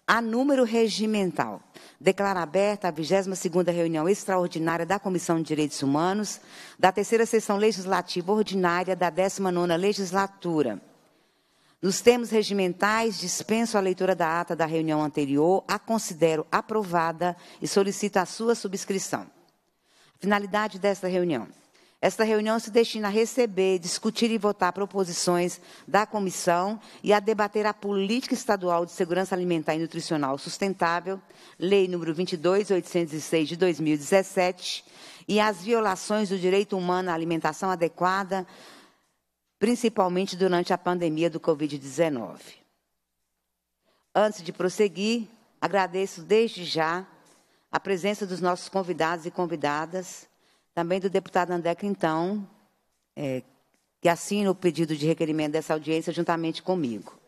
A número regimental, declara aberta a 22ª reunião extraordinária da Comissão de Direitos Humanos, da 3ª Sessão Legislativa Ordinária da 19ª Legislatura. Nos termos regimentais, dispenso a leitura da ata da reunião anterior, a considero aprovada e solicito a sua subscrição. Finalidade desta reunião. Esta reunião se destina a receber, discutir e votar proposições da comissão e a debater a Política Estadual de Segurança Alimentar e Nutricional Sustentável, Lei nº 22.806, de 2017, e as violações do direito humano à alimentação adequada, principalmente durante a pandemia do Covid-19. Antes de prosseguir, agradeço desde já a presença dos nossos convidados e convidadas, também do deputado André Quintão, que assina o pedido de requerimento dessa audiência juntamente comigo.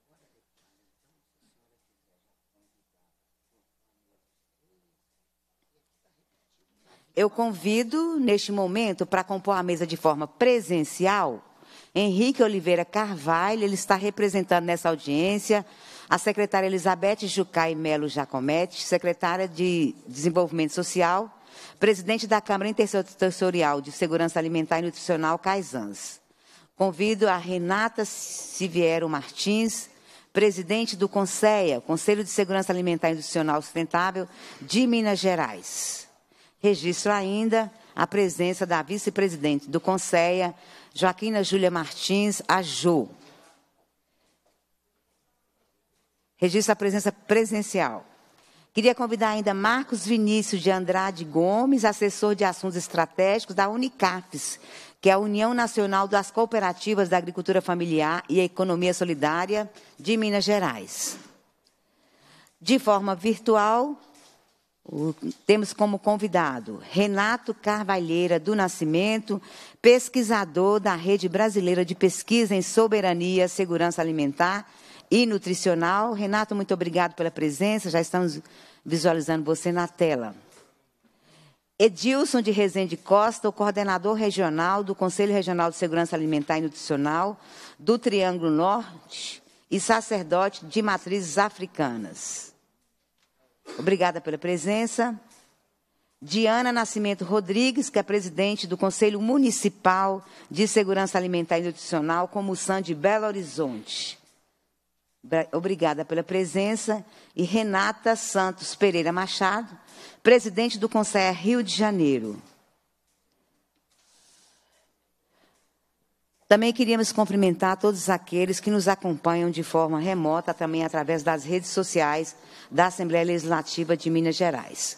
Eu convido, neste momento, para compor a mesa de forma presencial, Henrique Oliveira Carvalho. Ele está representando nessa audiência a secretária Elizabeth Jucai Melo Jacomete, secretária de Desenvolvimento Social, presidente da Câmara Intersetorial de Segurança Alimentar e Nutricional, CAISANS. Convido a Renata Siviero Martins, presidente do CONSEA, Conselho de Segurança Alimentar e Nutricional Sustentável de Minas Gerais. Registro ainda a presença da vice-presidente do CONSEA, Joaquina Júlia Martins, a Jo. Registro a presença presencial. Queria convidar ainda Marcos Vinícius de Andrade Gomes, assessor de assuntos estratégicos da Unicafes, que é a União Nacional das Cooperativas da Agricultura Familiar e Economia Solidária de Minas Gerais. De forma virtual, temos como convidado Renato Carvalheira do Nascimento, pesquisador da Rede Brasileira de Pesquisa em Soberania, Segurança Alimentar e Nutricional. Renato, muito obrigado pela presença, já estamos visualizando você na tela. Edilson de Rezende Costa, o coordenador regional do Conselho Regional de Segurança Alimentar e Nutricional do Triângulo Norte e sacerdote de matrizes africanas. Obrigada pela presença. Diana Nascimento Rodrigues, que é presidente do Conselho Municipal de Segurança Alimentar e Nutricional, Comuçã de Belo Horizonte. Obrigada pela presença. E Renata Santos Pereira Machado, presidente do CONSEA Rio de Janeiro. Também queríamos cumprimentar todos aqueles que nos acompanham de forma remota, também através das redes sociais da Assembleia Legislativa de Minas Gerais.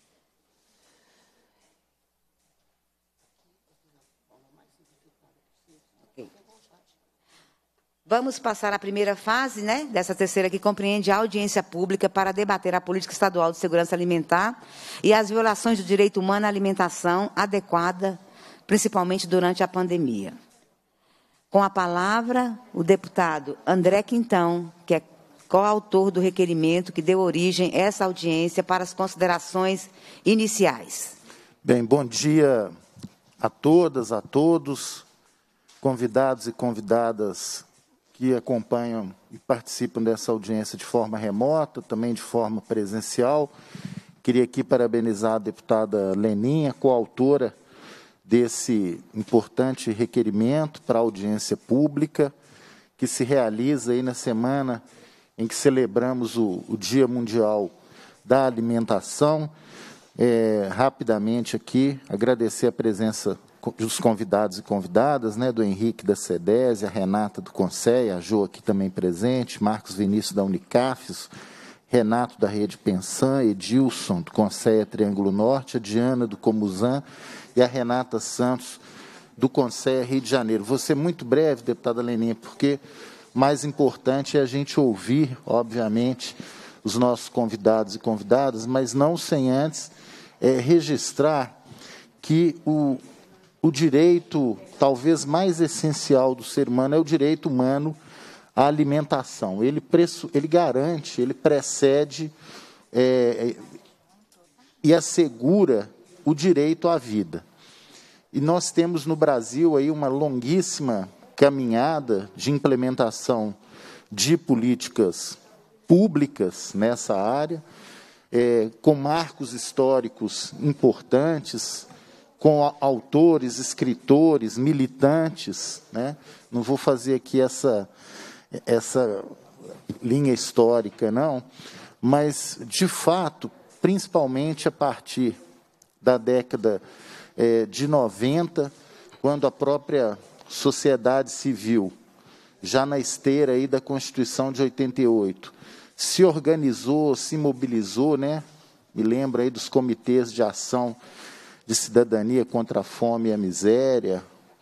Vamos passar à primeira fase, dessa terceira, que compreende a audiência pública para debater a Política Estadual de Segurança Alimentar e as violações do direito humano à alimentação adequada, principalmente durante a pandemia. Com a palavra, o deputado André Quintão, que é coautor do requerimento que deu origem a essa audiência, para as considerações iniciais. Bem, bom dia a todas, a todos, convidados e convidadas que acompanham e participam dessa audiência de forma remota, também de forma presencial. Queria aqui parabenizar a deputada Leninha, coautora desse importante requerimento para a audiência pública, que se realiza aí na semana em que celebramos o Dia Mundial da Alimentação. Rapidamente aqui, agradecer a presença dos convidados e convidadas, do Henrique da CEDES, a Renata do CONSEA, a Jo aqui também presente, Marcos Vinícius da Unicafes, Renato da Rede Pensan, Edilson do CONSEA Triângulo Norte, a Diana do Comuçã e a Renata Santos do CONSEA Rio de Janeiro. Vou ser muito breve, deputada Leninha, porque mais importante é a gente ouvir, obviamente, os nossos convidados e convidadas, mas não sem antes registrar que o direito talvez mais essencial do ser humano é o direito humano à alimentação. Ele garante, ele precede e assegura o direito à vida. E nós temos no Brasil aí uma longuíssima caminhada de implementação de políticas públicas nessa área, com marcos históricos importantes, com autores, escritores, militantes, né? Não vou fazer aqui essa linha histórica, não, mas, de fato, principalmente a partir da década de 90, quando a própria sociedade civil, já na esteira aí da Constituição de 88, se organizou, se mobilizou, né? Me lembro aí dos comitês de ação de cidadania contra a fome e a miséria,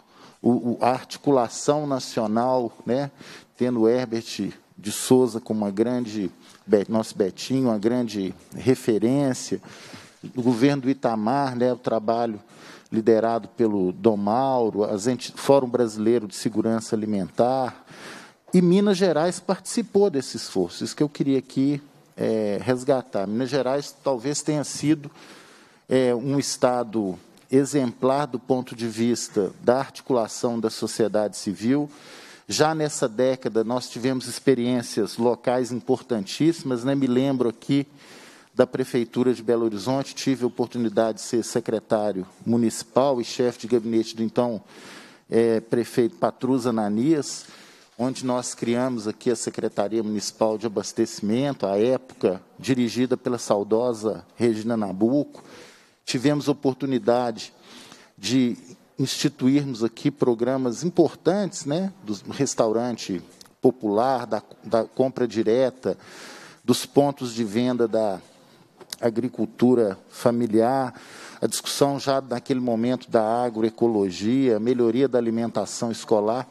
a articulação nacional, né? Tendo Herbert de Souza como uma grande, nosso Betinho, uma grande referência, o governo do Itamar, né? O trabalho liderado pelo Dom Mauro, Fórum Brasileiro de Segurança Alimentar, e Minas Gerais participou desse esforço. Isso que eu queria aqui resgatar. Minas Gerais talvez tenha sido um estado exemplar do ponto de vista da articulação da sociedade civil. Já nessa década, nós tivemos experiências locais importantíssimas, né? Me lembro aqui da Prefeitura de Belo Horizonte, tive a oportunidade de ser secretário municipal e chefe de gabinete do então prefeito Patrus Ananias, onde nós criamos aqui a Secretaria Municipal de Abastecimento, à época dirigida pela saudosa Regina Nabuco. Tivemos oportunidade de instituirmos aqui programas importantes, né, do restaurante popular, da compra direta, dos pontos de venda da agricultura familiar, a discussão já naquele momento da agroecologia, melhoria da alimentação escolar,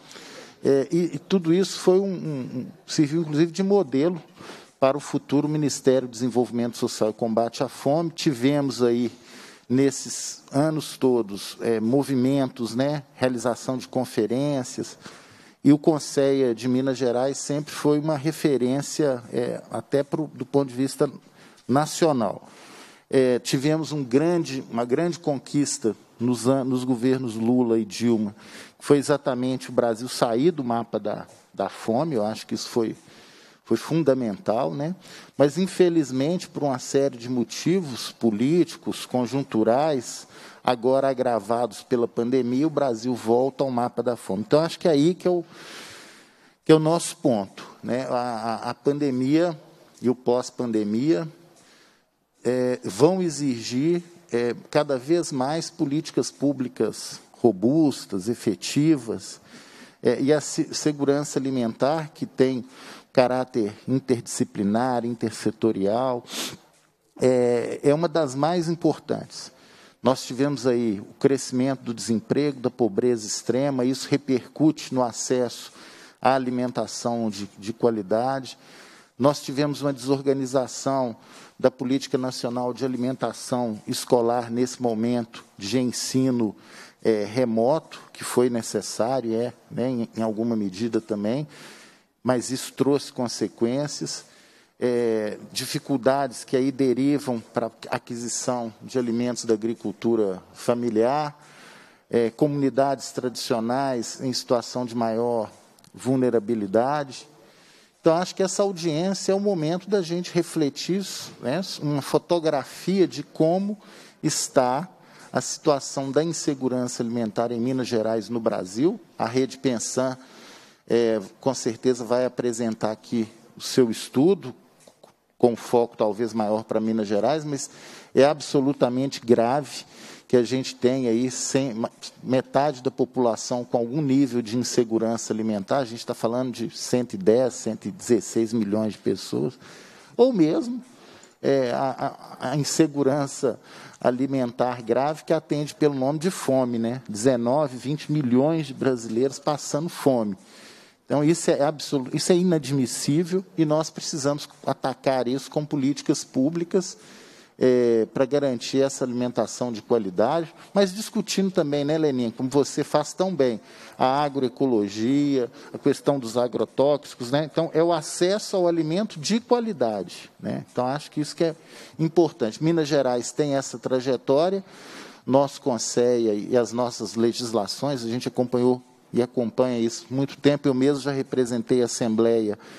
e tudo isso foi serviu inclusive de modelo para o futuro Ministério do Desenvolvimento Social e Combate à Fome. Tivemos aí, nesses anos todos, movimentos, né, realização de conferências, e o Conselho de Minas Gerais sempre foi uma referência, até do ponto de vista nacional. Tivemos uma grande conquista nos governos Lula e Dilma, que foi exatamente o Brasil sair do mapa da fome. Eu acho que isso foi fundamental, né? Mas, infelizmente, por uma série de motivos políticos, conjunturais, agora agravados pela pandemia, o Brasil volta ao mapa da fome. Então, acho que é aí que é o nosso ponto, né? A pandemia e o pós-pandemia vão exigir cada vez mais políticas públicas robustas, efetivas, e a segurança alimentar, que tem caráter interdisciplinar, intersetorial, é uma das mais importantes. Nós tivemos aí o crescimento do desemprego, da pobreza extrema, isso repercute no acesso à alimentação de qualidade. Nós tivemos uma desorganização da Política Nacional de Alimentação Escolar nesse momento de ensino remoto, que foi necessário, né, em alguma medida também, mas isso trouxe consequências, dificuldades que aí derivam para a aquisição de alimentos da agricultura familiar, comunidades tradicionais em situação de maior vulnerabilidade. Então, acho que essa audiência é o momento da gente refletir, né, uma fotografia de como está a situação da insegurança alimentar em Minas Gerais e no Brasil. A Rede Pensan, com certeza, vai apresentar aqui o seu estudo, com foco talvez maior para Minas Gerais, mas é absolutamente grave que a gente tenha aí metade da população com algum nível de insegurança alimentar. A gente está falando de 110, 116 milhões de pessoas, ou mesmo a insegurança alimentar grave, que atende pelo nome de fome, né? 19, 20 milhões de brasileiros passando fome. Então, isso é inadmissível, e nós precisamos atacar isso com políticas públicas para garantir essa alimentação de qualidade, mas discutindo também, né, Leninha, como você faz tão bem, a agroecologia, a questão dos agrotóxicos, né? Então, é o acesso ao alimento de qualidade, né? Então, acho que isso que é importante. Minas Gerais tem essa trajetória, nosso Conselho e as nossas legislações, a gente acompanhou e acompanha isso há muito tempo. Eu mesmo já representei a Assembleia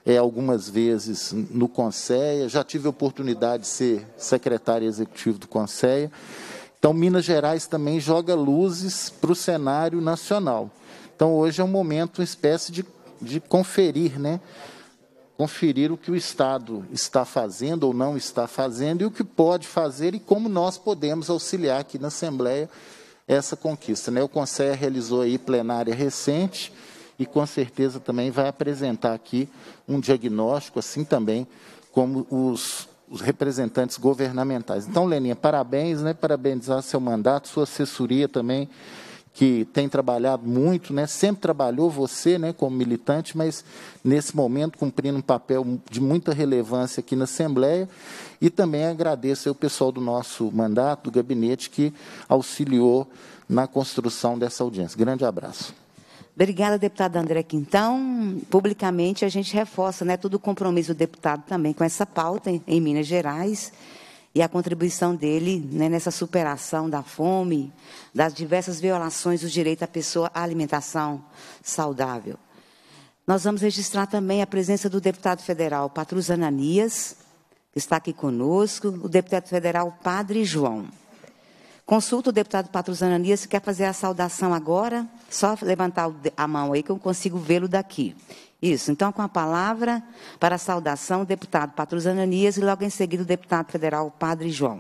algumas vezes no Conceia, já tive a oportunidade de ser secretário executivo do Conceia. Então, Minas Gerais também joga luzes para o cenário nacional. Então, hoje é um momento, uma espécie de conferir, né? Conferir o que o Estado está fazendo ou não está fazendo e o que pode fazer e como nós podemos auxiliar aqui na Assembleia essa conquista, né? O Conceia realizou aí plenária recente e com certeza também vai apresentar aqui um diagnóstico, assim também como os representantes governamentais. Então, Leninha, parabéns, né? Parabenizar seu mandato, sua assessoria também, que tem trabalhado muito, né? Sempre trabalhou você, né, como militante, mas nesse momento cumprindo um papel de muita relevância aqui na Assembleia. E também agradeço ao pessoal do nosso mandato, do gabinete, que auxiliou na construção dessa audiência. Grande abraço. Obrigada, deputado André Quintão. Publicamente, a gente reforça, né, todo o compromisso do deputado também com essa pauta em Minas Gerais e a contribuição dele, né, nessa superação da fome, das diversas violações do direito à pessoa à alimentação saudável. Nós vamos registrar também a presença do deputado federal Patrus Ananias, que está aqui conosco, o deputado federal Padre João. Consulta o deputado Patrus Ananias, se quer fazer a saudação agora, só levantar a mão aí que eu consigo vê-lo daqui. Isso, então, com a palavra para a saudação, o deputado Patrus Ananias e logo em seguida o deputado federal Padre João.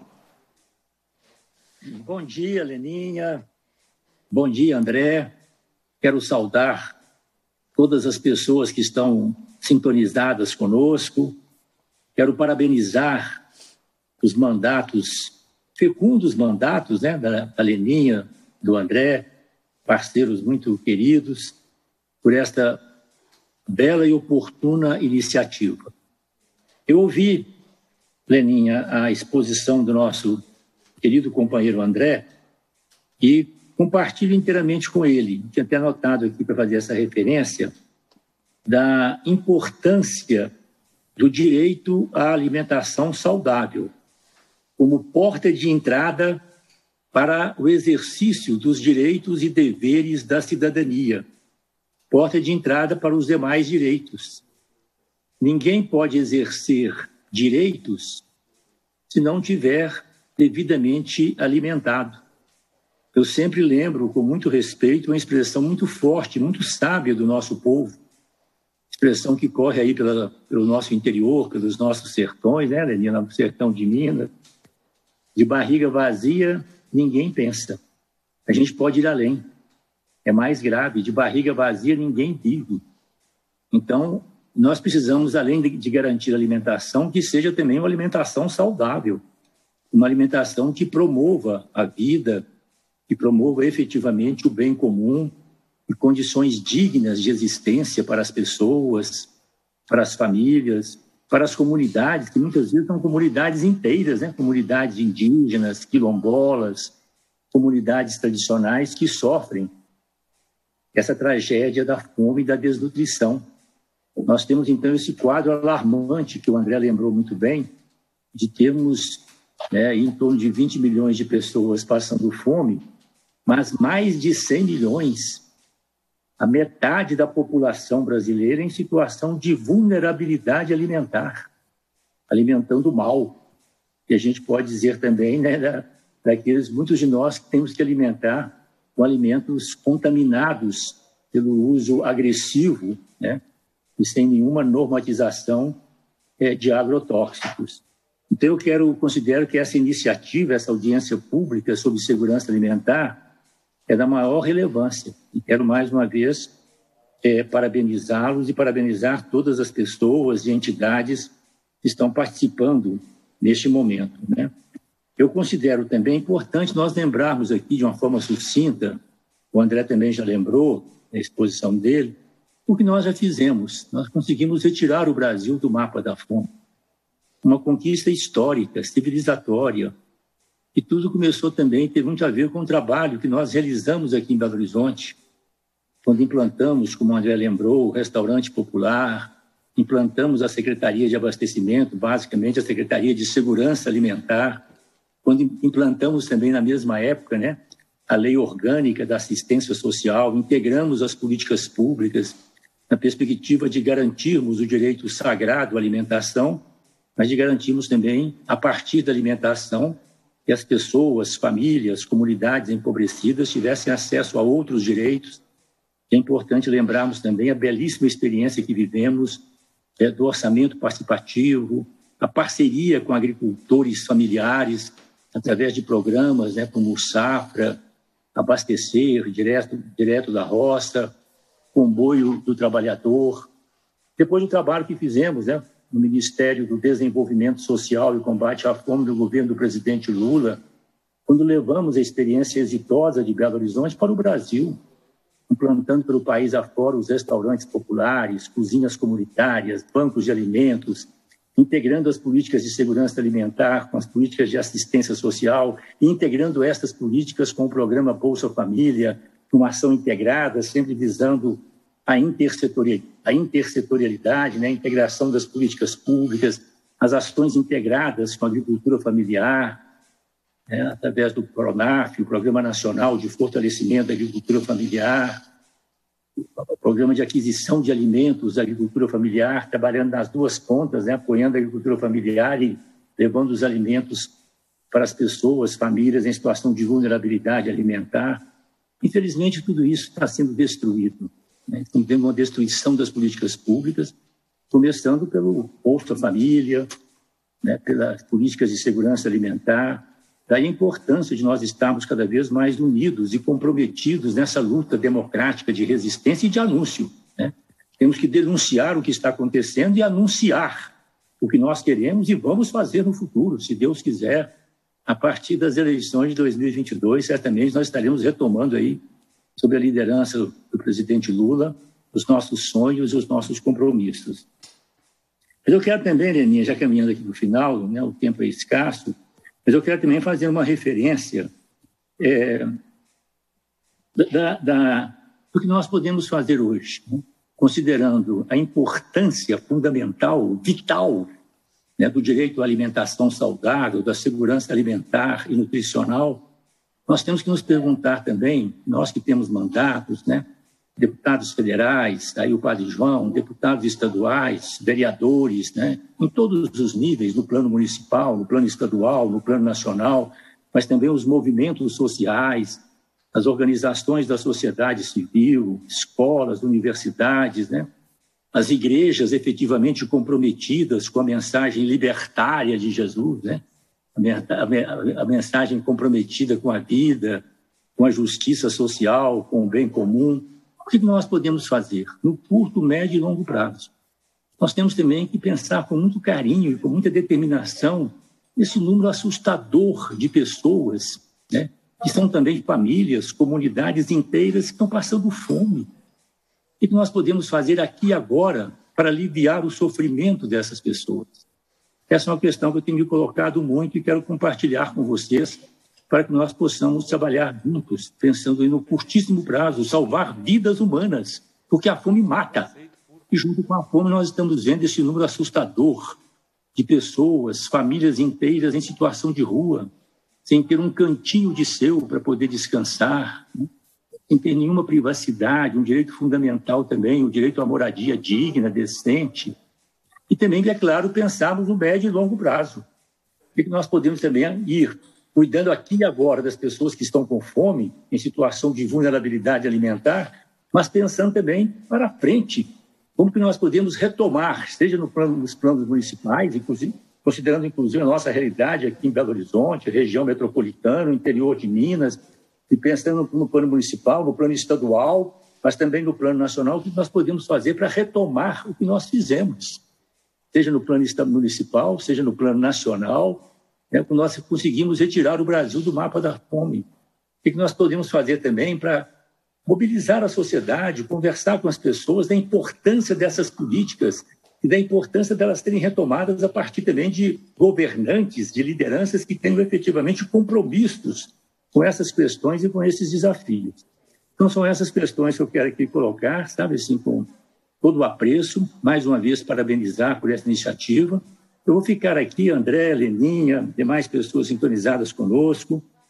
Bom dia, Leninha. Bom dia, André. Quero saudar todas as pessoas que estão sintonizadas conosco. Quero parabenizar os mandatos, fecundos mandatos, né, da Leninha, do André, parceiros muito queridos, por esta bela e oportuna iniciativa. Eu ouvi, Leninha, a exposição do nosso querido companheiro André e compartilho inteiramente com ele. Tinha até anotado aqui para fazer essa referência da importância do direito à alimentação saudável como porta de entrada para o exercício dos direitos e deveres da cidadania, porta de entrada para os demais direitos. Ninguém pode exercer direitos se não tiver devidamente alimentado. Eu sempre lembro, com muito respeito, uma expressão muito forte, muito sábia do nosso povo, expressão que corre aí pelo nosso interior, pelos nossos sertões, né, Leninha, no sertão de Minas. De barriga vazia, ninguém pensa. A gente pode ir além. É mais grave, de barriga vazia, ninguém vive. Então, nós precisamos, além de garantir a alimentação, que seja também uma alimentação saudável, uma alimentação que promova a vida, que promova efetivamente o bem comum e condições dignas de existência para as pessoas, para as famílias, para as comunidades, que muitas vezes são comunidades inteiras, né? Comunidades indígenas, quilombolas, comunidades tradicionais que sofrem essa tragédia da fome e da desnutrição. Nós temos, então, esse quadro alarmante, que o André lembrou muito bem, de termos, né, em torno de 20 milhões de pessoas passando fome, mas mais de 100 milhões, a metade da população brasileira em situação de vulnerabilidade alimentar, alimentando mal. E a gente pode dizer também, né, daqueles, muitos de nós que temos que alimentar com alimentos contaminados pelo uso agressivo, né, e sem nenhuma normatização de agrotóxicos. Então, considero que essa iniciativa, essa audiência pública sobre segurança alimentar, é da maior relevância. E quero, mais uma vez, parabenizá-los e parabenizar todas as pessoas e entidades que estão participando neste momento, né? Eu considero também importante nós lembrarmos aqui, de uma forma sucinta, o André também já lembrou, na exposição dele, o que nós já fizemos. Nós conseguimos retirar o Brasil do mapa da fome. Uma conquista histórica, civilizatória. E tudo começou também, teve muito a ver com o trabalho que nós realizamos aqui em Belo Horizonte, quando implantamos, como o André lembrou, o restaurante popular, implantamos a Secretaria de Abastecimento, basicamente a Secretaria de Segurança Alimentar, quando implantamos também na mesma época, né, a Lei Orgânica da Assistência Social, integramos as políticas públicas na perspectiva de garantirmos o direito sagrado à alimentação, mas de garantirmos também, a partir da alimentação, que as pessoas, famílias, comunidades empobrecidas tivessem acesso a outros direitos. É importante lembrarmos também a belíssima experiência que vivemos do orçamento participativo, a parceria com agricultores familiares, através de programas como o Safra, Abastecer, direto da roça, Comboio do Trabalhador. Depois do trabalho que fizemos no Ministério do Desenvolvimento Social e Combate à Fome do governo do presidente Lula, quando levamos a experiência exitosa de Belo Horizonte para o Brasil, implantando pelo país afora os restaurantes populares, cozinhas comunitárias, bancos de alimentos, integrando as políticas de segurança alimentar com as políticas de assistência social e integrando estas políticas com o programa Bolsa Família, uma ação integrada, sempre visando a intersetorialidade, a integração das políticas públicas, as ações integradas com a agricultura familiar, através do PRONAF, o Programa Nacional de Fortalecimento da Agricultura Familiar, o Programa de Aquisição de Alimentos da Agricultura Familiar, trabalhando nas duas pontas, apoiando a agricultura familiar e levando os alimentos para as pessoas, famílias em situação de vulnerabilidade alimentar. Infelizmente, tudo isso está sendo destruído. Estamos tendo uma destruição das políticas públicas, começando pelo Bolsa Família, pelas políticas de segurança alimentar. Daí a importância de nós estarmos cada vez mais unidos e comprometidos nessa luta democrática de resistência e de anúncio. Temos que denunciar o que está acontecendo e anunciar o que nós queremos e vamos fazer no futuro, se Deus quiser. A partir das eleições de 2022, certamente nós estaremos retomando aí, sob a liderança do presidente Lula, os nossos sonhos e os nossos compromissos. Mas eu quero também, Leninha, já caminhando aqui para o final, o tempo é escasso, mas eu quero também fazer uma referência do que nós podemos fazer hoje, considerando a importância fundamental, vital, do direito à alimentação saudável, da segurança alimentar e nutricional. Nós temos que nos perguntar também, nós que temos mandatos, deputados federais, aí o Padre João, deputados estaduais, vereadores, em todos os níveis, no plano municipal, no plano estadual, no plano nacional, mas também os movimentos sociais, as organizações da sociedade civil, escolas, universidades, as igrejas efetivamente comprometidas com a mensagem libertária de Jesus, a mensagem comprometida com a vida, com a justiça social, com o bem comum. O que nós podemos fazer no curto, médio e longo prazo? Nós temos também que pensar com muito carinho e com muita determinação nesse número assustador de pessoas, que são também famílias, comunidades inteiras que estão passando fome. O que nós podemos fazer aqui e agora para aliviar o sofrimento dessas pessoas? Essa é uma questão que eu tenho me colocado muito e quero compartilhar com vocês para que nós possamos trabalhar juntos, pensando no curtíssimo prazo, salvar vidas humanas, porque a fome mata. E junto com a fome nós estamos vendo esse número assustador de pessoas, famílias inteiras em situação de rua, sem ter um cantinho de seu para poder descansar, sem ter nenhuma privacidade, um direito fundamental também, o direito à moradia digna, decente. E também, é claro, pensarmos no médio e longo prazo. O que nós podemos também ir cuidando aqui e agora das pessoas que estão com fome, em situação de vulnerabilidade alimentar, mas pensando também para frente, como que nós podemos retomar, seja nos planos municipais, considerando inclusive a nossa realidade aqui em Belo Horizonte, região metropolitana, interior de Minas, e pensando no plano municipal, no plano estadual, mas também no plano nacional, o que nós podemos fazer para retomar o que nós fizemos, seja no plano municipal, seja no plano nacional, nós conseguimos retirar o Brasil do mapa da fome. O que nós podemos fazer também para mobilizar a sociedade, conversar com as pessoas da importância dessas políticas e da importância delas terem retomadas a partir também de governantes, de lideranças que tenham efetivamente compromissos com essas questões e com esses desafios. Então, são essas questões que eu quero aqui colocar, sabe, assim, com todo o apreço, mais uma vez parabenizar por essa iniciativa. Eu vou ficar aqui, André, Leninha, demais pessoas sintonizadas conosco,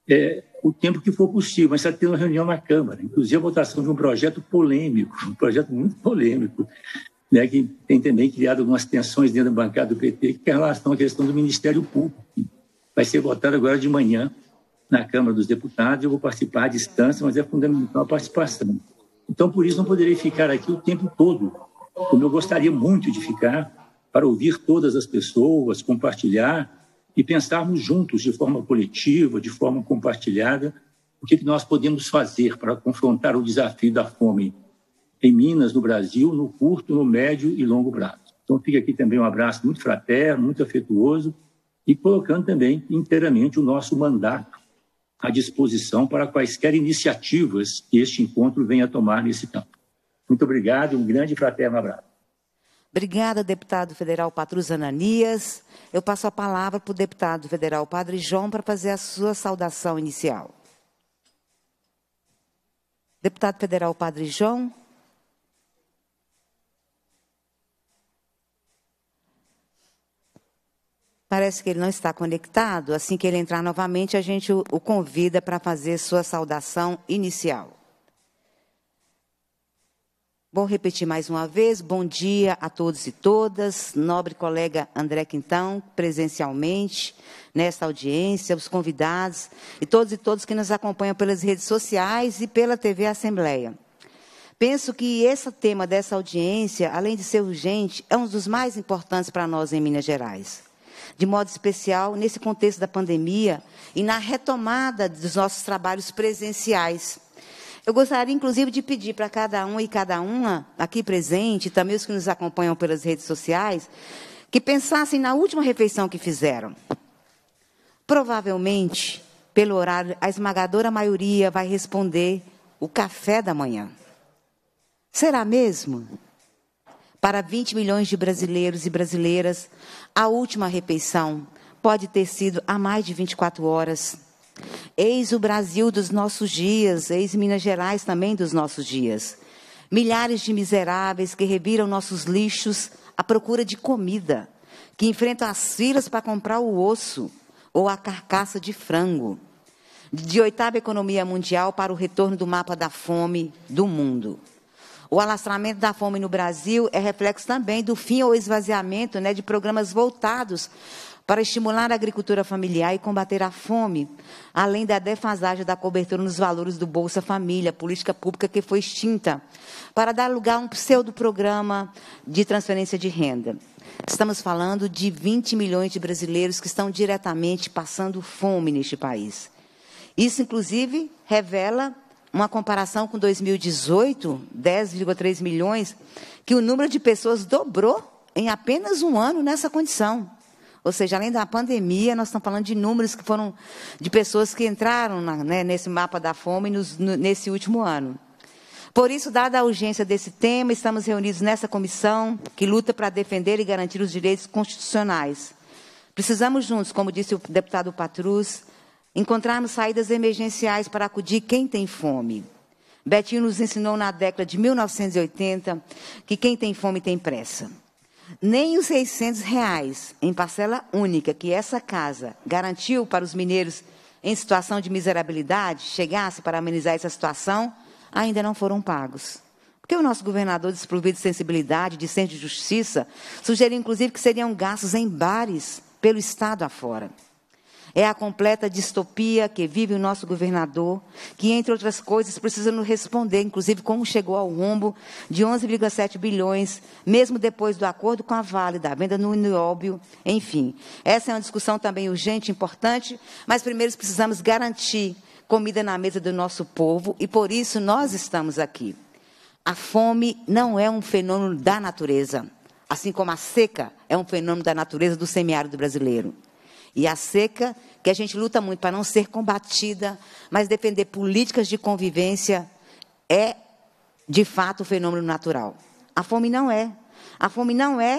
o tempo que for possível, mas está tendo uma reunião na Câmara, inclusive a votação de um projeto polêmico, um projeto muito polêmico, né, que tem também criado algumas tensões dentro da bancada do PT, que é em relação à questão do Ministério Público. Vai ser votado agora de manhã na Câmara dos Deputados, eu vou participar à distância, mas é fundamental a participação. Então, por isso, não poderei ficar aqui o tempo todo, como eu gostaria muito de ficar, para ouvir todas as pessoas, compartilhar e pensarmos juntos, de forma coletiva, de forma compartilhada, o que nós podemos fazer para confrontar o desafio da fome em Minas, no Brasil, no curto, no médio e longo prazo. Então, fica aqui também um abraço muito fraterno, muito afetuoso, e colocando também inteiramente o nosso mandato à disposição para quaisquer iniciativas que este encontro venha a tomar nesse campo. Muito obrigado e um grande e fraterno abraço. Obrigada, deputado federal Patrus Ananias. Eu passo a palavra para o deputado federal Padre João para fazer a sua saudação inicial. Deputado federal Padre João. Parece que ele não está conectado. Assim que ele entrar novamente, a gente o convida para fazer sua saudação inicial. Vou repetir mais uma vez. Bom dia a todos e todas. Nobre colega André Quintão, presencialmente, nesta audiência, os convidados e todos que nos acompanham pelas redes sociais e pela TV Assembleia. Penso que esse tema dessa audiência, além de ser urgente, é um dos mais importantes para nós em Minas Gerais. De modo especial, nesse contexto da pandemia e na retomada dos nossos trabalhos presenciais. Eu gostaria, inclusive, de pedir para cada um e cada uma aqui presente, e também os que nos acompanham pelas redes sociais, que pensassem na última refeição que fizeram. Provavelmente, pelo horário, a esmagadora maioria vai responder o café da manhã. Será mesmo? Para 20 milhões de brasileiros e brasileiras, a última refeição pode ter sido há mais de 24 horas. Eis o Brasil dos nossos dias, eis Minas Gerais também dos nossos dias. Milhares de miseráveis que reviram nossos lixos à procura de comida, que enfrentam as filas para comprar o osso ou a carcaça de frango. De 8ª economia mundial para o retorno do mapa da fome do mundo. O alastramento da fome no Brasil é reflexo também do fim ou esvaziamento, de programas voltados para estimular a agricultura familiar e combater a fome, além da defasagem da cobertura nos valores do Bolsa Família, política pública que foi extinta, para dar lugar a um pseudo-programa de transferência de renda. Estamos falando de 20 milhões de brasileiros que estão diretamente passando fome neste país. Isso, inclusive, revela uma comparação com 2018, 10,3 milhões, que o número de pessoas dobrou em apenas um ano nessa condição. Ou seja, além da pandemia, nós estamos falando de números que foram de pessoas que entraram nesse mapa da fome nesse último ano. Por isso, dada a urgência desse tema, estamos reunidos nessa comissão que luta para defender e garantir os direitos constitucionais. Precisamos juntos, como disse o deputado Patrus, encontrarmos saídas emergenciais para acudir quem tem fome. Betinho nos ensinou na década de 1980 que quem tem fome tem pressa. Nem os R$600 em parcela única que essa casa garantiu para os mineiros em situação de miserabilidade, chegasse para amenizar essa situação, ainda não foram pagos. Porque o nosso governador, desprovido de sensibilidade, de senso de justiça, sugeriu, inclusive, que seriam gastos em bares pelo Estado afora. É a completa distopia que vive o nosso governador, que, entre outras coisas, precisa nos responder, inclusive, como chegou ao rombo de 11,7 bilhões, mesmo depois do acordo com a Vale, da venda no Nióbio, enfim. Essa é uma discussão também urgente, importante, mas primeiro precisamos garantir comida na mesa do nosso povo, e por isso nós estamos aqui. A fome não é um fenômeno da natureza, assim como a seca é um fenômeno da natureza do semiárido brasileiro. E a seca, que a gente luta muito para não ser combatida, mas defender políticas de convivência, é, de fato, um fenômeno natural. A fome não é. A fome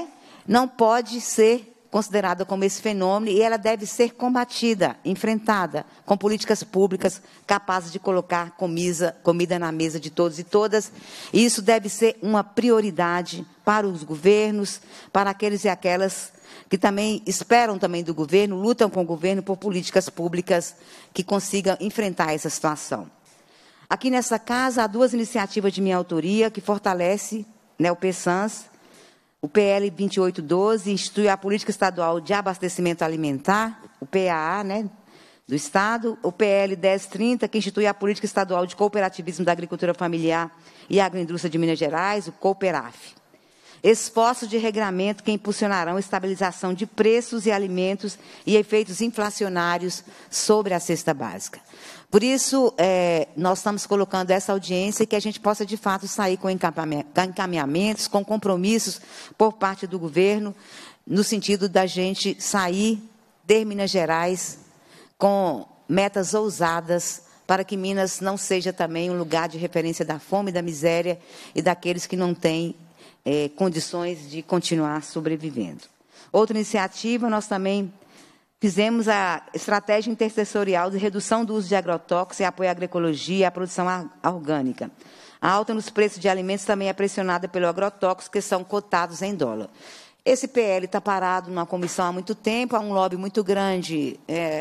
não pode ser considerada como esse fenômeno e ela deve ser combatida, enfrentada, com políticas públicas capazes de colocar comida na mesa de todos e todas. E isso deve ser uma prioridade para os governos, para aqueles e aquelas que também esperam também do governo, lutam com o governo por políticas públicas que consigam enfrentar essa situação. Aqui nessa casa, há 2 iniciativas de minha autoria que fortalece, né, o PESANS, o PL 2812, institui a Política Estadual de Abastecimento Alimentar, o PAA, né, do Estado, o PL 1030, que institui a Política Estadual de Cooperativismo da Agricultura Familiar e Agroindústria de Minas Gerais, o COOPERAF. Esforços de regramento que impulsionarão a estabilização de preços e alimentos e efeitos inflacionários sobre a cesta básica. Por isso, nós estamos colocando essa audiência e que a gente possa, de fato, sair com encaminhamentos, com compromissos por parte do governo, no sentido da gente sair de Minas Gerais com metas ousadas para que Minas não seja também um lugar de referência da fome, da miséria e daqueles que não têm condições de continuar sobrevivendo. Outra iniciativa, nós também fizemos a estratégia intersessorial de redução do uso de agrotóxicos e apoio à agroecologia e à produção orgânica. A alta nos preços de alimentos também é pressionada pelo agrotóxico, que são cotados em dólar. Esse PL está parado numa comissão há muito tempo, há um lobby muito grande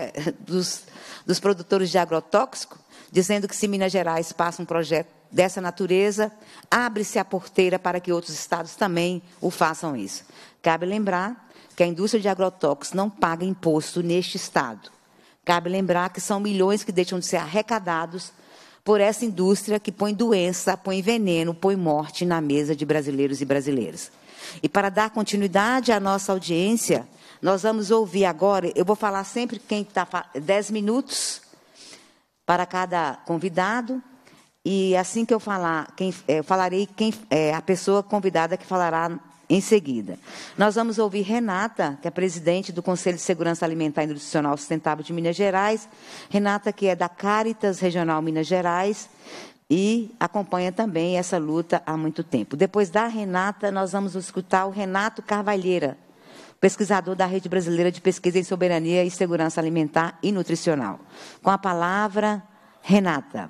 dos produtores de agrotóxico, dizendo que se Minas Gerais passa um projeto dessa natureza, abre-se a porteira para que outros estados também o façam isso. Cabe lembrar que a indústria de agrotóxicos não paga imposto neste estado. Cabe lembrar que são milhões que deixam de ser arrecadados por essa indústria que põe doença, põe veneno, põe morte na mesa de brasileiros e brasileiras. E para dar continuidade à nossa audiência, nós vamos ouvir agora, eu vou falar sempre quem está 10 minutos para cada convidado, e assim que eu falar, falarei a pessoa convidada que falará em seguida. Nós vamos ouvir Renata, que é presidente do Conselho de Segurança Alimentar e Nutricional Sustentável de Minas Gerais. Renata, que é da Caritas Regional Minas Gerais e acompanha também essa luta há muito tempo. Depois da Renata, nós vamos escutar o Renato Carvalheira, pesquisador da Rede Brasileira de Pesquisa em Soberania e Segurança Alimentar e Nutricional. Com a palavra, Renata.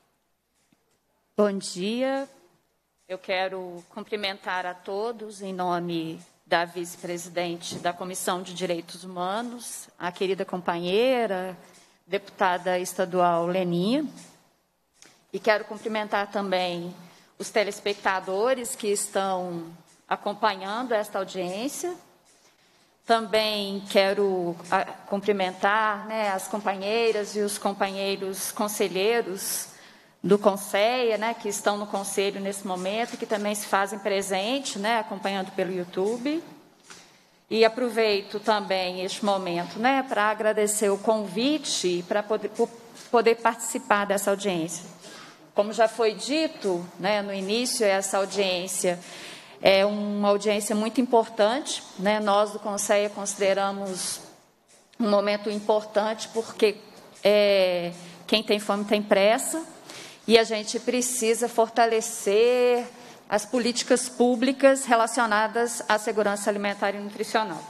Bom dia. Eu quero cumprimentar a todos em nome da vice-presidente da Comissão de Direitos Humanos, a querida companheira, deputada estadual Leninha. E quero cumprimentar também os telespectadores que estão acompanhando esta audiência. Também quero cumprimentar, né, as companheiras e os companheiros conselheiros do Conselho, né, que estão no Conselho nesse momento, que também se fazem presente, né, acompanhando pelo YouTube. E aproveito também este momento, né, para agradecer o convite e para poder participar dessa audiência. Como já foi dito, né, no início, essa audiência é uma audiência muito importante, né? Nós do Conselho consideramos um momento importante porque quem tem fome tem pressa e a gente precisa fortalecer as políticas públicas relacionadas à segurança alimentar e nutricional.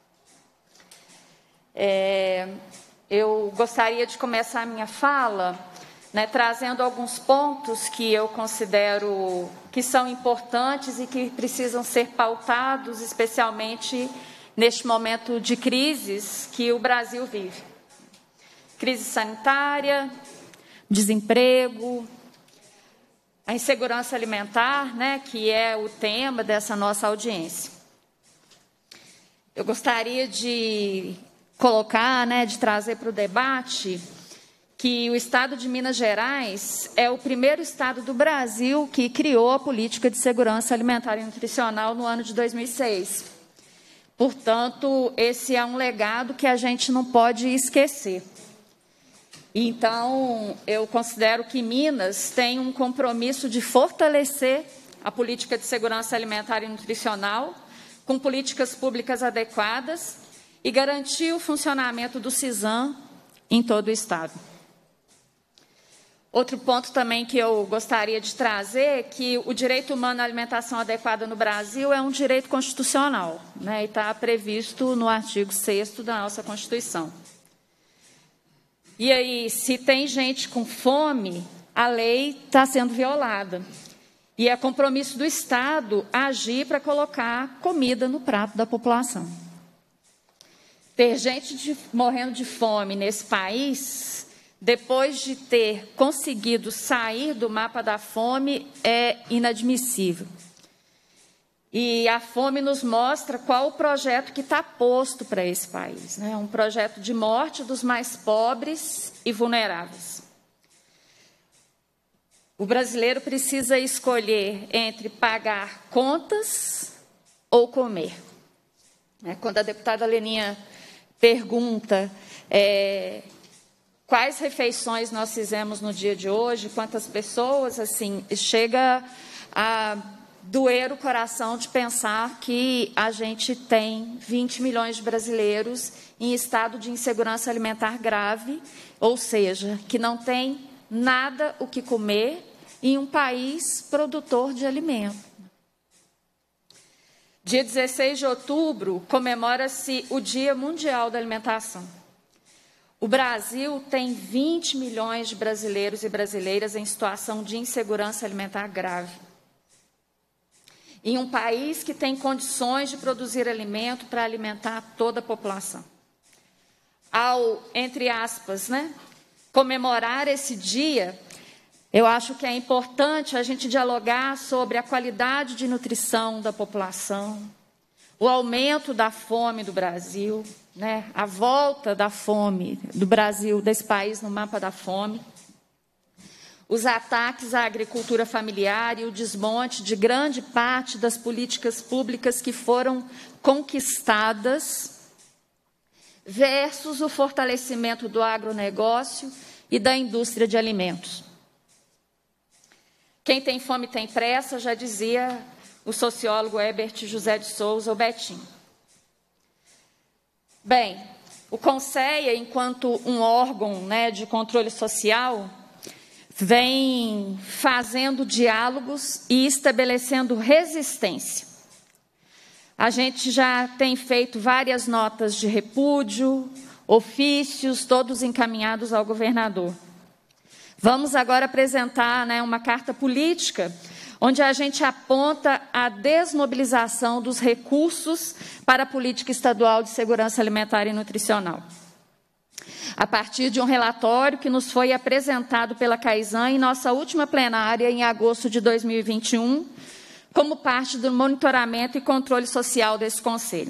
Eu gostaria de começar a minha fala, né, trazendo alguns pontos que eu considero que são importantes e que precisam ser pautados, especialmente neste momento de crises que o Brasil vive. Crise sanitária, desemprego, a insegurança alimentar, né, que é o tema dessa nossa audiência. Eu gostaria de colocar, né, de trazer para o debate que o Estado de Minas Gerais é o primeiro Estado do Brasil que criou a política de segurança alimentar e nutricional no ano de 2006. Portanto, esse é um legado que a gente não pode esquecer. Então, eu considero que Minas tem um compromisso de fortalecer a política de segurança alimentar e nutricional com políticas públicas adequadas e garantir o funcionamento do CISAM em todo o Estado. Outro ponto também que eu gostaria de trazer é que o direito humano à alimentação adequada no Brasil é um direito constitucional, né, e está previsto no artigo 6º da nossa Constituição. E aí, se tem gente com fome, a lei está sendo violada. E é compromisso do Estado agir para colocar comida no prato da população. ter gente morrendo de fome nesse país, depois de ter conseguido sair do mapa da fome, é inadmissível. E a fome nos mostra qual o projeto que está posto para esse país, né? Um projeto de morte dos mais pobres e vulneráveis. O brasileiro precisa escolher entre pagar contas ou comer. Quando a deputada Leninha pergunta quais refeições nós fizemos no dia de hoje, quantas pessoas, assim, chega a doer o coração de pensar que a gente tem 20 milhões de brasileiros em estado de insegurança alimentar grave, ou seja, que não tem nada o que comer em um país produtor de alimento. Dia 16 de outubro, comemora-se o Dia Mundial da Alimentação. O Brasil tem 20 milhões de brasileiros e brasileiras em situação de insegurança alimentar grave. Em um país que tem condições de produzir alimento para alimentar toda a população. Ao, entre aspas, comemorar esse dia, eu acho que é importante a gente dialogar sobre a qualidade de nutrição da população, o aumento da fome do Brasil, a volta da fome do Brasil, desse país, no mapa da fome, os ataques à agricultura familiar e o desmonte de grande parte das políticas públicas que foram conquistadas, versus o fortalecimento do agronegócio e da indústria de alimentos. Quem tem fome tem pressa, já dizia o sociólogo Herbert José de Souza, o Betinho. Bem, o CONSEA, enquanto um órgão de controle social, vem fazendo diálogos e estabelecendo resistência. A gente já tem feito várias notas de repúdio, ofícios, todos encaminhados ao governador. Vamos agora apresentar uma carta política, onde a gente aponta a desmobilização dos recursos para a política estadual de segurança alimentar e nutricional. A partir de um relatório que nos foi apresentado pela CAISAN em nossa última plenária, em agosto de 2021, como parte do monitoramento e controle social desse Conselho.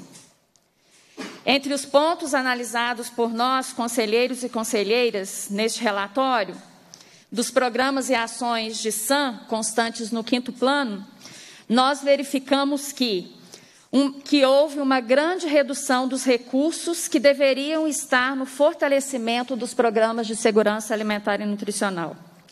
Entre os pontos analisados por nós, conselheiros e conselheiras, neste relatório, dos programas e ações de SAM constantes no 5º plano, nós verificamos que houve uma grande redução dos recursos que deveriam estar no fortalecimento dos programas de segurança alimentar e nutricional.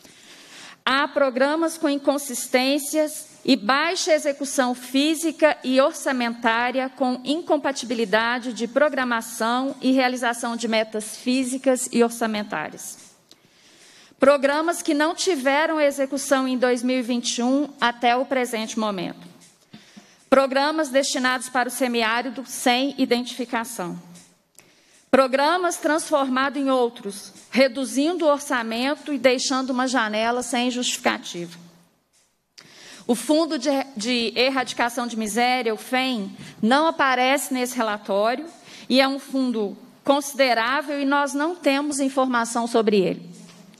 Há programas com inconsistências e baixa execução física e orçamentária, com incompatibilidade de programação e realização de metas físicas e orçamentárias. Programas que não tiveram execução em 2021 até o presente momento. Programas destinados para o semiárido sem identificação. Programas transformados em outros, reduzindo o orçamento e deixando uma janela sem justificativa. O Fundo de Erradicação de Miséria, o FEM, não aparece nesse relatório e é um fundo considerável e nós não temos informação sobre ele.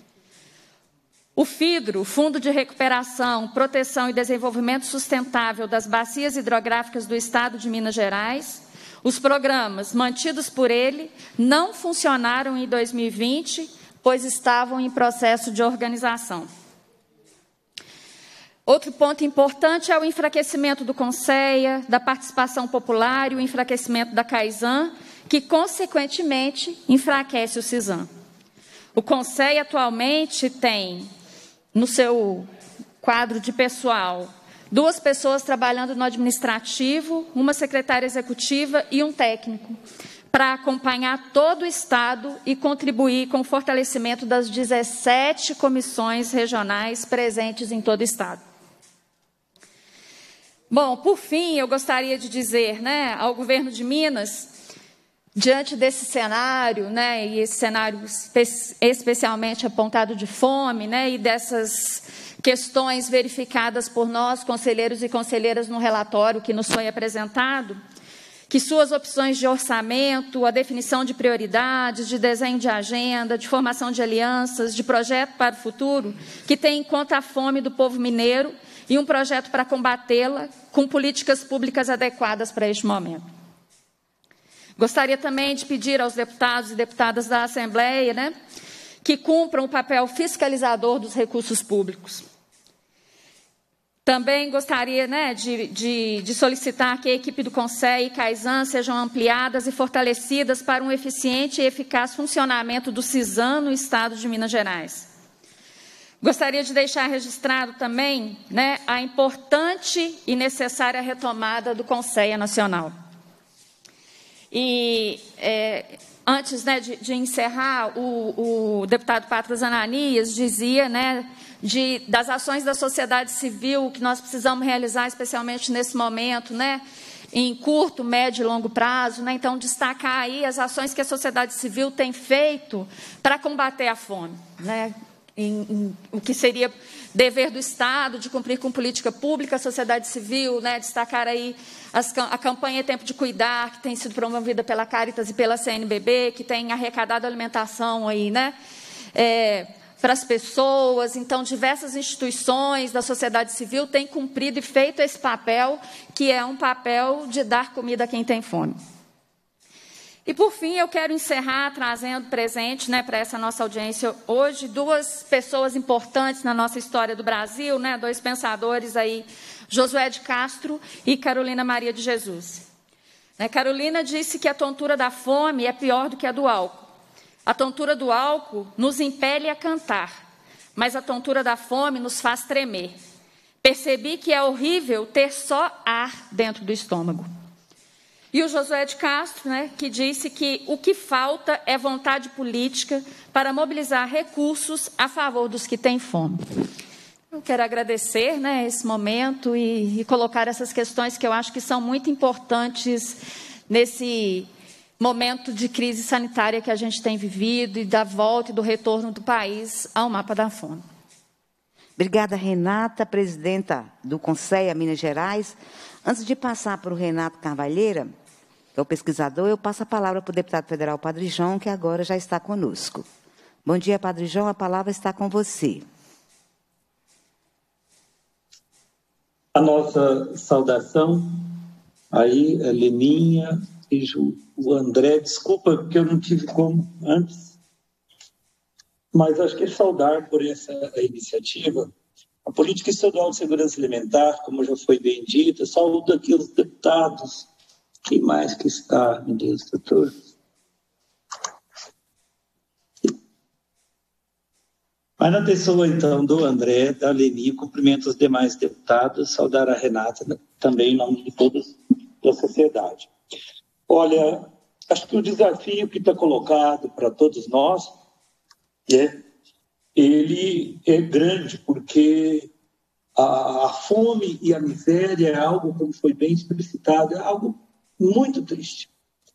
O FIDRO, Fundo de Recuperação, Proteção e Desenvolvimento Sustentável das Bacias Hidrográficas do Estado de Minas Gerais, os programas mantidos por ele não funcionaram em 2020, pois estavam em processo de organização. Outro ponto importante é o enfraquecimento do CONSEA, da participação popular e o enfraquecimento da CAISAN, que, consequentemente, enfraquece o CISAM. O CONSEA atualmente tem, no seu quadro de pessoal, 2 pessoas trabalhando no administrativo, uma secretária executiva e um técnico, para acompanhar todo o Estado e contribuir com o fortalecimento das 17 comissões regionais presentes em todo o Estado. Bom, por fim, eu gostaria de dizer ao governo de Minas, diante desse cenário, e esse cenário especialmente apontado de fome, e dessas questões verificadas por nós, conselheiros e conselheiras, no relatório que nos foi apresentado, que suas opções de orçamento, a definição de prioridades, de desenho de agenda, de formação de alianças, de projeto para o futuro, que tem em conta a fome do povo mineiro e um projeto para combatê-la com políticas públicas adequadas para este momento. Gostaria também de pedir aos deputados e deputadas da Assembleia, que cumpram o papel fiscalizador dos recursos públicos. Também gostaria de solicitar que a equipe do Conselho e Caisan sejam ampliadas e fortalecidas para um eficiente e eficaz funcionamento do CISAM no Estado de Minas Gerais. Gostaria de deixar registrado também a importante e necessária retomada do Conselho Nacional. E antes de encerrar, o deputado Patras Ananias dizia das ações da sociedade civil que nós precisamos realizar, especialmente nesse momento, em curto, médio e longo prazo. Então, destacar aí as ações que a sociedade civil tem feito para combater a fome, o que seria dever do Estado de cumprir com política pública, a sociedade civil, destacar aí a campanha Tempo de Cuidar, que tem sido promovida pela Caritas e pela CNBB, que tem arrecadado alimentação aí, para as pessoas. Então, diversas instituições da sociedade civil têm cumprido e feito esse papel, que é um papel de dar comida a quem tem fome. E, por fim, eu quero encerrar trazendo presente para essa nossa audiência hoje duas pessoas importantes na nossa história do Brasil, dois pensadores aí, Josué de Castro e Carolina Maria de Jesus. Carolina disse que a tontura da fome é pior do que a do álcool. A tontura do álcool nos impele a cantar, mas a tontura da fome nos faz tremer. Percebi que é horrível ter só ar dentro do estômago. E o Josué de Castro, que disse que o que falta é vontade política para mobilizar recursos a favor dos que têm fome. Eu quero agradecer esse momento e colocar essas questões que eu acho que são muito importantes nesse momento de crise sanitária que a gente tem vivido e da volta e do retorno do país ao mapa da fome. Obrigada, Renata, presidenta do Conselho Minas Gerais. Antes de passar para o Renato Carvalheira, que é o pesquisador, eu passo a palavra para o deputado federal Padre João, que agora já está conosco. Bom dia, Padre João, a palavra está com você. A nossa saudação aí, a Leninha e o André, desculpa porque eu não tive como antes, mas acho que é saudar por essa iniciativa. A Política Estadual de Segurança Alimentar, como já foi bem dito, saúdo aqui os deputados. Quem mais que está, meu Deus, doutor? Mas na pessoa, então, do André, da Leni, cumprimento os demais deputados, saudar a Renata, também em nome de todos da sociedade. Olha, acho que o desafio que está colocado para todos nós, ele é grande, porque a fome e a miséria é algo, como foi bem explicitado, é algo muito triste.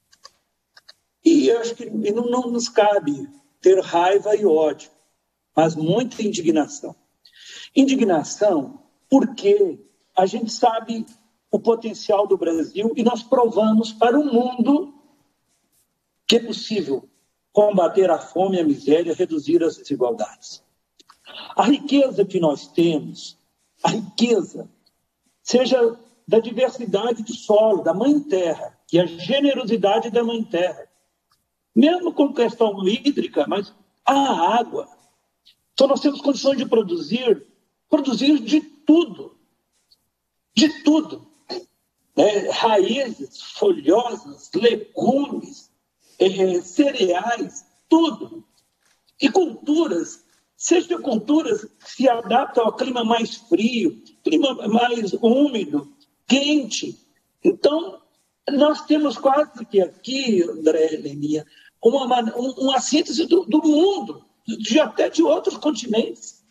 E acho que não nos cabe ter raiva e ódio, mas muita indignação. Indignação porque a gente sabe o potencial do Brasil e nós provamos para o mundo que é possível combater a fome e a miséria, reduzir as desigualdades. A riqueza que nós temos, a riqueza, seja da diversidade do solo, da Mãe Terra, e a generosidade da Mãe Terra. Mesmo com questão hídrica, mas a água. Então nós temos condições de produzir de tudo. De tudo. Raízes, folhosas, legumes, cereais, tudo. E culturas, seja culturas que se adaptam ao clima mais frio, clima mais úmido, quente. Então, nós temos quase que aqui, André, Leninha, uma síntese do mundo, até de outros continentes.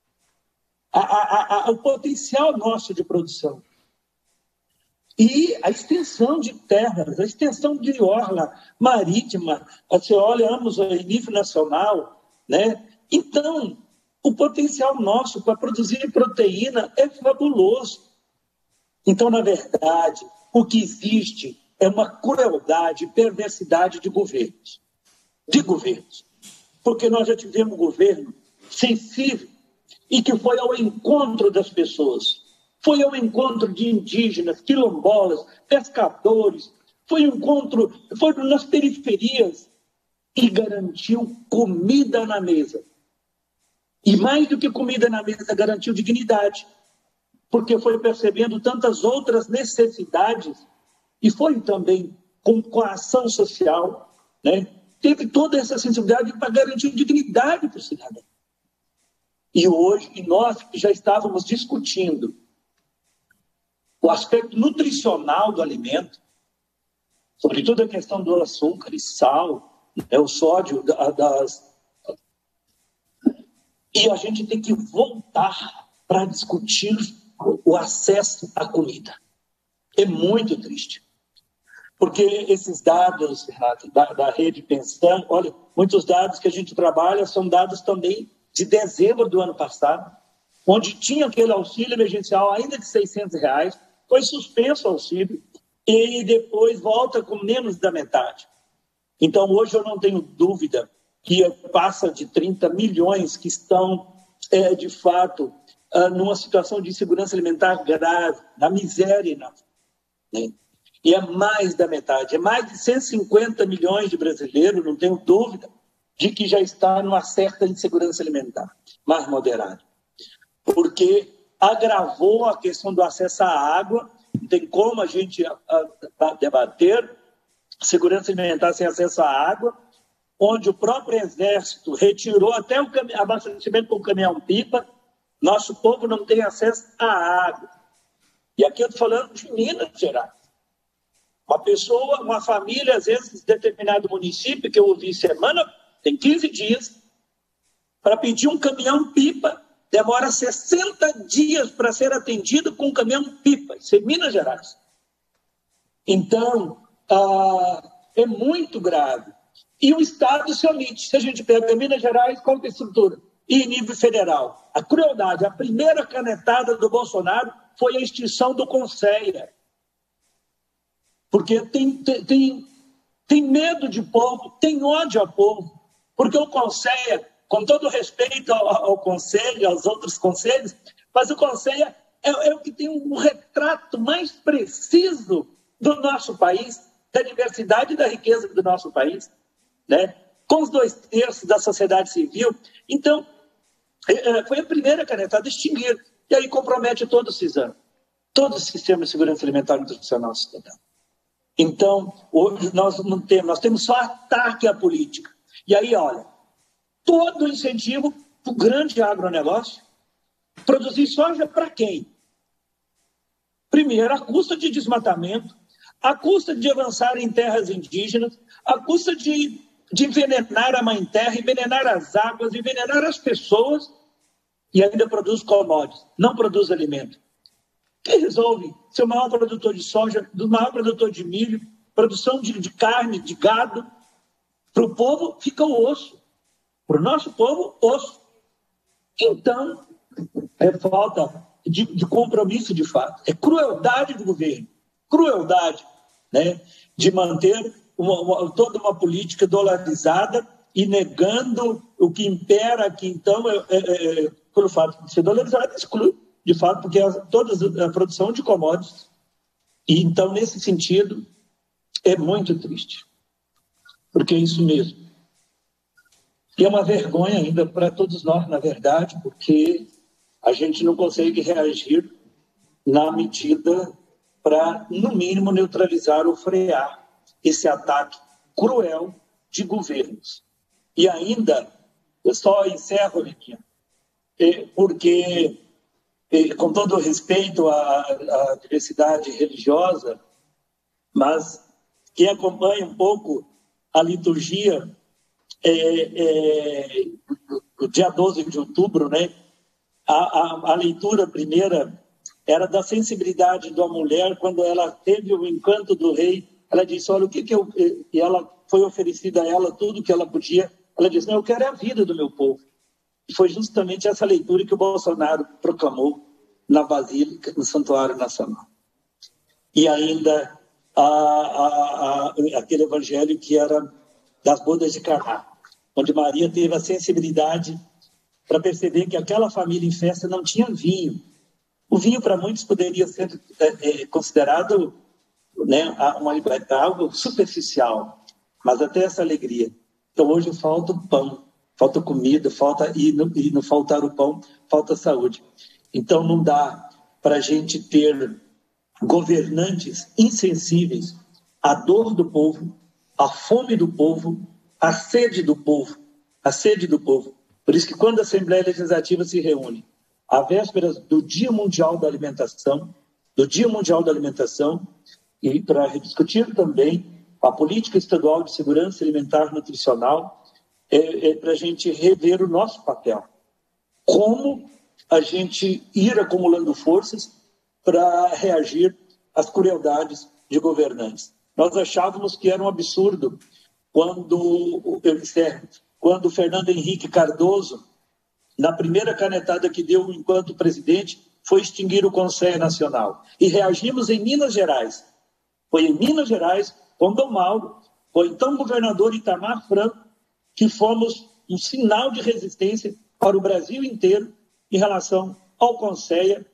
O potencial nosso de produção. E a extensão de terras, a extensão de orla marítima, você olhamos o nível nacional, Então, o potencial nosso para produzir proteína é fabuloso. Então, na verdade, o que existe é uma crueldade, perversidade de governos. Porque nós já tivemos um governo sensível e que foi ao encontro das pessoas, foi ao encontro de indígenas, quilombolas, pescadores, foi nas periferias e garantiu comida na mesa. E mais do que comida na mesa, garantiu dignidade, porque foi percebendo tantas outras necessidades e foi também com a ação social, né? Teve toda essa sensibilidade para garantir dignidade para o cidadão. E hoje, nós que já estávamos discutindo o aspecto nutricional do alimento, sobretudo a questão do açúcar e sal, o sódio, e a gente tem que voltar para discutir o acesso à comida. É muito triste. Porque esses dados, Renato, da Rede Pensão, olha, muitos dados que a gente trabalha são dados também de dezembro do ano passado, onde tinha aquele auxílio emergencial ainda de R$600, foi suspenso o auxílio e depois volta com menos da metade. Então, hoje eu não tenho dúvida que passa de 30 milhões que estão, de fato, numa situação de insegurança alimentar grave, na miséria, né? E é mais da metade, é mais de 150 milhões de brasileiros, não tenho dúvida, de que já está numa certa insegurança alimentar, mais moderada. Porque agravou a questão do acesso à água, não tem como a gente debater segurança alimentar sem acesso à água, onde o próprio Exército retirou até o abastecimento com o caminhão-pipa, nosso povo não tem acesso à água. E aqui eu estou falando de Minas Gerais. Uma família, às vezes, de determinado município, que eu ouvi semana, tem 15 dias, para pedir um caminhão-pipa, demora 60 dias para ser atendido com um caminhão-pipa. Isso é Minas Gerais. Então, é muito grave. E o Estado se omite. Se a gente pega Minas Gerais, qual que é a estrutura? E em nível federal. A crueldade, a primeira canetada do Bolsonaro foi a extinção do Conselho. Porque tem medo de povo, tem ódio ao povo. Porque o Conselho, com todo respeito ao Conselho, aos outros conselhos, mas o Conselho é o que tem um retrato mais preciso do nosso país, da diversidade e da riqueza do nosso país, né? Com os 2/3 da sociedade civil. Então, foi a primeira canetada extinguir. E aí compromete todo o CISAM, todo o sistema de segurança alimentar e nutricional cidadão. Então, hoje nós temos só ataque à política. E aí, olha, todo incentivo para o grande agronegócio. Produzir soja para quem? Primeiro, a custa de desmatamento, a custa de avançar em terras indígenas, a custa de envenenar a mãe terra, envenenar as águas, envenenar as pessoas, e ainda produz commodities, não produz alimento. Quem resolve ser o maior produtor de soja, do maior produtor de milho, produção de carne, de gado? Para o povo fica o osso. Para o nosso povo, osso. Então, é falta de compromisso de fato. É crueldade do governo. Crueldade, né, de manter toda uma política dolarizada e negando o que impera aqui. Então, pelo fato de ser dolarizada, exclui, de fato, porque toda a produção de commodities. E, então, nesse sentido, é muito triste. Porque é isso mesmo. E é uma vergonha ainda para todos nós, na verdade, porque a gente não consegue reagir na medida para, no mínimo, neutralizar ou frear esse ataque cruel de governos. E ainda, eu só encerro, Liquinha, porque, com todo o respeito à diversidade religiosa, mas quem acompanha um pouco a liturgia, o dia 12 de outubro, né, a leitura primeira era da sensibilidade da mulher quando ela teve o encanto do rei. Ela disse, olha, e ela foi oferecida a ela tudo que ela podia. Ela disse, não, eu quero a vida do meu povo. E foi justamente essa leitura que o Bolsonaro proclamou na Basílica, no Santuário Nacional. E ainda aquele evangelho que era das bodas de Caná, onde Maria teve a sensibilidade para perceber que aquela família em festa não tinha vinho. O vinho, para muitos, poderia ser considerado, né, algo superficial, mas até essa alegria. Então, hoje falta o pão, falta comida, e não faltar o pão, falta saúde. Então, não dá para a gente ter governantes insensíveis à dor do povo, à fome do povo, à sede do povo, à sede do povo. Por isso que quando a Assembleia Legislativa se reúne, à véspera do Dia Mundial da Alimentação, e para discutir também a política estadual de segurança alimentar e nutricional, para a gente rever o nosso papel. Como a gente ir acumulando forças para reagir às crueldades de governantes. Nós achávamos que era um absurdo quando Fernando Henrique Cardoso, na primeira canetada que deu enquanto presidente, foi extinguir o Conselho Nacional. E reagimos em Minas Gerais. Foi em Minas Gerais, com Dom Mauro, foi então governador Itamar Franco, que fomos um sinal de resistência para o Brasil inteiro em relação ao Conselho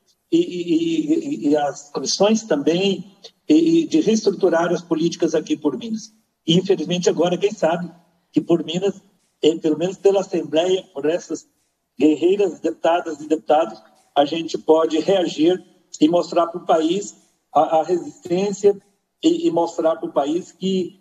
e as comissões também, e de reestruturar as políticas aqui por Minas. E, infelizmente, agora, quem sabe, que por Minas, pelo menos pela Assembleia, por essas guerreiras, deputadas e deputados, a gente pode reagir e mostrar para o país a resistência e mostrar para o país que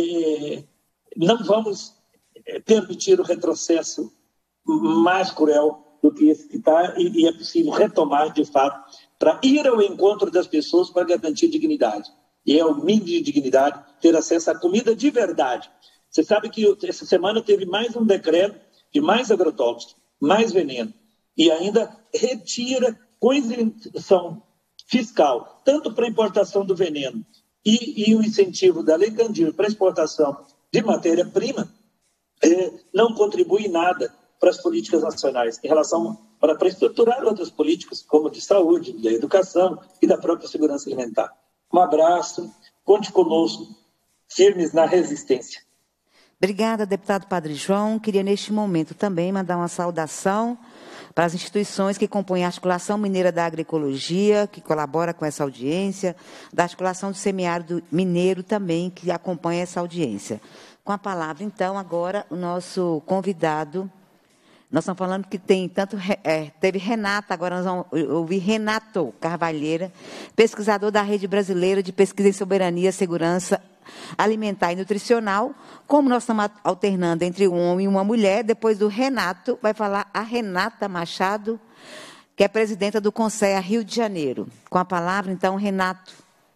não vamos permitir o retrocesso mais cruel do que esse que está, e é possível retomar, de fato, para ir ao encontro das pessoas para garantir dignidade. E é o mínimo de dignidade ter acesso à comida de verdade. Você sabe que essa semana teve mais um decreto de mais agrotóxicos, mais veneno, e ainda retira com isenção fiscal, tanto para a importação do veneno e o incentivo da Lei Candir para a exportação de matéria-prima, não contribui nada para as políticas nacionais, em relação para estruturar outras políticas, como de saúde, da educação e da própria segurança alimentar. Um abraço, conte conosco, firmes na resistência. Obrigada, deputado Padre João. Queria, neste momento, também mandar uma saudação para as instituições que compõem a Articulação Mineira da Agroecologia, que colabora com essa audiência, da Articulação do Semiárido Mineiro também, que acompanha essa audiência. Com a palavra, então, agora, o nosso convidado. Nós estamos falando que teve Renata, agora nós vamos ouvir Renato Carvalheira, pesquisador da Rede Brasileira de Pesquisa em Soberania, Segurança Alimentar e Nutricional. Como nós estamos alternando entre um homem e uma mulher, depois do Renato, vai falar a Renata Machado, que é presidenta do Conselho Rio de Janeiro. Com a palavra, então, Renato.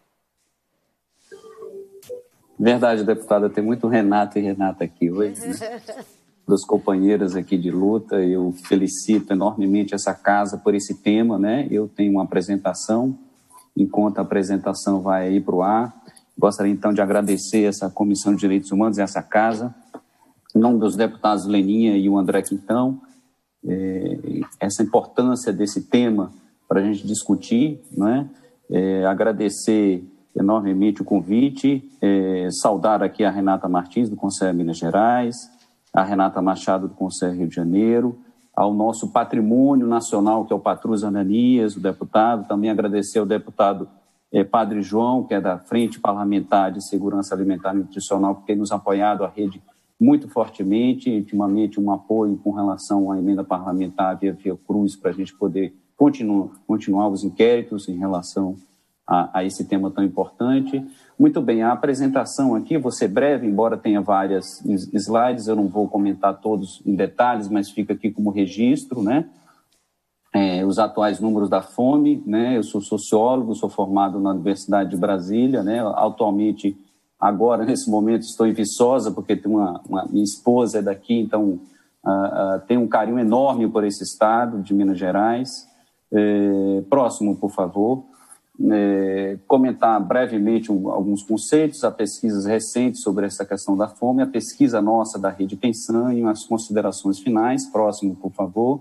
Verdade, deputada, tem muito Renato e Renata aqui hoje, né? Dos companheiros aqui de luta, eu felicito enormemente essa casa por esse tema, né? Eu tenho uma apresentação, enquanto a apresentação vai aí para o ar, gostaria então de agradecer essa Comissão de Direitos Humanos e essa casa, em nome dos deputados Leninha e o André Quintão, essa importância desse tema para a gente discutir, né? Agradecer enormemente o convite, saudar aqui a Renata Martins, do Conselho Minas Gerais, a Renata Machado, do Conselho Rio de Janeiro, ao nosso patrimônio nacional, que é o Patrus Ananias, o deputado, também agradecer ao deputado Padre João, que é da Frente Parlamentar de Segurança Alimentar e Nutricional, que tem nos apoiado a rede muito fortemente, ultimamente um apoio com relação à emenda parlamentar via Cruz, para a gente poder continuar os inquéritos em relação a esse tema tão importante. Muito bem, a apresentação aqui, vou ser breve, embora tenha várias slides, eu não vou comentar todos em detalhes, mas fica aqui como registro, né? Os atuais números da fome, né? Eu sou sociólogo, sou formado na Universidade de Brasília, né? Atualmente, agora, nesse momento, estou em Viçosa, porque tem minha esposa é daqui, então tenho um carinho enorme por esse estado de Minas Gerais. Próximo, por favor. Comentar brevemente alguns conceitos, a pesquisas recentes sobre essa questão da fome, a pesquisa nossa da Rede Pensan e as considerações finais. Próximo, por favor.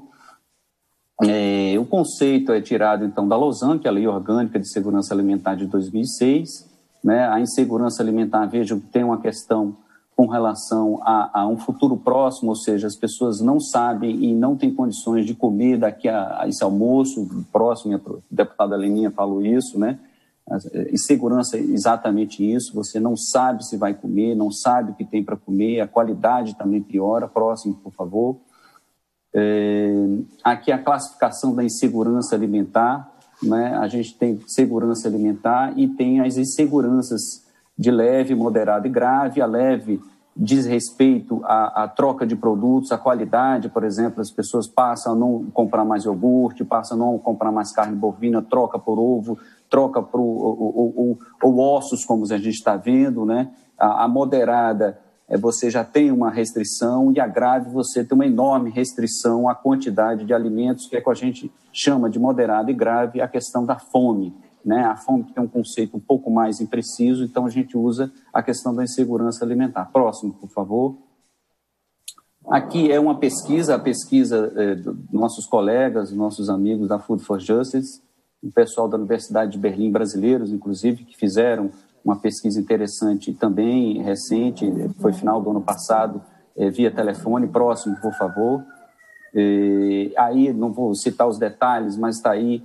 O conceito é tirado, então, da Lausanne, que é a Lei Orgânica de Segurança Alimentar de 2006, né? A insegurança alimentar, vejo que tem uma questão com relação a um futuro próximo, ou seja, as pessoas não sabem e não têm condições de comer daqui a esse almoço próximo, a deputada Leninha falou isso, né? Insegurança é exatamente isso, você não sabe se vai comer, não sabe o que tem para comer, a qualidade também piora. Próximo, por favor. Aqui a classificação da insegurança alimentar, né? A gente tem segurança alimentar e tem as inseguranças de leve, moderada e grave. A leve diz respeito à troca de produtos, à qualidade, por exemplo, as pessoas passam a não comprar mais iogurte, passam a não comprar mais carne bovina, troca por ovo, troca por ou ossos, como a gente está vendo, né? A moderada, você já tem uma restrição, e a grave, você tem uma enorme restrição à quantidade de alimentos, que é o que a gente chama de moderada e grave, a questão da fome, né? A fome tem um conceito um pouco mais impreciso, então a gente usa a questão da insegurança alimentar. Próximo, por favor. Aqui é uma pesquisa, a pesquisa dos nossos colegas, nossos amigos da Food for Justice, o pessoal da Universidade de Berlim, brasileiros, inclusive, que fizeram uma pesquisa interessante também, recente, foi final do ano passado, via telefone. Próximo, por favor. Aí, não vou citar os detalhes, mas está aí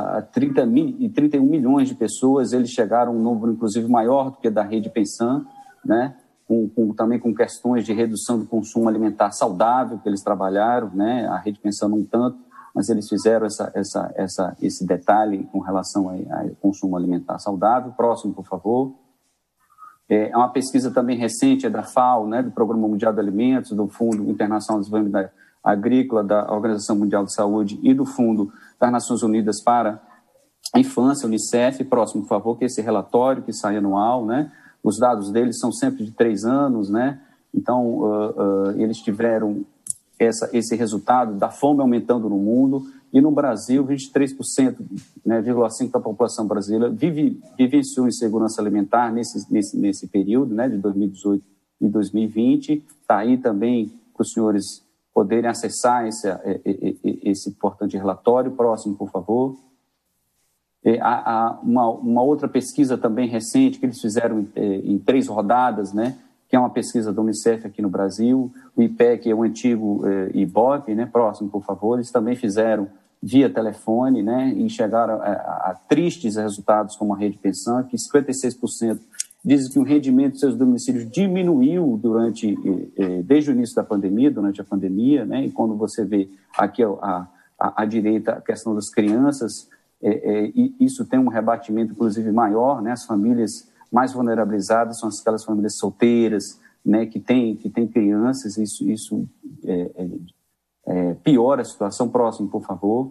31 milhões de pessoas. Eles chegaram a um número, inclusive, maior do que da Rede Pensan, né? Também com questões de redução do consumo alimentar saudável que eles trabalharam, né? A Rede Pensan não tanto, mas eles fizeram esse detalhe com relação ao consumo alimentar saudável. Próximo, por favor. É uma pesquisa também recente, da FAO, né, do Programa Mundial de Alimentos, do Fundo Internacional de Desenvolvimento Agrícola, da Organização Mundial de Saúde e do Fundo das Nações Unidas para a Infância, Unicef. Próximo, por favor, que é esse relatório que sai anual, né? Os dados deles são sempre de 3 anos, né? Então, eles tiveram esse resultado da fome aumentando no mundo, e no Brasil, 23%, né, 0,5% da população brasileira vivenciou insegurança alimentar nesse período, né, de 2018 e 2020. Está aí também para os senhores poderem acessar esse importante relatório. Próximo, por favor. Uma outra pesquisa também recente, que eles fizeram em 3 rodadas, né, que é uma pesquisa da Unicef aqui no Brasil, o IPEC é o antigo IBOP, né? Próximo, por favor. Eles também fizeram via telefone, né? E chegaram a tristes resultados, como a Rede Pensan, que 56% dizem que o rendimento dos seus domicílios diminuiu desde o início da pandemia, durante a pandemia, né? E quando você vê aqui à direita a questão das crianças, isso tem um rebatimento, inclusive, maior, né? As famílias mais vulnerabilizadas são aquelas famílias solteiras, né, que tem crianças. Isso piora a situação. Próximo, por favor.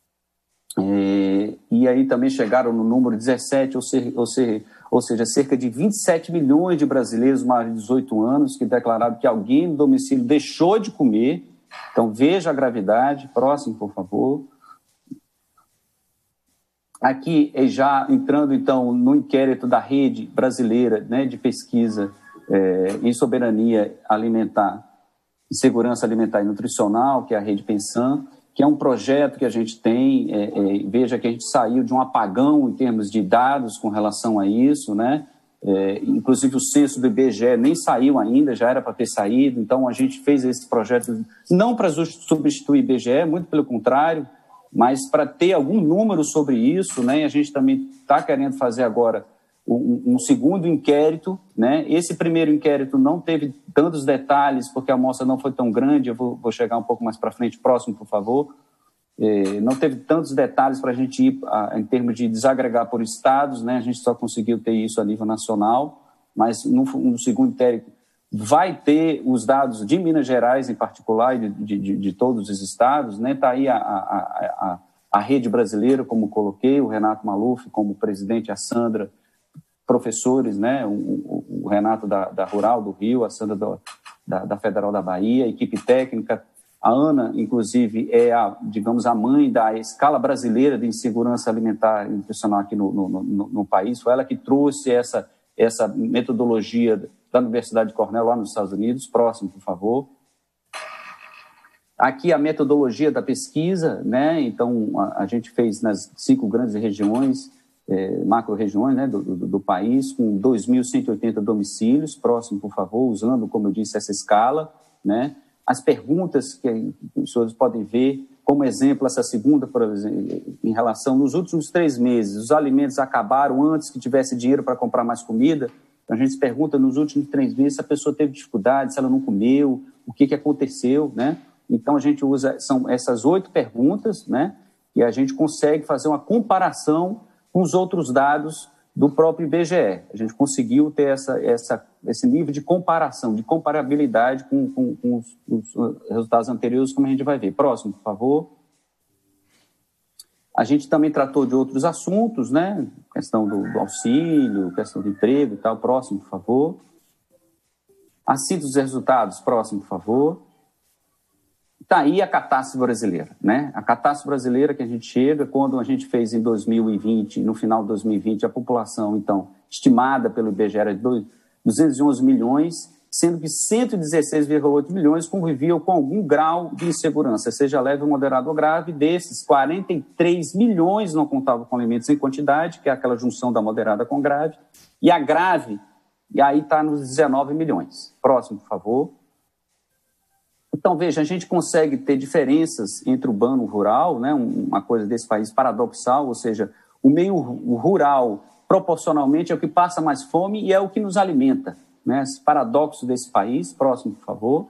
E aí também chegaram no número 17, ou seja, cerca de 27 milhões de brasileiros maiores de 18 anos que declararam que alguém no domicílio deixou de comer. Então, veja a gravidade. Próximo, por favor. Aqui, já entrando, então, no inquérito da Rede Brasileira, né, de Pesquisa em Soberania Alimentar, Segurança Alimentar e Nutricional, que é a Rede Pensan, que é um projeto que a gente tem. Veja que a gente saiu de um apagão em termos de dados com relação a isso, né? Inclusive o censo do IBGE nem saiu ainda, já era para ter saído. Então, a gente fez esse projeto não para substituir o IBGE, muito pelo contrário, mas para ter algum número sobre isso, né? E a gente também está querendo fazer agora um segundo inquérito, né? Esse primeiro inquérito não teve tantos detalhes, porque a amostra não foi tão grande. Eu vou chegar um pouco mais para frente. Próximo, por favor. Não teve tantos detalhes para a gente ir em termos de desagregar por estados, né? A gente só conseguiu ter isso a nível nacional, mas no segundo inquérito vai ter os dados de Minas Gerais, em particular, e de todos os estados, né? Está aí a Rede Brasileira, como coloquei, o Renato Maluf como presidente, a Sandra, professores, né? O Renato da Rural do Rio, a Sandra da Federal da Bahia, a equipe técnica. A Ana, inclusive, é digamos, a mãe da escala brasileira de insegurança alimentar e nutricional aqui no país. Foi ela que trouxe essa metodologia da Universidade de Cornell, lá nos Estados Unidos. Próximo, por favor. Aqui a metodologia da pesquisa, né? Então, a gente fez nas 5 grandes regiões, macro-regiões, né, do país, com 2.180 domicílios. Próximo, por favor, usando, como eu disse, essa escala, né? As perguntas que os senhores podem ver, como exemplo, essa segunda, por exemplo, em relação, nos últimos 3 meses, os alimentos acabaram antes que tivesse dinheiro para comprar mais comida. A gente se pergunta, nos últimos 3 meses, se a pessoa teve dificuldade, se ela não comeu, o que aconteceu, né? Então, a gente usa, são essas 8 perguntas, né? E a gente consegue fazer uma comparação com os outros dados do próprio IBGE. A gente conseguiu ter esse nível de comparação, de comparabilidade com os resultados anteriores, como a gente vai ver. Próximo, por favor. A gente também tratou de outros assuntos, né? Questão do auxílio, questão do emprego e tal. Próximo, por favor. A síntese dos resultados. Próximo, por favor. Está aí a catástrofe brasileira, né? A catástrofe brasileira que a gente chega, quando a gente fez em 2020, no final de 2020, a população, então, estimada pelo IBGE era de 211 milhões, sendo que 116,8 milhões conviviam com algum grau de insegurança, seja leve, moderado ou grave. Desses, 43 milhões não contavam com alimentos em quantidade, que é aquela junção da moderada com grave, e a grave, e aí está nos 19 milhões. Próximo, por favor. Então, veja, a gente consegue ter diferenças entre o urbano e o rural, né? Uma coisa desse país paradoxal, ou seja, o meio rural, proporcionalmente, é o que passa mais fome e é o que nos alimenta, né? Esse paradoxo desse país. Próximo, por favor.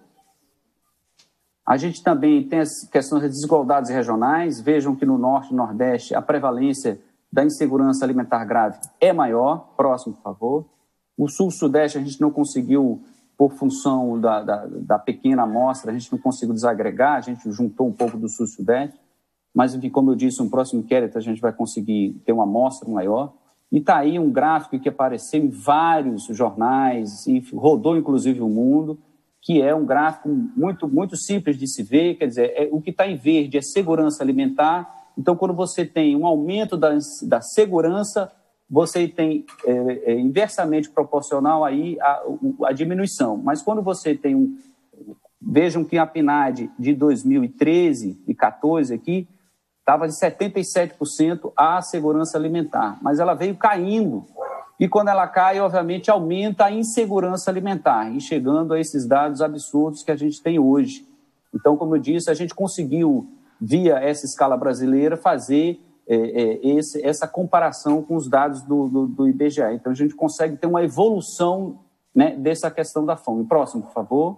A gente também tem as questões das desigualdades regionais. Vejam que no Norte e Nordeste a prevalência da insegurança alimentar grave é maior. Próximo, por favor. O Sul e Sudeste a gente não conseguiu, por função da pequena amostra, a gente não conseguiu desagregar, a gente juntou um pouco do Sul e Sudeste, mas, enfim, como eu disse, um próximo inquérito a gente vai conseguir ter uma amostra maior. E está aí um gráfico que apareceu em vários jornais, e rodou inclusive o mundo, que é um gráfico muito, muito simples de se ver, quer dizer, o que está em verde é segurança alimentar. Então, quando você tem um aumento da segurança, você tem inversamente proporcional aí a diminuição. Mas quando você tem vejam que a PNAD de 2013 e 2014 aqui estava de 77% a segurança alimentar, mas ela veio caindo. E quando ela cai, obviamente, aumenta a insegurança alimentar, e chegando a esses dados absurdos que a gente tem hoje. Então, como eu disse, a gente conseguiu, via essa escala brasileira, fazer essa comparação com os dados do IBGE. Então, a gente consegue ter uma evolução, né, dessa questão da fome. Próximo, por favor.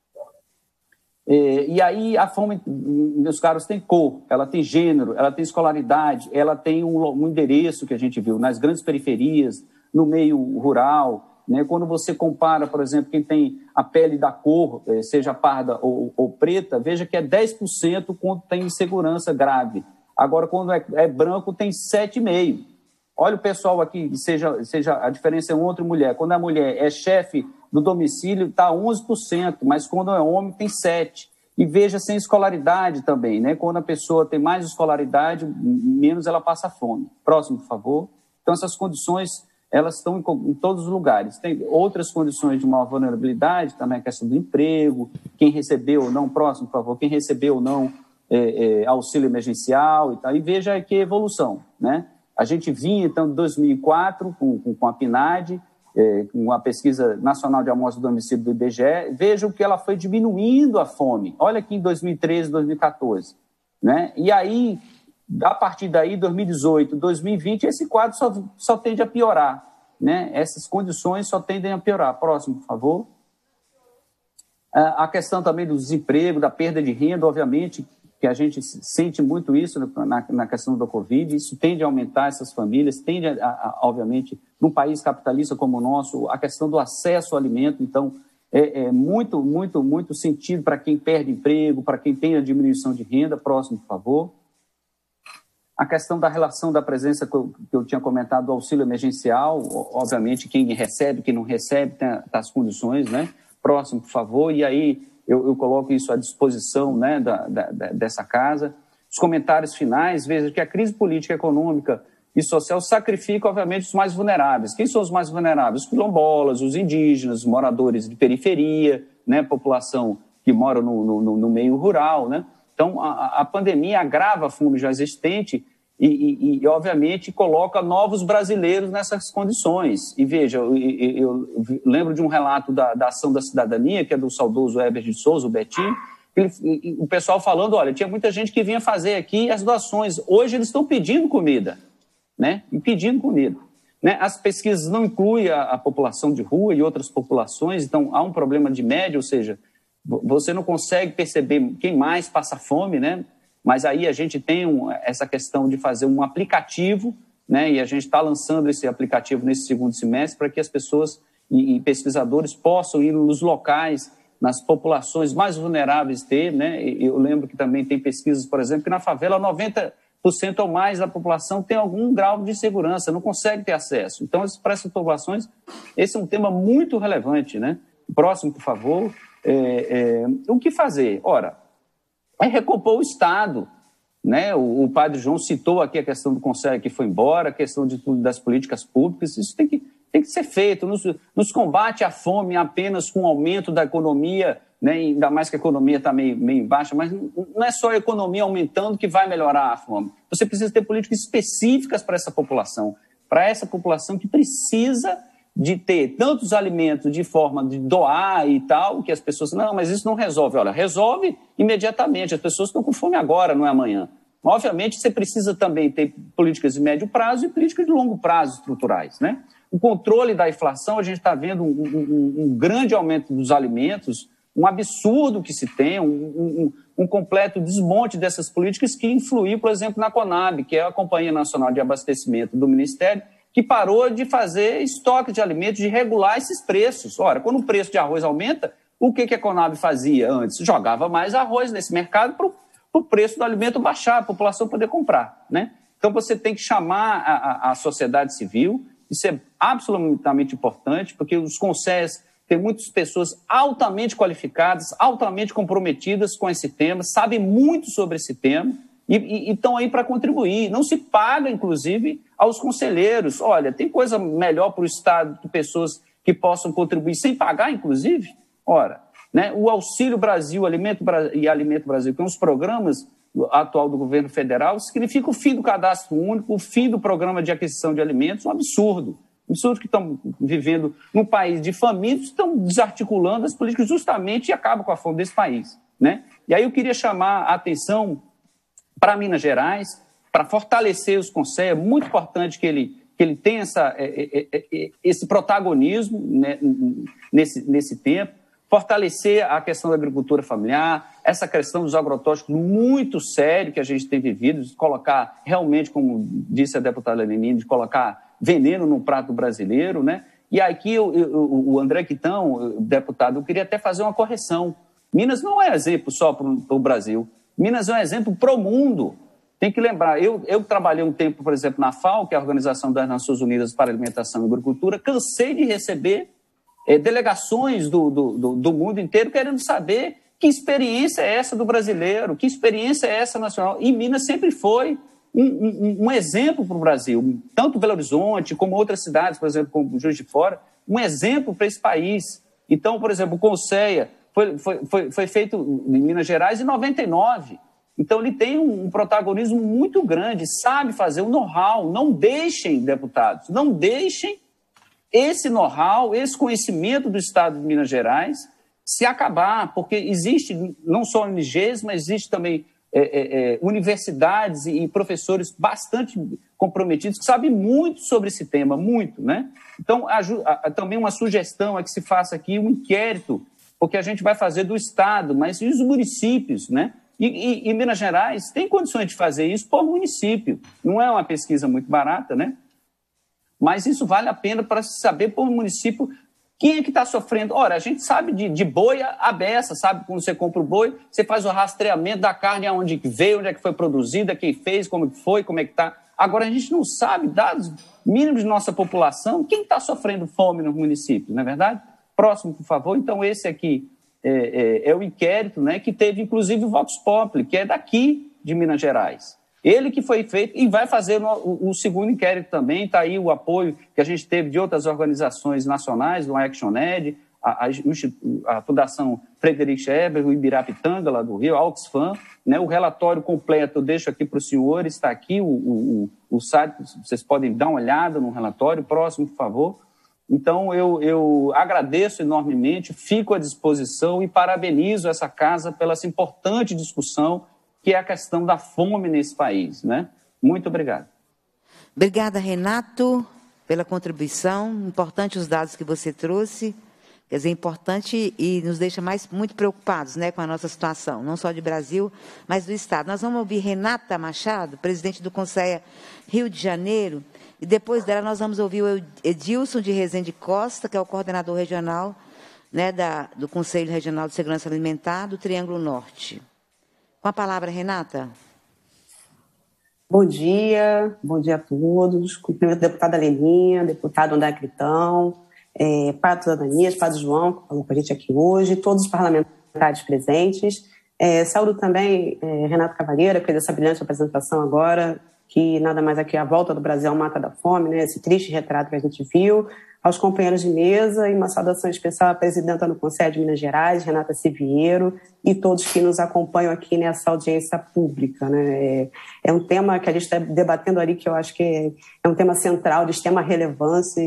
E aí a fome, meus caros, tem cor, ela tem gênero, ela tem escolaridade, ela tem um endereço que a gente viu nas grandes periferias, no meio rural, né? Quando você compara, por exemplo, quem tem a pele da cor, seja parda ou preta, veja que é 10% quando tem insegurança grave. Agora, quando é branco, tem 7,5%. Olha o pessoal aqui, seja a diferença é homem e mulher. Quando a mulher é chefe do domicílio, está 11%, mas quando é homem, tem 7%. E veja, sem escolaridade também, né? Quando a pessoa tem mais escolaridade, menos ela passa fome. Próximo, por favor. Então, essas condições, elas estão em todos os lugares. Tem outras condições de maior vulnerabilidade, também a questão do emprego, quem recebeu ou não, próximo, por favor, quem recebeu ou não auxílio emergencial e tal. E veja que evolução, né? A gente vinha, então, de 2004, com a PNAD, com a Pesquisa Nacional de Amostra do Domicílio do IBGE, vejam que ela foi diminuindo a fome. Olha aqui em 2013, 2014. Né? E aí, a partir daí, 2018, 2020, esse quadro só tende a piorar. Né? Essas condições só tendem a piorar. Próximo, por favor. A questão também do desemprego, da perda de renda, obviamente, que a gente sente muito isso na questão da Covid, isso tende a aumentar essas famílias, tende obviamente, num país capitalista como o nosso, a questão do acesso ao alimento, então, é muito, muito, muito sentido para quem perde emprego, para quem tem a diminuição de renda. Próximo, por favor. A questão da relação da presença que eu tinha comentado do auxílio emergencial, obviamente, quem recebe, quem não recebe, tem as condições, né? Próximo, por favor, e aí eu coloco isso à disposição, né, dessa casa. Os comentários finais, veja que a crise política, econômica e social sacrifica, obviamente, os mais vulneráveis. Quem são os mais vulneráveis? Os quilombolas, os indígenas, os moradores de periferia, né, população que mora no meio rural, né? Então, a pandemia agrava a fome já existente e obviamente, coloca novos brasileiros nessas condições. E veja, eu lembro de um relato da Ação da Cidadania, que é do saudoso Heber de Souza, o Betinho, o pessoal falando, olha, tinha muita gente que vinha fazer aqui as doações. Hoje eles estão pedindo comida, né? E pedindo comida. Né? As pesquisas não incluem a população de rua e outras populações, então há um problema de média, ou seja, você não consegue perceber quem mais passa fome, né? Mas aí a gente tem essa questão de fazer um aplicativo, né? E a gente está lançando esse aplicativo nesse segundo semestre para que as pessoas e pesquisadores possam ir nos locais, nas populações mais vulneráveis ter, né? Eu lembro que também tem pesquisas, por exemplo, que na favela 90% ou mais da população tem algum grau de insegurança, não consegue ter acesso. Então, para essas populações, esse é um tema muito relevante, né? Próximo, por favor. O que fazer? Ora, é recompor o Estado, né? O padre João citou aqui a questão do Conselho que foi embora, a questão das políticas públicas, isso tem que ser feito. Nos combate à fome apenas com o aumento da economia, né? Ainda mais que a economia está meio baixa, mas não é só a economia aumentando que vai melhorar a fome. Você precisa ter políticas específicas para essa população que precisa de ter tantos alimentos de forma de doar e tal, que as pessoas... Não, mas isso não resolve. Olha, resolve imediatamente. As pessoas estão com fome agora, não é amanhã. Obviamente, você precisa também ter políticas de médio prazo e políticas de longo prazo estruturais, né? O controle da inflação, a gente está vendo um grande aumento dos alimentos, um absurdo que se tem, um completo desmonte dessas políticas que influiu, por exemplo, na Conab, que é a Companhia Nacional de Abastecimento do Ministério, que parou de fazer estoque de alimentos, de regular esses preços. Ora, quando o preço de arroz aumenta, o que a Conab fazia antes? Jogava mais arroz nesse mercado para o preço do alimento baixar, a população poder comprar, né? Então, você tem que chamar a sociedade civil, isso é absolutamente importante, porque os conselhos têm muitas pessoas altamente qualificadas, altamente comprometidas com esse tema, sabem muito sobre esse tema, e estão aí para contribuir. Não se paga, inclusive, aos conselheiros. Olha, tem coisa melhor para o Estado de pessoas que possam contribuir sem pagar, inclusive? Ora, né, o Auxílio Brasil Alimento Brasil, que são os programas atual do governo federal, significa o fim do cadastro único, o fim do programa de aquisição de alimentos, um absurdo. Absurdo que estão vivendo num país de famintos, estão desarticulando as políticas justamente e acabam com a fome desse país, né? E aí eu queria chamar a atenção para Minas Gerais, para fortalecer os conselhos. É muito importante que ele tenha esse protagonismo, né, nesse tempo, fortalecer a questão da agricultura familiar, essa questão dos agrotóxicos muito sério que a gente tem vivido, de colocar realmente, como disse a deputada Lenine, de colocar veneno no prato brasileiro, né? E aqui o André Quitão, deputado, eu queria até fazer uma correção. Minas não é exemplo só para o Brasil. Minas é um exemplo para o mundo. Tem que lembrar, eu trabalhei um tempo, por exemplo, na FAO, que é a Organização das Nações Unidas para a Alimentação e Agricultura, cansei de receber delegações do mundo inteiro querendo saber que experiência é essa do brasileiro, que experiência é essa nacional. E Minas sempre foi um exemplo para o Brasil, tanto Belo Horizonte como outras cidades, por exemplo, como Juiz de Fora, um exemplo para esse país. Então, por exemplo, o Conceia foi feito em Minas Gerais em 99. Então, ele tem um protagonismo muito grande, sabe fazer o know-how. Não deixem, deputados, não deixem esse know-how, esse conhecimento do Estado de Minas Gerais se acabar, porque existe não só ONGs, mas existe também universidades e professores bastante comprometidos que sabem muito sobre esse tema, muito, né? Então, também uma sugestão é que se faça aqui um inquérito, porque a gente vai fazer do Estado, mas e os municípios, né? E Minas Gerais tem condições de fazer isso por município. Não é uma pesquisa muito barata, né? Mas isso vale a pena para se saber por município quem é que está sofrendo. Ora, a gente sabe de boi a beça, sabe? Quando você compra o boi, você faz o rastreamento da carne, aonde que veio, onde é que foi produzida, quem fez, como que foi, como é que está. Agora, a gente não sabe, dados mínimos de nossa população, quem está sofrendo fome nos municípios, não é verdade? Próximo, por favor. Então, esse aqui é o inquérito, né, que teve, inclusive, o Vox Populi, que é daqui de Minas Gerais. Ele que foi feito e vai fazer o segundo inquérito também. Está aí o apoio que a gente teve de outras organizações nacionais, do ActionEd, a Fundação Friedrich Ebert, o Ibirapitanga, lá do Rio, a Oxfam, né? O relatório completo eu deixo aqui para o senhor, está aqui o site, vocês podem dar uma olhada no relatório. Próximo, por favor. Então, eu agradeço enormemente, fico à disposição e parabenizo essa casa pela essa importante discussão que é a questão da fome nesse país, né? Muito obrigado. Obrigada, Renato, pela contribuição. Importante os dados que você trouxe. Quer dizer, importante e nos deixa muito preocupados, né, com a nossa situação, não só de Brasil, mas do Estado. Nós vamos ouvir Renata Machado, presidente do Conselho Rio de Janeiro, e depois dela nós vamos ouvir o Edilson de Rezende Costa, que é o coordenador regional, né, do Conselho Regional de Segurança Alimentar do Triângulo Norte. Com a palavra, Renata. Bom dia a todos. Cumprimento a deputada Leninha, deputado André Critão, Pato Ananias, Pato João, que falou com a gente aqui hoje, todos os parlamentares presentes. Saúdo também Renato Cavalheira, que fez essa brilhante apresentação agora, que nada mais é que a volta do Brasil ao mata da fome, né, esse triste retrato que a gente viu, aos companheiros de mesa, e uma saudação especial à presidenta do Conselho de Minas Gerais, Renata Siviero, e todos que nos acompanham aqui nessa audiência pública, né. É um tema que a gente está debatendo ali, que eu acho que é um tema central, de extrema relevância,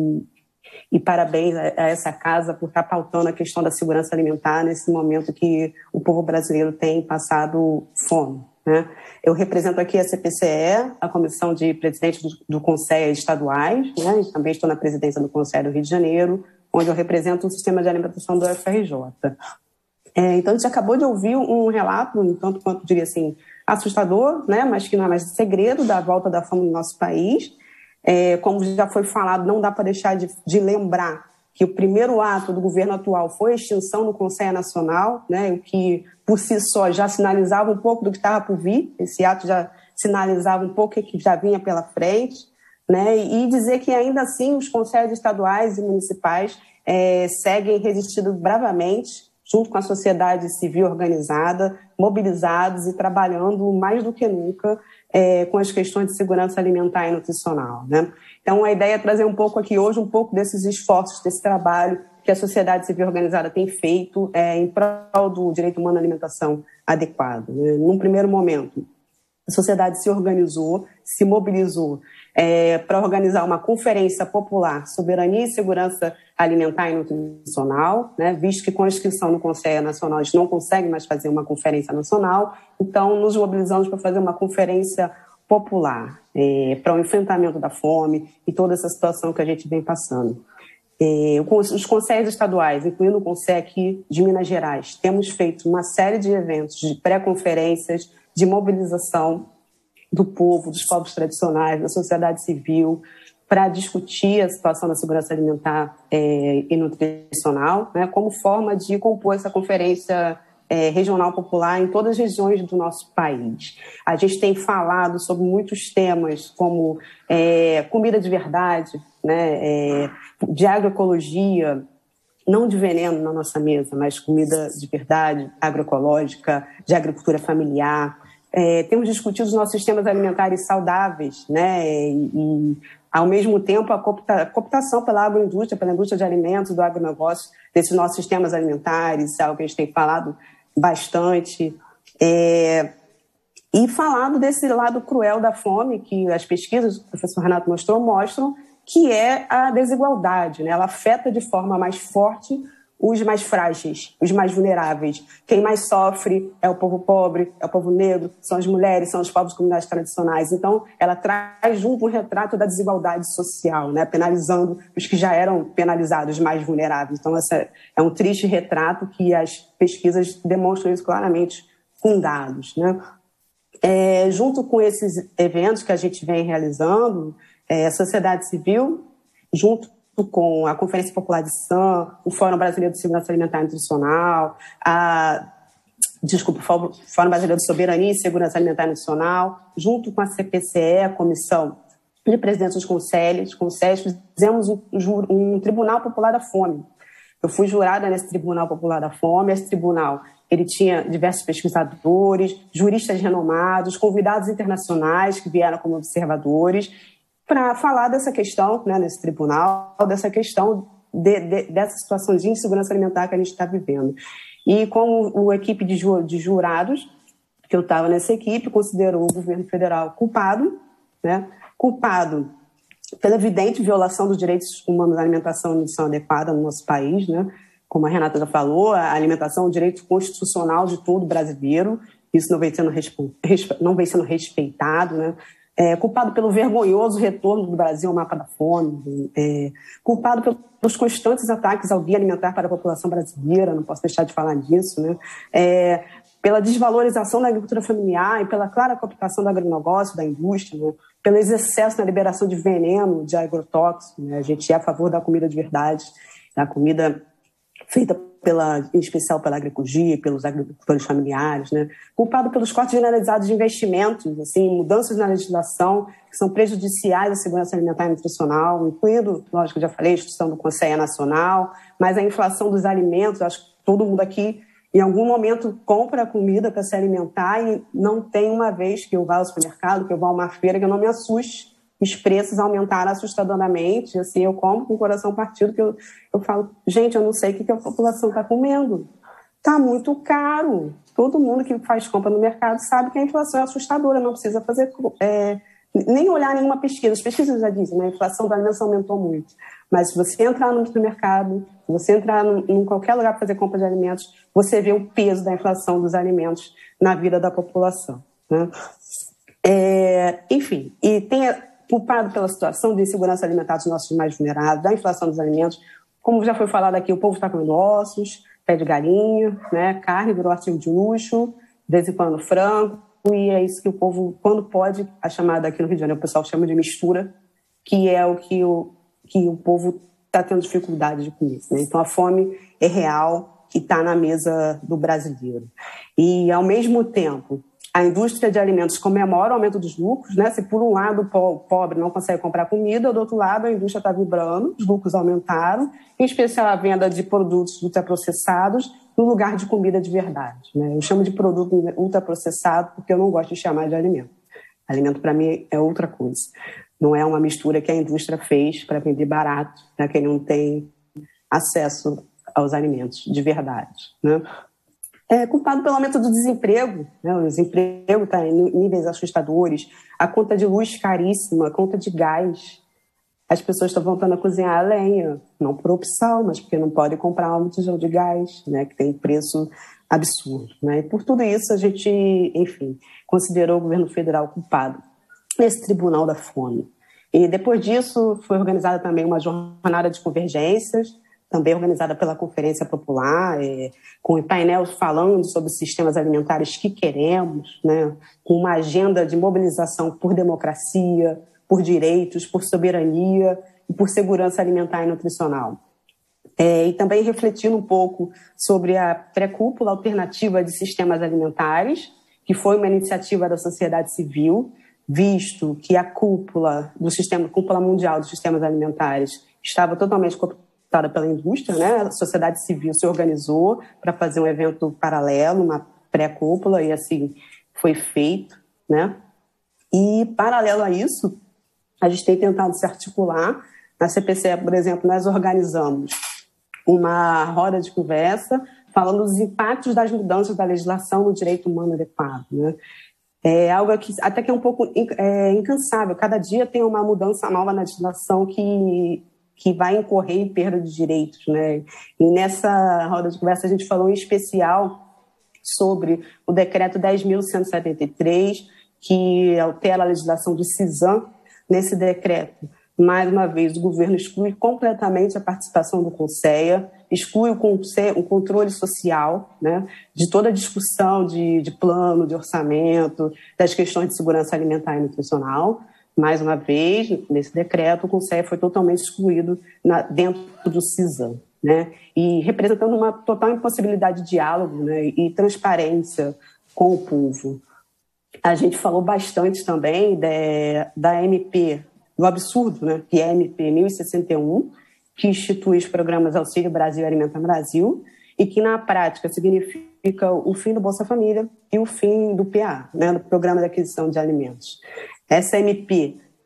e parabéns a essa casa por estar pautando a questão da segurança alimentar nesse momento que o povo brasileiro tem passado fome, né? Eu represento aqui a CPCE, a Comissão de Presidentes do Conselho Estaduais, né? E também estou na presidência do Conselho do Rio de Janeiro, onde eu represento o sistema de alimentação do UFRJ. Então, a gente acabou de ouvir um relato, um tanto quanto, diria assim, assustador, né? Mas que não é mais segredo da volta da fome no nosso país. Como já foi falado, não dá para deixar de lembrar que o primeiro ato do governo atual foi a extinção do Conselho Nacional, né, o que, por si só, já sinalizava um pouco do que estava por vir. Esse ato já sinalizava um pouco o que já vinha pela frente, né, e dizer que, ainda assim, os conselhos estaduais e municipais seguem resistindo bravamente, junto com a sociedade civil organizada, mobilizados e trabalhando mais do que nunca com as questões de segurança alimentar e nutricional, né? Então, a ideia é trazer um pouco aqui hoje, um pouco desses esforços, desse trabalho que a sociedade civil organizada tem feito em prol do direito humano à alimentação adequado, né? Num primeiro momento, a sociedade se organizou, se mobilizou para organizar uma conferência popular, soberania e segurança alimentar e nutricional, né? Visto que com a inscrição no Conselho Nacional a gente não consegue mais fazer uma conferência nacional, então nos mobilizamos para fazer uma conferência popular para o enfrentamento da fome e toda essa situação que a gente vem passando. Os conselhos estaduais, incluindo o Conselho aqui de Minas Gerais, temos feito uma série de eventos, de pré-conferências, de mobilização do povo, dos povos tradicionais, da sociedade civil, para discutir a situação da segurança alimentar e nutricional, né, como forma de compor essa conferência regional popular em todas as regiões do nosso país. A gente tem falado sobre muitos temas, como comida de verdade, né, de agroecologia, não de veneno na nossa mesa, mas comida de verdade, agroecológica, de agricultura familiar. Temos discutido os nossos sistemas alimentares saudáveis, né, e ao mesmo tempo, a cooptação pela agroindústria, pela indústria de alimentos, do agronegócio, desses nossos sistemas alimentares, algo que a gente tem falado bastante. E falado desse lado cruel da fome, que as pesquisas que o professor Renato mostram que é a desigualdade, né? Ela afeta de forma mais forte os mais frágeis, os mais vulneráveis. Quem mais sofre é o povo pobre, é o povo negro, são as mulheres, são os povos de comunidades tradicionais. Então, ela traz junto um retrato da desigualdade social, né? Penalizando os que já eram penalizados, mais vulneráveis. Então, esse é um triste retrato que as pesquisas demonstram isso claramente com dados, né? Junto com esses eventos que a gente vem realizando, a sociedade civil, junto com a Conferência Popular de SAM, o Fórum Brasileiro de Segurança Alimentar e Nutricional, o Fórum Brasileiro de Soberania e Segurança Alimentar e Nutricional, junto com a CPCE, a Comissão de Presidentes dos Conselhos, fizemos um Tribunal Popular da Fome. Eu fui jurada nesse Tribunal Popular da Fome. Esse tribunal, ele tinha diversos pesquisadores, juristas renomados, convidados internacionais que vieram como observadores, para falar dessa questão, né, nesse tribunal, dessa questão dessa situação de insegurança alimentar que a gente está vivendo. E como a equipe de jurados, que eu estava nessa equipe, considerou o governo federal culpado, né? Culpado pela evidente violação dos direitos humanos à alimentação e nutrição adequada no nosso país, né? Como a Renata já falou, a alimentação é um direito constitucional de todo brasileiro, isso não vem sendo respeitado, né? Culpado pelo vergonhoso retorno do Brasil ao mapa da fome, culpado pelos constantes ataques ao guia alimentar para a população brasileira, não posso deixar de falar disso, né? Pela desvalorização da agricultura familiar e pela clara cooptação do agronegócio, da indústria, né? Pelos excessos na liberação de veneno, de agrotóxico, né? A gente é a favor da comida de verdade, da comida feita em especial pela agroecologia, pelos agricultores familiares, né? Culpado pelos cortes generalizados de investimentos, assim, mudanças na legislação que são prejudiciais à segurança alimentar e nutricional, incluindo, lógico, já falei, a instituição do Conselho Nacional, mas a inflação dos alimentos, acho que todo mundo aqui, em algum momento, compra comida para se alimentar e não tem uma vez que eu vá ao supermercado, que eu vá a uma feira, que eu não me assuste. Os preços aumentaram assustadoramente, assim, eu como com o coração partido, que eu falo, gente, eu não sei o que a população está comendo. Está muito caro. Todo mundo que faz compra no mercado sabe que a inflação é assustadora, não precisa fazer nem olhar nenhuma pesquisa. As pesquisas já dizem, né? A inflação da alimentação aumentou muito. Mas se você entrar no supermercado, se você entrar em qualquer lugar para fazer compra de alimentos, você vê o peso da inflação dos alimentos na vida da população, né? Enfim, e tem culpado pela situação de insegurança alimentar dos nossos mais vulneráveis, da inflação dos alimentos. Como já foi falado aqui, o povo está comendo ossos, pé de galinha, né? Carne virou artigo de luxo, de vez em quando frango, e é isso que o povo, quando pode, a chamada aqui no Rio de Janeiro, o pessoal chama de mistura, que é o que o povo está tendo dificuldade de comer, né? Então a fome é real e está na mesa do brasileiro. E, ao mesmo tempo, a indústria de alimentos comemora o aumento dos lucros, né? Se por um lado o pobre não consegue comprar comida, do outro lado a indústria está vibrando, os lucros aumentaram, em especial a venda de produtos ultraprocessados no lugar de comida de verdade, né? Eu chamo de produto ultraprocessado porque eu não gosto de chamar de alimento. Alimento, para mim, é outra coisa. Não é uma mistura que a indústria fez para vender barato, para quem não tem acesso aos alimentos de verdade, né? Culpado pelo aumento do desemprego, né? O desemprego está em níveis assustadores, a conta de luz caríssima, a conta de gás. As pessoas estão voltando a cozinhar a lenha, não por opção, mas porque não podem comprar um botijão de gás, né? Que tem preço absurdo, né? E por tudo isso a gente, enfim, considerou o governo federal culpado nesse Tribunal da Fome. E depois disso foi organizada também uma jornada de convergências, também organizada pela Conferência Popular, com painel falando sobre os sistemas alimentares que queremos, né? Com uma agenda de mobilização por democracia, por direitos, por soberania e por segurança alimentar e nutricional. E também refletindo um pouco sobre a pré-cúpula alternativa de sistemas alimentares, que foi uma iniciativa da sociedade civil, visto que a cúpula mundial dos sistemas alimentares estava totalmente cooptada pela indústria, né? A sociedade civil se organizou para fazer um evento paralelo, uma pré-cúpula, e assim foi feito, né? E, paralelo a isso, a gente tem tentado se articular. Na CPCE, por exemplo, nós organizamos uma roda de conversa falando dos impactos das mudanças da legislação no direito humano adequado, né? É algo que até que é um pouco incansável. Cada dia tem uma mudança nova na legislação que vai incorrer em perda de direitos, né? E nessa roda de conversa a gente falou em especial sobre o decreto 10.173, que altera a legislação do CISAM. Nesse decreto, mais uma vez, o governo exclui completamente a participação do Conselho, exclui o controle social, né, de toda a discussão de plano, de orçamento, das questões de segurança alimentar e nutricional. Mais uma vez, nesse decreto, o Conselho foi totalmente excluído dentro do CISAM, né, e representando uma total impossibilidade de diálogo, né, e transparência com o povo. A gente falou bastante também da MP, do absurdo, né, que é a MP 1061, que institui os programas Auxílio Brasil e Alimenta Brasil, e que, na prática, significa o fim do Bolsa Família e o fim do PA, né, do Programa de Aquisição de Alimentos. Essa MP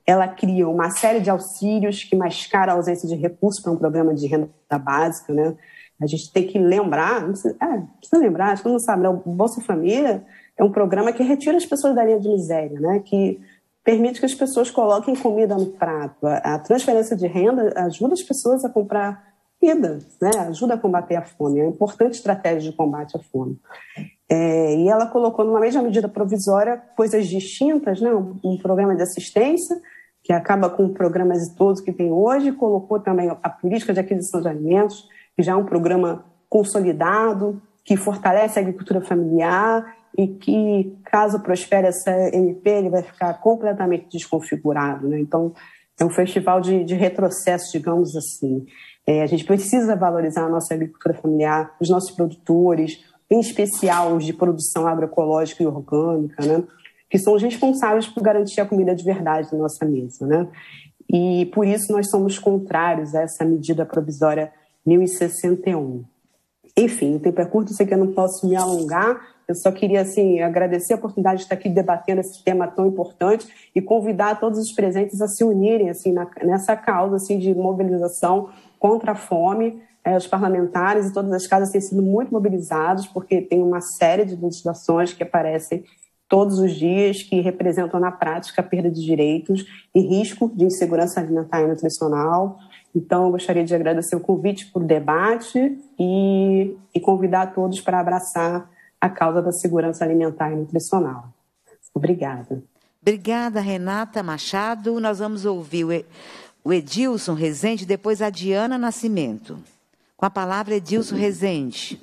ela cria uma série de auxílios que mascaram a ausência de recursos para um programa de renda básica, né? A gente tem que lembrar, precisa lembrar, acho que não sabe, né? O Bolsa Família é um programa que retira as pessoas da linha de miséria, né? Que permite que as pessoas coloquem comida no prato. A transferência de renda ajuda as pessoas a comprar comida, né? Ajuda a combater a fome. É uma importante estratégia de combate à fome. E ela colocou numa mesma medida provisória coisas distintas, né? Um programa de assistência, que acaba com o programa exitoso que tem hoje, colocou também a política de aquisição de alimentos, que já é um programa consolidado, que fortalece a agricultura familiar e que, caso prospere essa MP, ele vai ficar completamente desconfigurado, né? Então, é um festival de retrocesso, digamos assim. A gente precisa valorizar a nossa agricultura familiar, os nossos produtores, em especial os de produção agroecológica e orgânica, né? Que são os responsáveis por garantir a comida de verdade na nossa mesa, né? E por isso nós somos contrários a essa medida provisória 1061. Enfim, o tempo é curto, sei que eu não posso me alongar, eu só queria assim, agradecer a oportunidade de estar aqui debatendo esse tema tão importante e convidar todos os presentes a se unirem assim, nessa causa assim, de mobilização contra a fome. Os parlamentares e todas as casas têm sido muito mobilizados, porque tem uma série de legislações que aparecem todos os dias, que representam na prática a perda de direitos e risco de insegurança alimentar e nutricional. Então, eu gostaria de agradecer o convite por debate e convidar todos para abraçar a causa da segurança alimentar e nutricional. Obrigada. Obrigada, Renata Machado. Nós vamos ouvir o Edilson Rezende, depois a Diana Nascimento. Com a palavra, Edilson Rezende.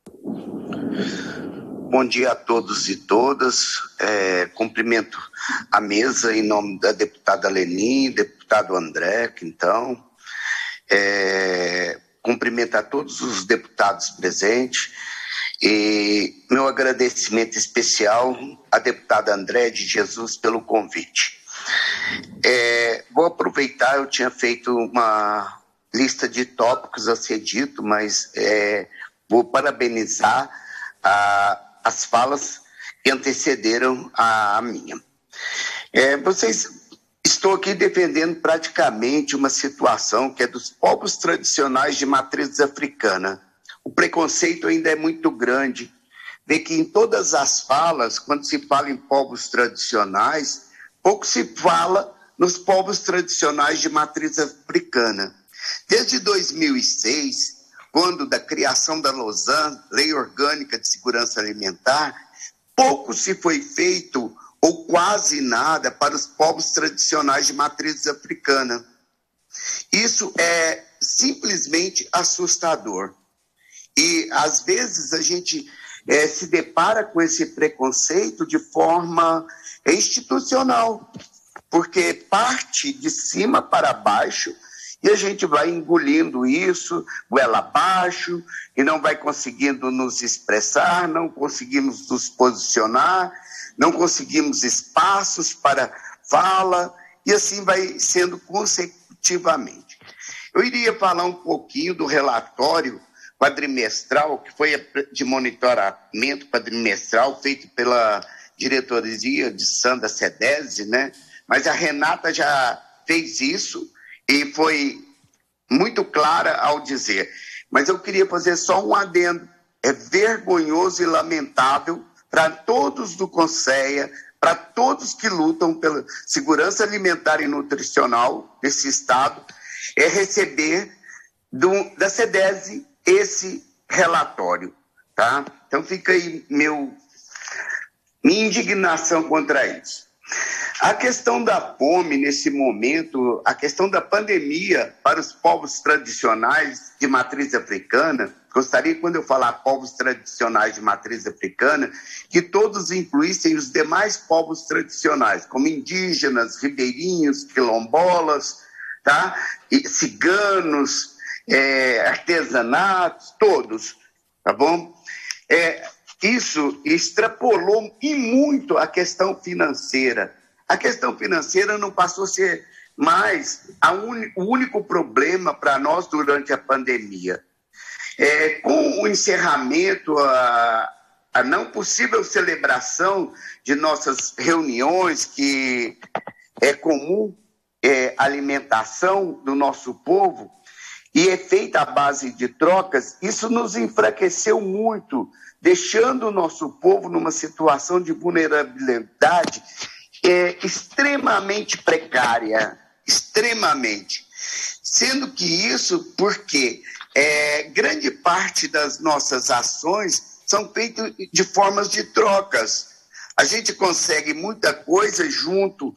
Bom dia a todos e todas. Cumprimento a mesa em nome da deputada Lenin, deputado André Quintão. Cumprimento a todos os deputados presentes e meu agradecimento especial à deputada André de Jesus pelo convite. Vou aproveitar, eu tinha feito uma lista de tópicos a ser dito, mas vou parabenizar as falas que antecederam a minha. Estou aqui defendendo praticamente uma situação que é dos povos tradicionais de matriz africana. O preconceito ainda é muito grande. Vê que em todas as falas, quando se fala em povos tradicionais, pouco se fala nos povos tradicionais de matriz africana. Desde 2006, quando da criação da Lausanne, Lei Orgânica de Segurança Alimentar, pouco se foi feito, ou quase nada, para os povos tradicionais de matriz africana. Isso é simplesmente assustador. E, às vezes, a gente se depara com esse preconceito de forma institucional, porque parte de cima para baixo e a gente vai engolindo isso, goela abaixo, e não vai conseguindo nos expressar, não conseguimos nos posicionar, não conseguimos espaços para fala, e assim vai sendo consecutivamente. Eu iria falar um pouquinho do relatório quadrimestral, que foi de monitoramento quadrimestral feito pela diretoria de Sandra Cedese, né? Mas a Renata já fez isso e foi muito clara ao dizer. Mas eu queria fazer só um adendo. É vergonhoso e lamentável para todos do Conceia, para todos que lutam pela segurança alimentar e nutricional desse Estado, receber da Cedese esse relatório. Tá? Então fica aí minha indignação contra isso. A questão da fome nesse momento, a questão da pandemia para os povos tradicionais de matriz africana, gostaria, quando eu falar povos tradicionais de matriz africana, que todos incluíssem os demais povos tradicionais, como indígenas, ribeirinhos, quilombolas, tá? E ciganos, artesanatos, todos, tá bom? Isso extrapolou e muito a questão financeira. A questão financeira não passou a ser mais o único problema para nós durante a pandemia. Com o encerramento, a não possível celebração de nossas reuniões, que é comum alimentação do nosso povo e é feita à base de trocas, isso nos enfraqueceu muito, deixando o nosso povo numa situação de vulnerabilidade extremamente precária, extremamente. Sendo que isso porque grande parte das nossas ações são feitas de formas de trocas. A gente consegue muita coisa junto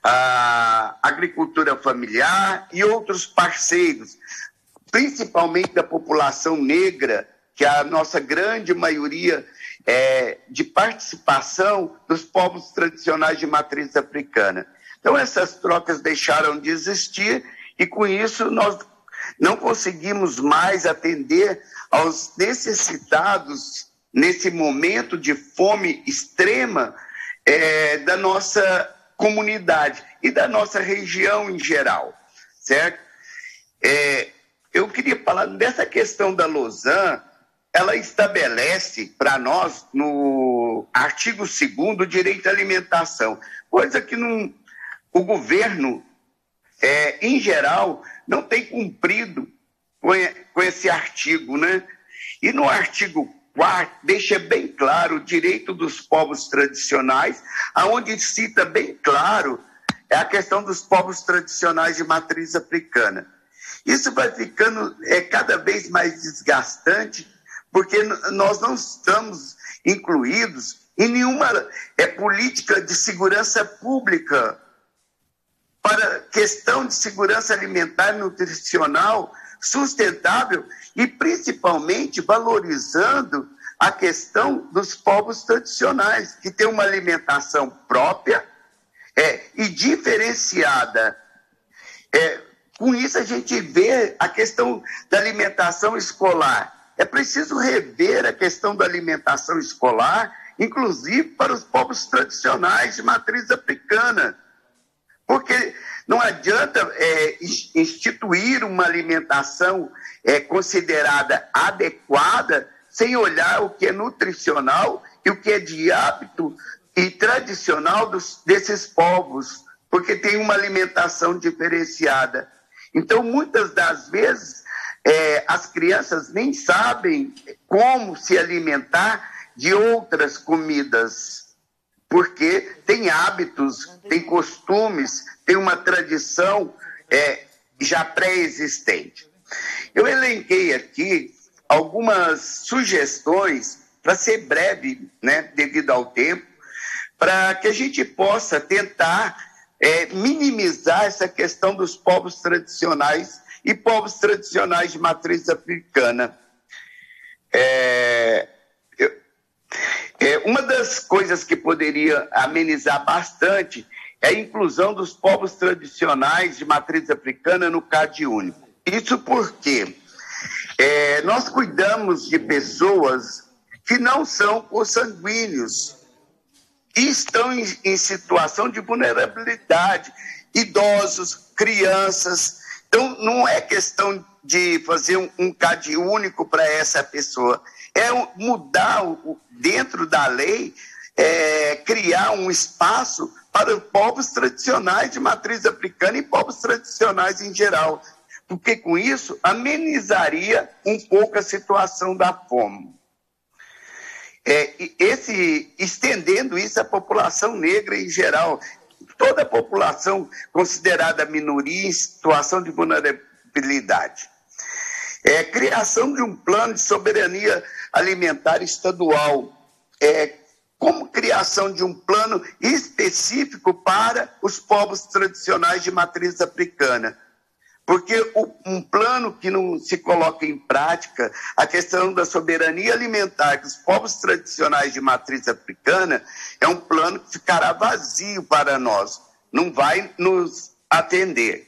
à agricultura familiar e outros parceiros, principalmente da população negra, que é a nossa grande maioria de participação dos povos tradicionais de matriz africana. Então, essas trocas deixaram de existir e, com isso, nós não conseguimos mais atender aos necessitados nesse momento de fome extrema da nossa comunidade e da nossa região em geral, certo? Eu queria falar dessa questão da Lausanne. Ela estabelece para nós, no artigo 2º, o direito à alimentação, coisa que o governo, em geral, não tem cumprido com esse artigo, né? E no artigo 4º, deixa bem claro o direito dos povos tradicionais, aonde cita bem claro a questão dos povos tradicionais de matriz africana. Isso vai ficando cada vez mais desgastante, porque nós não estamos incluídos em nenhuma política de segurança pública para questão de segurança alimentar e nutricional sustentável e principalmente valorizando a questão dos povos tradicionais, que têm uma alimentação própria e diferenciada. Com isso a gente vê a questão da alimentação escolar. É preciso rever a questão da alimentação escolar, inclusive para os povos tradicionais de matriz africana. Porque não adianta instituir uma alimentação considerada adequada sem olhar o que é nutricional e o que é de hábito e tradicional desses povos, porque tem uma alimentação diferenciada. Então, muitas das vezes, as crianças nem sabem como se alimentar de outras comidas, porque tem hábitos, tem costumes, tem uma tradição já pré-existente. Eu elenquei aqui algumas sugestões, para ser breve, né, devido ao tempo, para que a gente possa tentar minimizar essa questão dos povos tradicionais e povos tradicionais de matriz africana. Uma das coisas que poderia amenizar bastante é a inclusão dos povos tradicionais de matriz africana no CAD único. Isso porque nós cuidamos de pessoas que não são consanguíneos e estão em situação de vulnerabilidade, idosos, crianças. Então, não é questão de fazer um CAD único para essa pessoa, é mudar dentro da lei, criar um espaço para os povos tradicionais de matriz africana e povos tradicionais em geral, porque com isso amenizaria um pouco a situação da fome. Estendendo isso à população negra em geral, toda a população considerada minoria em situação de vulnerabilidade. Criação de um plano de soberania alimentar estadual, como criação de um plano específico para os povos tradicionais de matriz africana. Porque um plano que não se coloca em prática, a questão da soberania alimentar dos povos tradicionais de matriz africana, é um plano que ficará vazio para nós, não vai nos atender.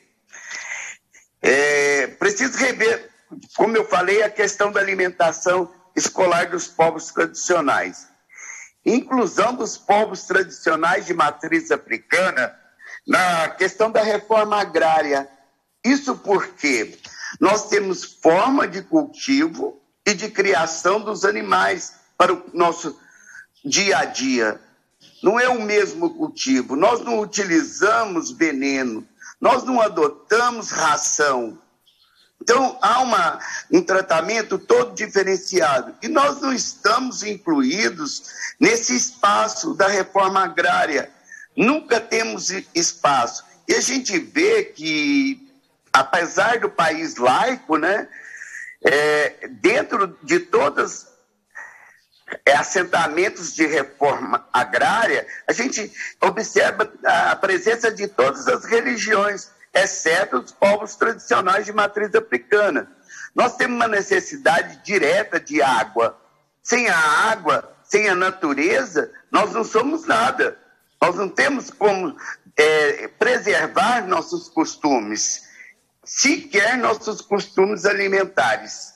Preciso rever, como eu falei, a questão da alimentação escolar dos povos tradicionais. Inclusão dos povos tradicionais de matriz africana na questão da reforma agrária. Isso porque nós temos forma de cultivo e de criação dos animais para o nosso dia a dia. Não é o mesmo cultivo, nós não utilizamos veneno, nós não adotamos ração. Então, há um tratamento todo diferenciado. E nós não estamos incluídos nesse espaço da reforma agrária. Nunca temos espaço. E a gente vê que, apesar do país laico, né, dentro de todos assentamentos de reforma agrária, a gente observa a presença de todas as religiões, exceto os povos tradicionais de matriz africana. Nós temos uma necessidade direta de água. Sem a água, sem a natureza, nós não somos nada. Nós não temos como preservar nossos costumes, sequer nossos costumes alimentares.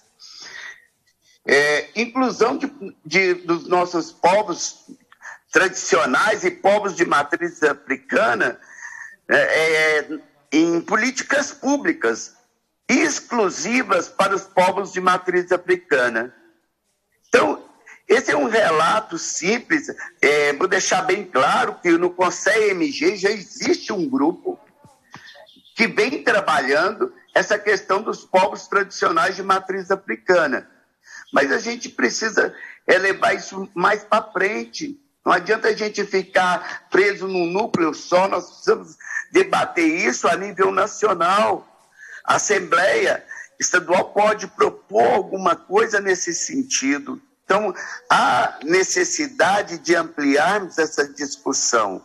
Inclusão dos nossos povos tradicionais e povos de matriz africana em políticas públicas exclusivas para os povos de matriz africana. Então, esse é um relato simples. Vou deixar bem claro que no Conselho MG já existe um grupo que vem trabalhando essa questão dos povos tradicionais de matriz africana. Mas a gente precisa levar isso mais para frente. Não adianta a gente ficar preso num núcleo só, nós precisamos debater isso a nível nacional. A Assembleia Estadual pode propor alguma coisa nesse sentido. Então, há necessidade de ampliarmos essa discussão.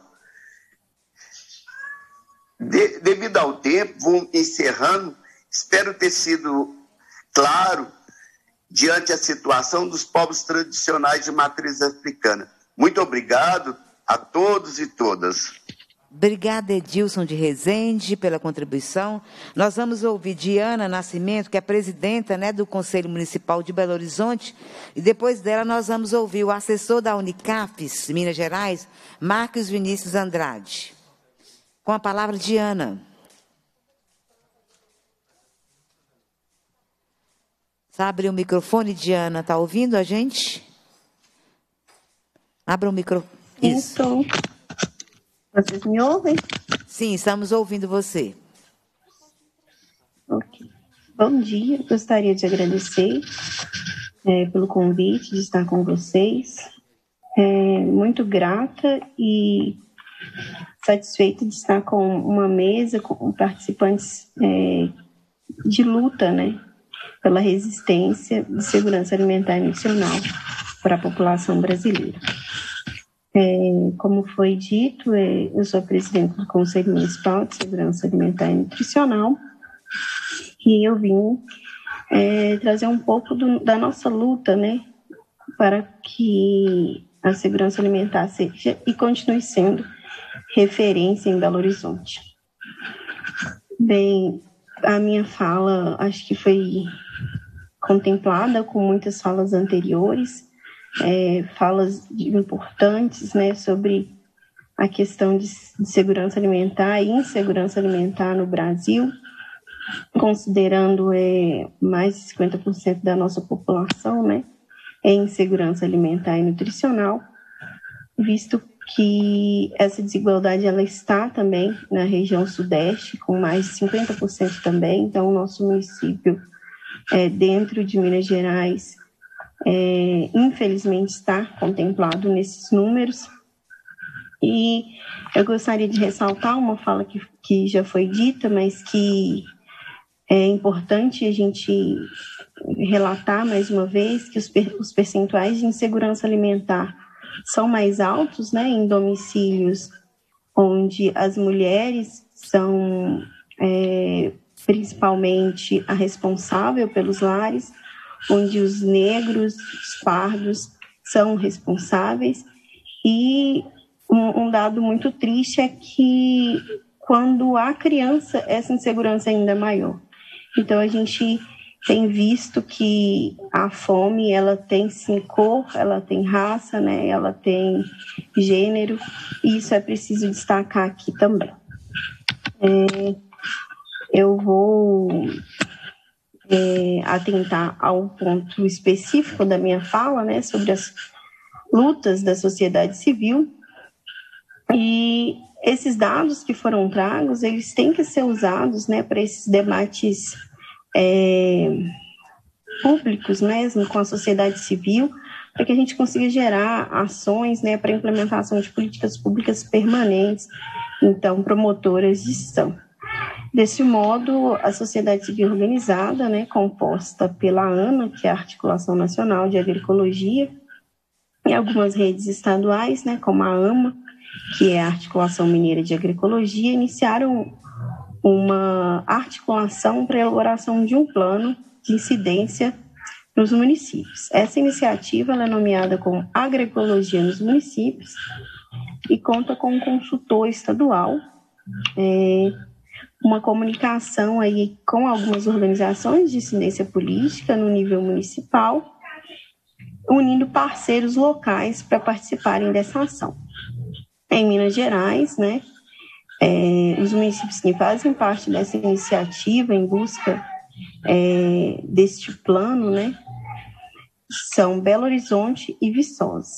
Devido ao tempo, vou encerrando, espero ter sido claro diante da situação dos povos tradicionais de matriz africana. Muito obrigado a todos e todas. Obrigada, Edilson de Rezende, pela contribuição. Nós vamos ouvir Diana Nascimento, que é presidenta, né, do Conselho Municipal de Belo Horizonte, e depois dela nós vamos ouvir o assessor da Unicafes, Minas Gerais, Marcos Vinícius Andrade. Com a palavra, Diana. Abre o microfone, Diana. Está ouvindo a gente? Abra o microfone. Isso. Vocês me ouvem? Sim, estamos ouvindo você. Ok. Bom dia. Gostaria de agradecer pelo convite de estar com vocês. Muito grata e satisfeita de estar com uma mesa com participantes de luta, né, pela resistência de segurança alimentar e nutricional para a população brasileira. Como foi dito, eu sou presidente do Conselho Municipal de Segurança Alimentar e Nutricional e eu vim trazer um pouco da nossa luta, né, para que a segurança alimentar seja e continue sendo referência em Belo Horizonte. Bem, a minha fala acho que foi contemplada com muitas falas anteriores, falas importantes, né, sobre a questão de segurança alimentar e insegurança alimentar no Brasil, considerando mais de 50% da nossa população, né, em insegurança alimentar e nutricional, visto que essa desigualdade ela está também na região sudeste, com mais de 50% também. Então, o nosso município, dentro de Minas Gerais, infelizmente está contemplado nesses números. E eu gostaria de ressaltar uma fala que já foi dita, mas que é importante a gente relatar mais uma vez, que os percentuais de insegurança alimentar são mais altos, né, em domicílios onde as mulheres são principalmente a responsável pelos lares, onde os negros, os pardos são responsáveis. E um dado muito triste é que quando há criança, essa insegurança é ainda maior. Então, a gente tem visto que a fome, ela tem sim cor, ela tem raça, né? Ela tem gênero, e isso é preciso destacar aqui também. Eu vou atentar ao ponto específico da minha fala, né? Sobre as lutas da sociedade civil. E esses dados que foram tragos, eles têm que ser usados, né, para esses debates públicos mesmo, com a sociedade civil, para que a gente consiga gerar ações, né, para a implementação de políticas públicas permanentes, então, promotoras de ação. Desse modo, a sociedade civil organizada, né, composta pela ANA, que é a Articulação Nacional de Agroecologia, e algumas redes estaduais, né, como a AMA, que é a Articulação Mineira de Agroecologia, iniciaram uma articulação para a elaboração de um plano de incidência nos municípios. Essa iniciativa ela é nomeada como Agroecologia nos Municípios e conta com um consultor estadual, uma comunicação aí com algumas organizações de incidência política no nível municipal, unindo parceiros locais para participarem dessa ação. Em Minas Gerais, né, os municípios que fazem parte dessa iniciativa em busca deste plano, né, são Belo Horizonte e Viçosa.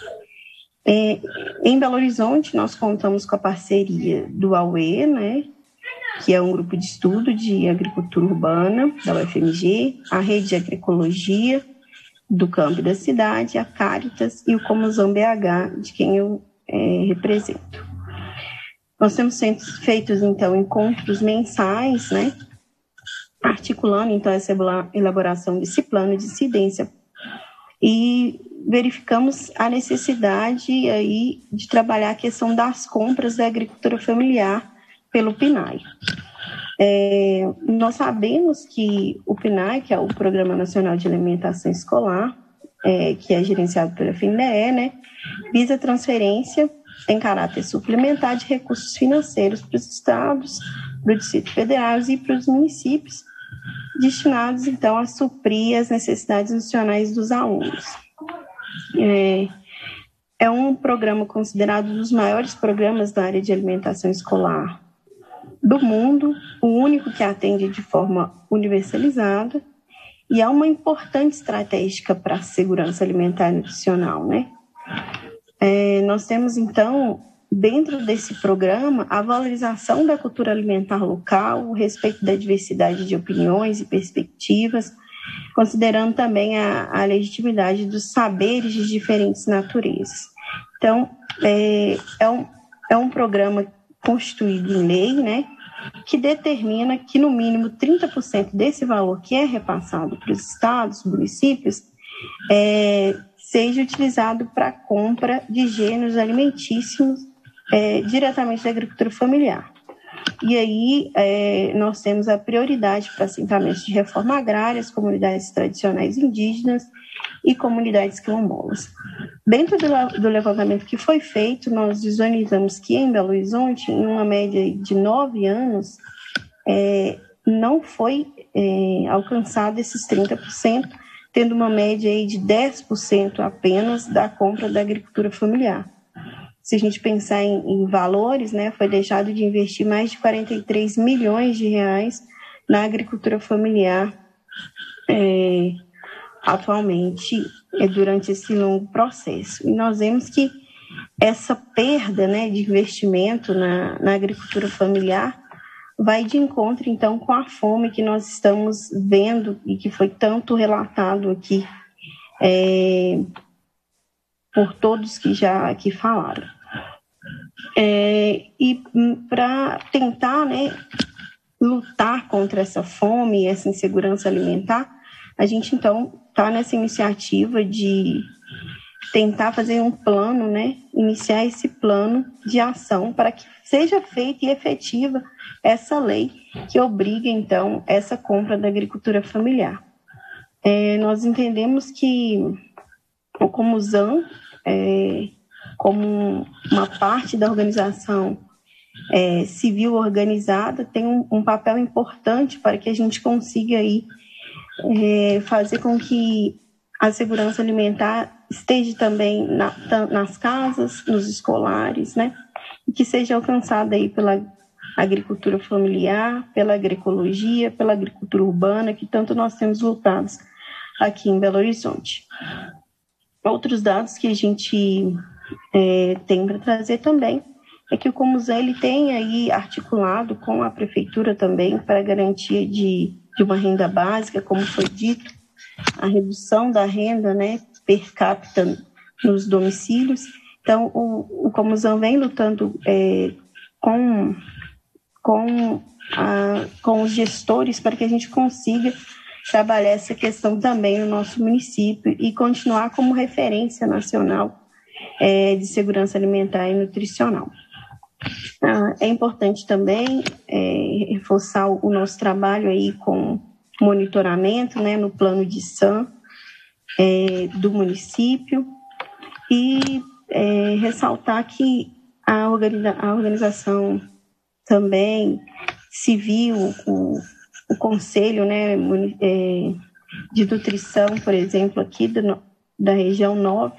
Em Belo Horizonte, nós contamos com a parceria do AUE, né, que é um grupo de estudo de agricultura urbana da UFMG, a Rede de Agroecologia do Campo e da Cidade, a Caritas e o Comuzão BH, de quem eu represento. Nós temos feito, então, encontros mensais, né, articulando, então, essa elaboração desse plano de incidência e verificamos a necessidade aí de trabalhar a questão das compras da agricultura familiar pelo PNAE. Nós sabemos que o PNAE, que é o Programa Nacional de Alimentação Escolar, que é gerenciado pela FNDE, né, visa transferência em caráter suplementar de recursos financeiros para os estados, para o Distrito Federal e para os municípios, destinados, então, a suprir as necessidades nutricionais dos alunos. É um programa considerado um dos maiores programas da área de alimentação escolar do mundo, o único que atende de forma universalizada, e é uma importante estratégia para a segurança alimentar e nutricional, né? Nós temos, então, dentro desse programa, a valorização da cultura alimentar local, o respeito da diversidade de opiniões e perspectivas, considerando também a legitimidade dos saberes de diferentes naturezas. Então, é um programa constituído em lei, né, que determina que, no mínimo, 30% desse valor que é repassado para os estados, municípios, seja utilizado para a compra de gêneros alimentícios diretamente da agricultura familiar. E aí nós temos a prioridade para assentamentos de reforma agrária, as comunidades tradicionais indígenas e comunidades quilombolas. Dentro do levantamento que foi feito, nós visualizamos que em Belo Horizonte, em uma média de 9 anos, não foi alcançado esses 30%, tendo uma média aí de 10% apenas da compra da agricultura familiar. Se a gente pensar em valores, né, foi deixado de investir mais de 43 milhões de reais na agricultura familiar atualmente, durante esse longo processo. E nós vemos que essa perda, né, de investimento na agricultura familiar vai de encontro, então, com a fome que nós estamos vendo e que foi tanto relatado aqui por todos que já aqui falaram. E para tentar, né, lutar contra essa fome e essa insegurança alimentar, a gente, então, está nessa iniciativa de tentar fazer um plano, né, iniciar esse plano de ação para que seja feita e efetiva essa lei que obriga, então, essa compra da agricultura familiar. Nós entendemos que o Comuzão, como uma parte da organização civil organizada, tem um papel importante para que a gente consiga aí, fazer com que a segurança alimentar esteja também nas casas, nos escolares, né? E que seja alcançada aí pela agricultura familiar, pela agroecologia, pela agricultura urbana, que tanto nós temos lutado aqui em Belo Horizonte. Outros dados que a gente tem para trazer também é que o Comusan ele tem aí articulado com a prefeitura também para garantia de uma renda básica, como foi dito, a redução da renda, né, per capita nos domicílios. Então, o Comusan vem lutando com os gestores para que a gente consiga trabalhar essa questão também no nosso município e continuar como referência nacional de segurança alimentar e nutricional. É importante também reforçar o nosso trabalho aí com monitoramento, né, no plano de SAM do município e ressaltar que a organização também civil, o conselho, né, de nutrição, por exemplo, aqui da região 9,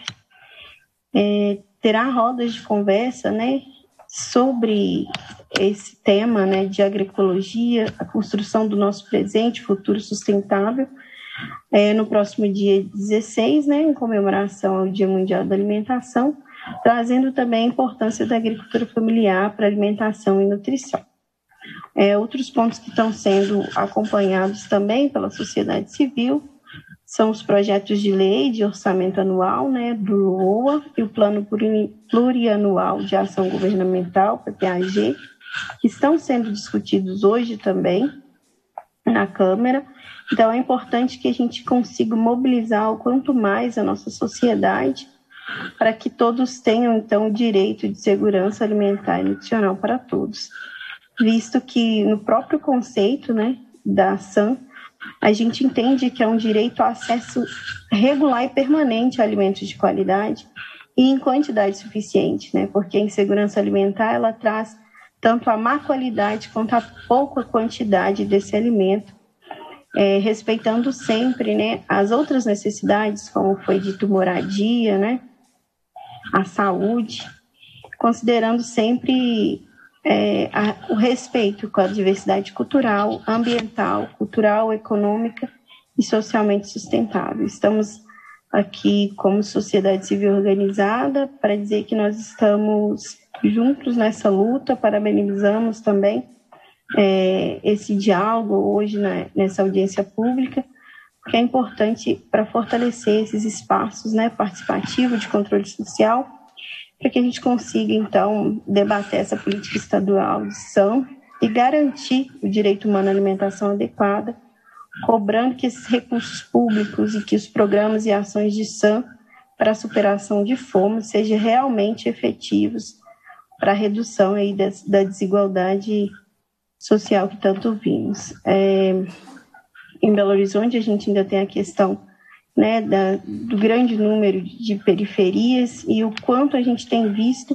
terá rodas de conversa, né, sobre esse tema, né, de agroecologia, a construção do nosso presente e futuro sustentável, no próximo dia 16, né, em comemoração ao Dia Mundial da Alimentação, trazendo também a importância da agricultura familiar para alimentação e nutrição. Outros pontos que estão sendo acompanhados também pela sociedade civil são os projetos de lei de orçamento anual, né, do LOA, e o Plano Plurianual de Ação Governamental, PPAG, que estão sendo discutidos hoje também na Câmara. Então, é importante que a gente consiga mobilizar o quanto mais a nossa sociedade para que todos tenham, então, o direito de segurança alimentar e nutricional para todos. Visto que no próprio conceito, né, da ação, a gente entende que é um direito ao acesso regular e permanente a alimentos de qualidade e em quantidade suficiente, né, porque a insegurança alimentar, ela traz tanto a má qualidade quanto a pouca quantidade desse alimento, respeitando sempre, né, as outras necessidades, como foi dito, moradia, né, a saúde, considerando sempre o respeito com a diversidade cultural, ambiental, cultural, econômica e socialmente sustentável. Estamos aqui como sociedade civil organizada para dizer que nós estamos juntos nessa luta, parabenizamos também esse diálogo hoje nessa audiência pública, que é importante para fortalecer esses espaços, né, participativos de controle social, para que a gente consiga, então, debater essa política estadual de SAM e garantir o direito humano à alimentação adequada, cobrando que esses recursos públicos e que os programas e ações de SAM para a superação de fome sejam realmente efetivos para a redução aí da desigualdade social que tanto vimos. Em Belo Horizonte, a gente ainda tem a questão, né, do grande número de periferias e o quanto a gente tem visto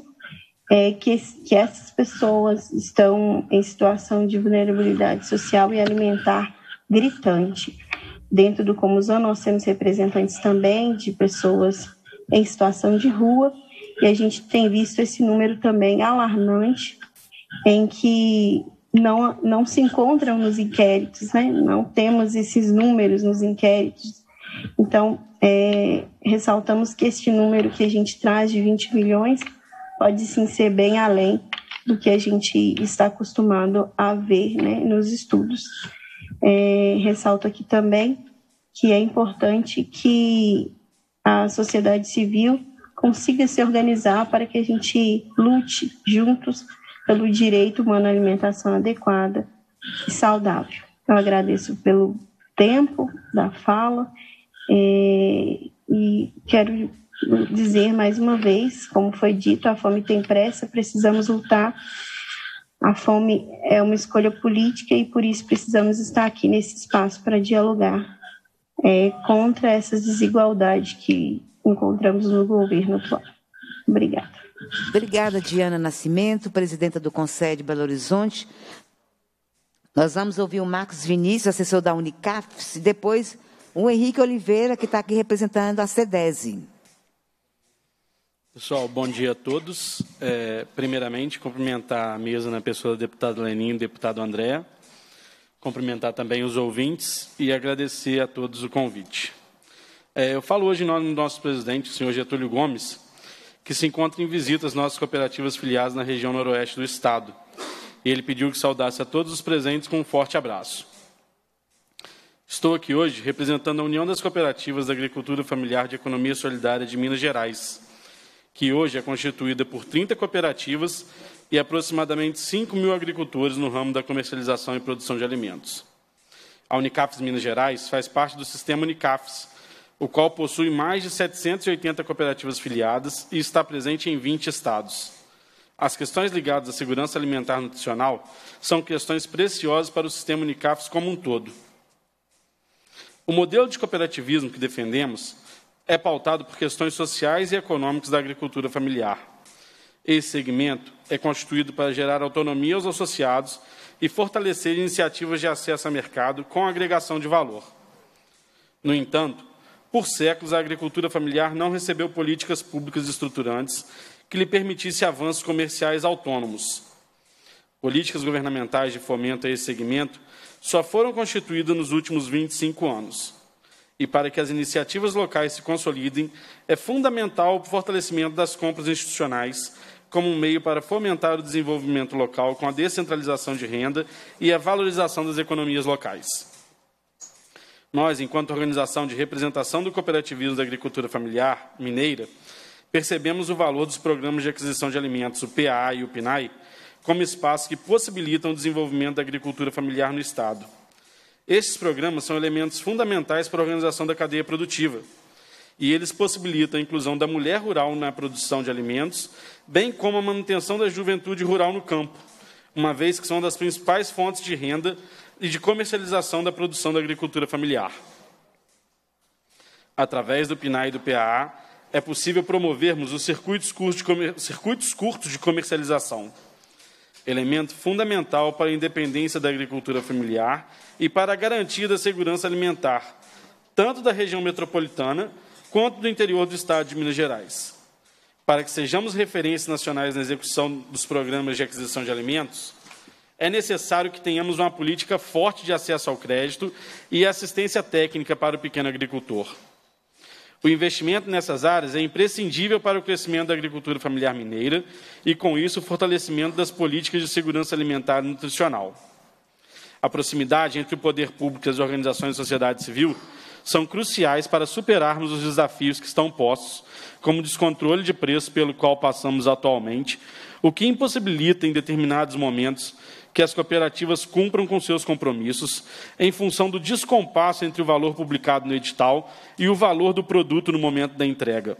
que essas pessoas estão em situação de vulnerabilidade social e alimentar gritante. Dentro do Comusan, nós temos representantes também de pessoas em situação de rua e a gente tem visto esse número também alarmante, em que não se encontram nos inquéritos, né? Não temos esses números nos inquéritos. Então, ressaltamos que este número que a gente traz de 20 milhões pode sim ser bem além do que a gente está acostumado a ver, né, nos estudos. Ressalto aqui também que é importante que a sociedade civil consiga se organizar para que a gente lute juntos pelo direito humano à alimentação adequada e saudável. Eu agradeço pelo tempo da fala e quero dizer mais uma vez, como foi dito, a fome tem pressa, precisamos lutar. A fome é uma escolha política e por isso precisamos estar aqui nesse espaço para dialogar contra essas desigualdades que encontramos no governo atual. Obrigada. Obrigada, Diana Nascimento, presidenta do Conselho de Belo Horizonte. Nós vamos ouvir o Marcos Vinícius, assessor da Unicafes, e depois o Henrique Oliveira, que está aqui representando a CEDESE. Pessoal, bom dia a todos. Primeiramente, cumprimentar a mesa na pessoa do deputado Leninho e do deputado André, cumprimentar também os ouvintes e agradecer a todos o convite. Eu falo hoje em nome do nosso presidente, o senhor Getúlio Gomes, que se encontra em visita às nossas cooperativas filiadas na região noroeste do Estado. E ele pediu que saudasse a todos os presentes com um forte abraço. Estou aqui hoje representando a União das Cooperativas da Agricultura Familiar de Economia Solidária de Minas Gerais, que hoje é constituída por 30 cooperativas e aproximadamente 5.000 agricultores no ramo da comercialização e produção de alimentos. A Unicafes Minas Gerais faz parte do sistema Unicafes, o qual possui mais de 780 cooperativas filiadas e está presente em 20 estados. As questões ligadas à segurança alimentar e nutricional são questões preciosas para o sistema Unicafes como um todo. O modelo de cooperativismo que defendemos é pautado por questões sociais e econômicas da agricultura familiar. Esse segmento é constituído para gerar autonomia aos associados e fortalecer iniciativas de acesso a mercado com agregação de valor. No entanto, por séculos, a agricultura familiar não recebeu políticas públicas estruturantes que lhe permitissem avanços comerciais autônomos. Políticas governamentais de fomento a esse segmento só foram constituídas nos últimos 25 anos. E para que as iniciativas locais se consolidem, é fundamental o fortalecimento das compras institucionais como um meio para fomentar o desenvolvimento local com a descentralização de renda e a valorização das economias locais. Nós, enquanto organização de representação do cooperativismo da agricultura familiar mineira, percebemos o valor dos programas de aquisição de alimentos, o PAA e o PNAE, como espaços que possibilitam o desenvolvimento da agricultura familiar no Estado. Estes programas são elementos fundamentais para a organização da cadeia produtiva, e eles possibilitam a inclusão da mulher rural na produção de alimentos, bem como a manutenção da juventude rural no campo, uma vez que são das principais fontes de renda e de comercialização da produção da agricultura familiar. Através do PNAE e do PAA, é possível promovermos os circuitos curtos de comercialização, elemento fundamental para a independência da agricultura familiar e para a garantia da segurança alimentar, tanto da região metropolitana quanto do interior do Estado de Minas Gerais. Para que sejamos referências nacionais na execução dos programas de aquisição de alimentos, é necessário que tenhamos uma política forte de acesso ao crédito e assistência técnica para o pequeno agricultor. O investimento nessas áreas é imprescindível para o crescimento da agricultura familiar mineira e, com isso, o fortalecimento das políticas de segurança alimentar e nutricional. A proximidade entre o poder público e as organizações da sociedade civil são cruciais para superarmos os desafios que estão postos, como o descontrole de preço pelo qual passamos atualmente, o que impossibilita, em determinados momentos, que as cooperativas cumpram com seus compromissos em função do descompasso entre o valor publicado no edital e o valor do produto no momento da entrega.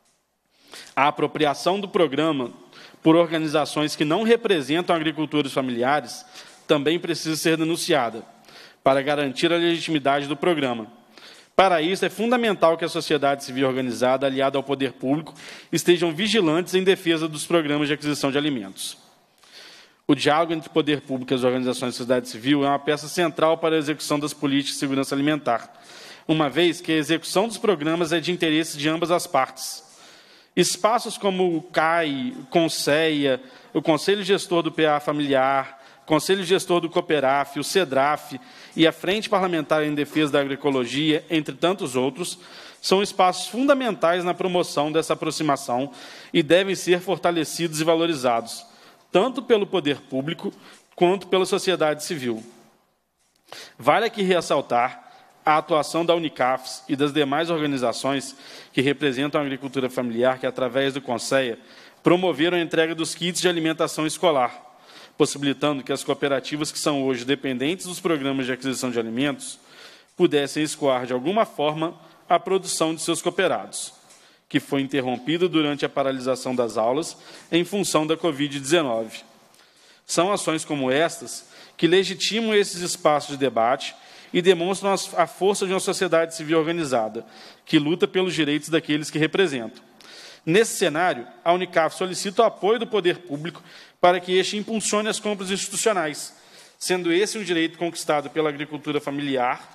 A apropriação do programa por organizações que não representam agricultores familiares também precisa ser denunciada, para garantir a legitimidade do programa. Para isso, é fundamental que a sociedade civil organizada, aliada ao poder público, estejam vigilantes em defesa dos programas de aquisição de alimentos. O diálogo entre o poder público e as organizações da sociedade civil é uma peça central para a execução das políticas de segurança alimentar, uma vez que a execução dos programas é de interesse de ambas as partes. Espaços como o CAI, o CONSEA, o Conselho Gestor do PA Familiar, o Conselho Gestor do Cooperaf, o CEDRAF e a Frente Parlamentar em Defesa da Agroecologia, entre tantos outros, são espaços fundamentais na promoção dessa aproximação e devem ser fortalecidos e valorizados, tanto pelo poder público quanto pela sociedade civil. Vale aqui ressaltar a atuação da Unicafes e das demais organizações que representam a agricultura familiar que, através do CONSEA, promoveram a entrega dos kits de alimentação escolar, possibilitando que as cooperativas que são hoje dependentes dos programas de aquisição de alimentos pudessem escoar, de alguma forma, a produção de seus cooperados, que foi interrompida durante a paralisação das aulas em função da Covid-19. São ações como estas que legitimam esses espaços de debate e demonstram a força de uma sociedade civil organizada, que luta pelos direitos daqueles que representam. Nesse cenário, a Unicaf solicita o apoio do poder público para que este impulsione as compras institucionais, sendo esse um direito conquistado pela agricultura familiar.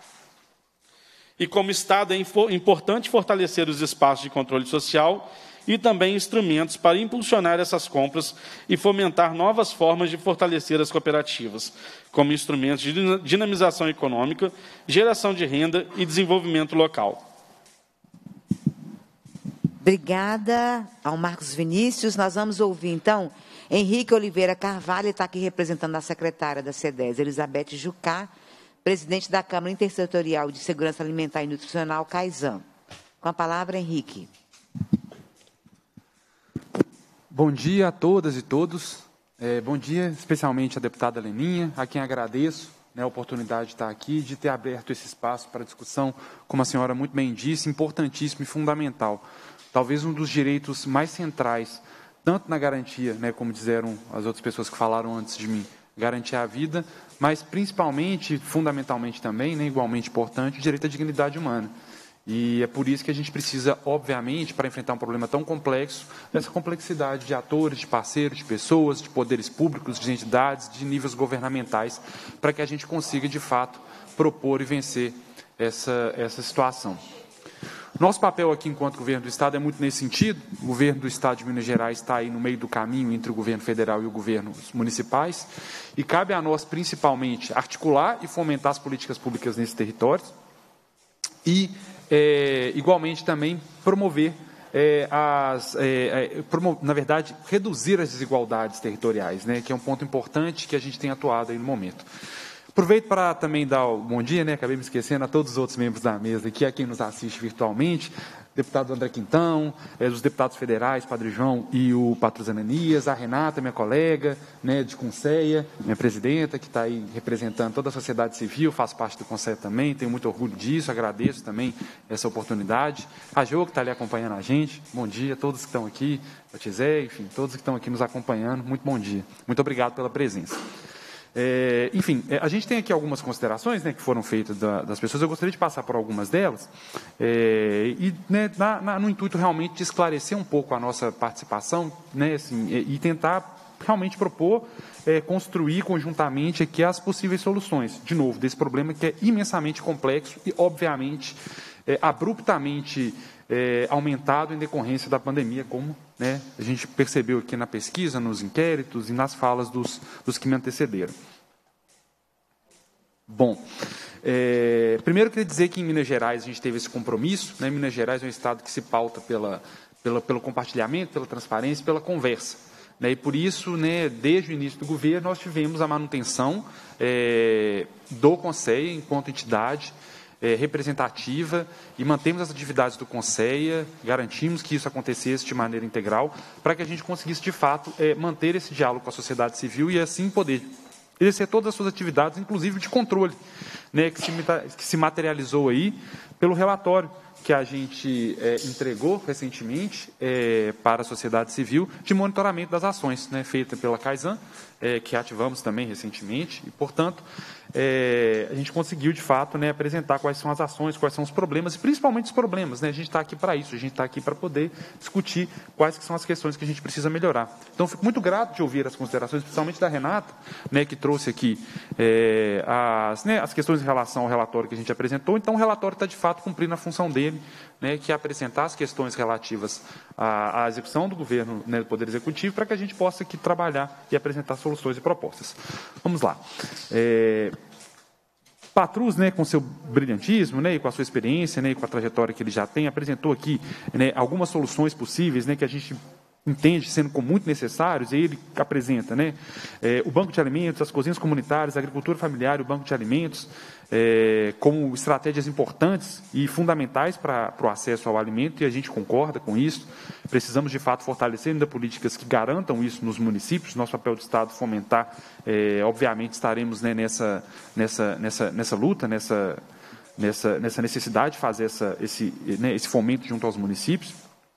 E, como Estado, é importante fortalecer os espaços de controle social e também instrumentos para impulsionar essas compras e fomentar novas formas de fortalecer as cooperativas, como instrumentos de dinamização econômica, geração de renda e desenvolvimento local. Obrigada ao Marcos Vinícius. Nós vamos ouvir, então, Henrique Oliveira Carvalho, está aqui representando a secretária da SEDES, Elizabeth Jucá, presidente da Câmara Intersetorial de Segurança Alimentar e Nutricional, CAISAN. Com a palavra, Henrique. Bom dia a todas e todos. Bom dia especialmente à deputada Leninha, a quem agradeço, né, a oportunidade de estar aqui, de ter aberto esse espaço para discussão, como a senhora muito bem disse, importantíssimo e fundamental. Talvez um dos direitos mais centrais, tanto na garantia, né, como disseram as outras pessoas que falaram antes de mim, garantir a vida, mas principalmente, fundamentalmente também, né, igualmente importante, o direito à dignidade humana. E é por isso que a gente precisa, obviamente, para enfrentar um problema tão complexo, dessa complexidade de atores, de parceiros, de pessoas, de poderes públicos, de entidades, de níveis governamentais, para que a gente consiga, de fato, propor e vencer essa situação. Nosso papel aqui, enquanto governo do Estado, é muito nesse sentido. O governo do Estado de Minas Gerais está aí no meio do caminho entre o governo federal e os governos municipais, e cabe a nós, principalmente, articular e fomentar as políticas públicas nesses territórios e igualmente também promover, na verdade, reduzir as desigualdades territoriais, né, que é um ponto importante que a gente tem atuado aí no momento. Aproveito para também dar o bom dia, né, acabei me esquecendo, a todos os outros membros da mesa aqui, a quem nos assiste virtualmente, deputado André Quintão, os deputados federais, Padre João e o Patrus Ananias, a Renata, minha colega, né, de Conceia, minha presidenta, que está aí representando toda a sociedade civil, faz parte do Conceia também, tenho muito orgulho disso, agradeço também essa oportunidade. A Jo, que está ali acompanhando a gente, bom dia a todos que estão aqui, a Tizé, enfim, todos que estão aqui nos acompanhando, muito bom dia. Muito obrigado pela presença. Enfim, a gente tem aqui algumas considerações, né, que foram feitas das pessoas. Eu gostaria de passar por algumas delas né, no intuito realmente de esclarecer um pouco a nossa participação, né, assim, e tentar realmente propor, construir conjuntamente aqui as possíveis soluções, de novo, desse problema que é imensamente complexo e, obviamente, abruptamente aumentado em decorrência da pandemia, como, né, a gente percebeu aqui na pesquisa, nos inquéritos e nas falas dos que me antecederam. Bom, primeiro eu queria dizer que em Minas Gerais a gente teve esse compromisso, né? Minas Gerais é um estado que se pauta pelo compartilhamento, pela transparência, pela conversa, né? E por isso, né, desde o início do governo, nós tivemos a manutenção do Conceia enquanto entidade representativa e mantemos as atividades do Conceia, garantimos que isso acontecesse de maneira integral, para que a gente conseguisse, de fato, manter esse diálogo com a sociedade civil e, assim, poder exercer todas as suas atividades, inclusive de controle, né, que se materializou aí pelo relatório que a gente entregou recentemente para a sociedade civil de monitoramento das ações, né, feita pela CAISAN, que ativamos também recentemente, e, portanto, a gente conseguiu, de fato, né, apresentar quais são as ações, quais são os problemas, e principalmente os problemas, né, a gente está aqui para isso, a gente está aqui para poder discutir quais que são as questões que a gente precisa melhorar. Então, fico muito grato de ouvir as considerações, principalmente da Renata, né, que trouxe aqui as questões em relação ao relatório que a gente apresentou. Então, o relatório está, de fato, cumprindo a função dele, né, que é apresentar as questões relativas à execução do governo, né, do Poder Executivo, para que a gente possa aqui trabalhar e apresentar soluções e propostas. Vamos lá. Patrus, né, com seu brilhantismo, né, e com a sua experiência, né, e com a trajetória que ele já tem, apresentou aqui, né, algumas soluções possíveis, né, que a gente entende sendo como muito necessários, e ele apresenta, né, o banco de alimentos, as cozinhas comunitárias, a agricultura familiar e o banco de alimentos, como estratégias importantes e fundamentais para o acesso ao alimento, e a gente concorda com isso. Precisamos, de fato, fortalecer ainda políticas que garantam isso nos municípios. Nosso papel do Estado fomentar, obviamente, estaremos, né, nessa luta, nessa necessidade de fazer esse fomento junto aos municípios.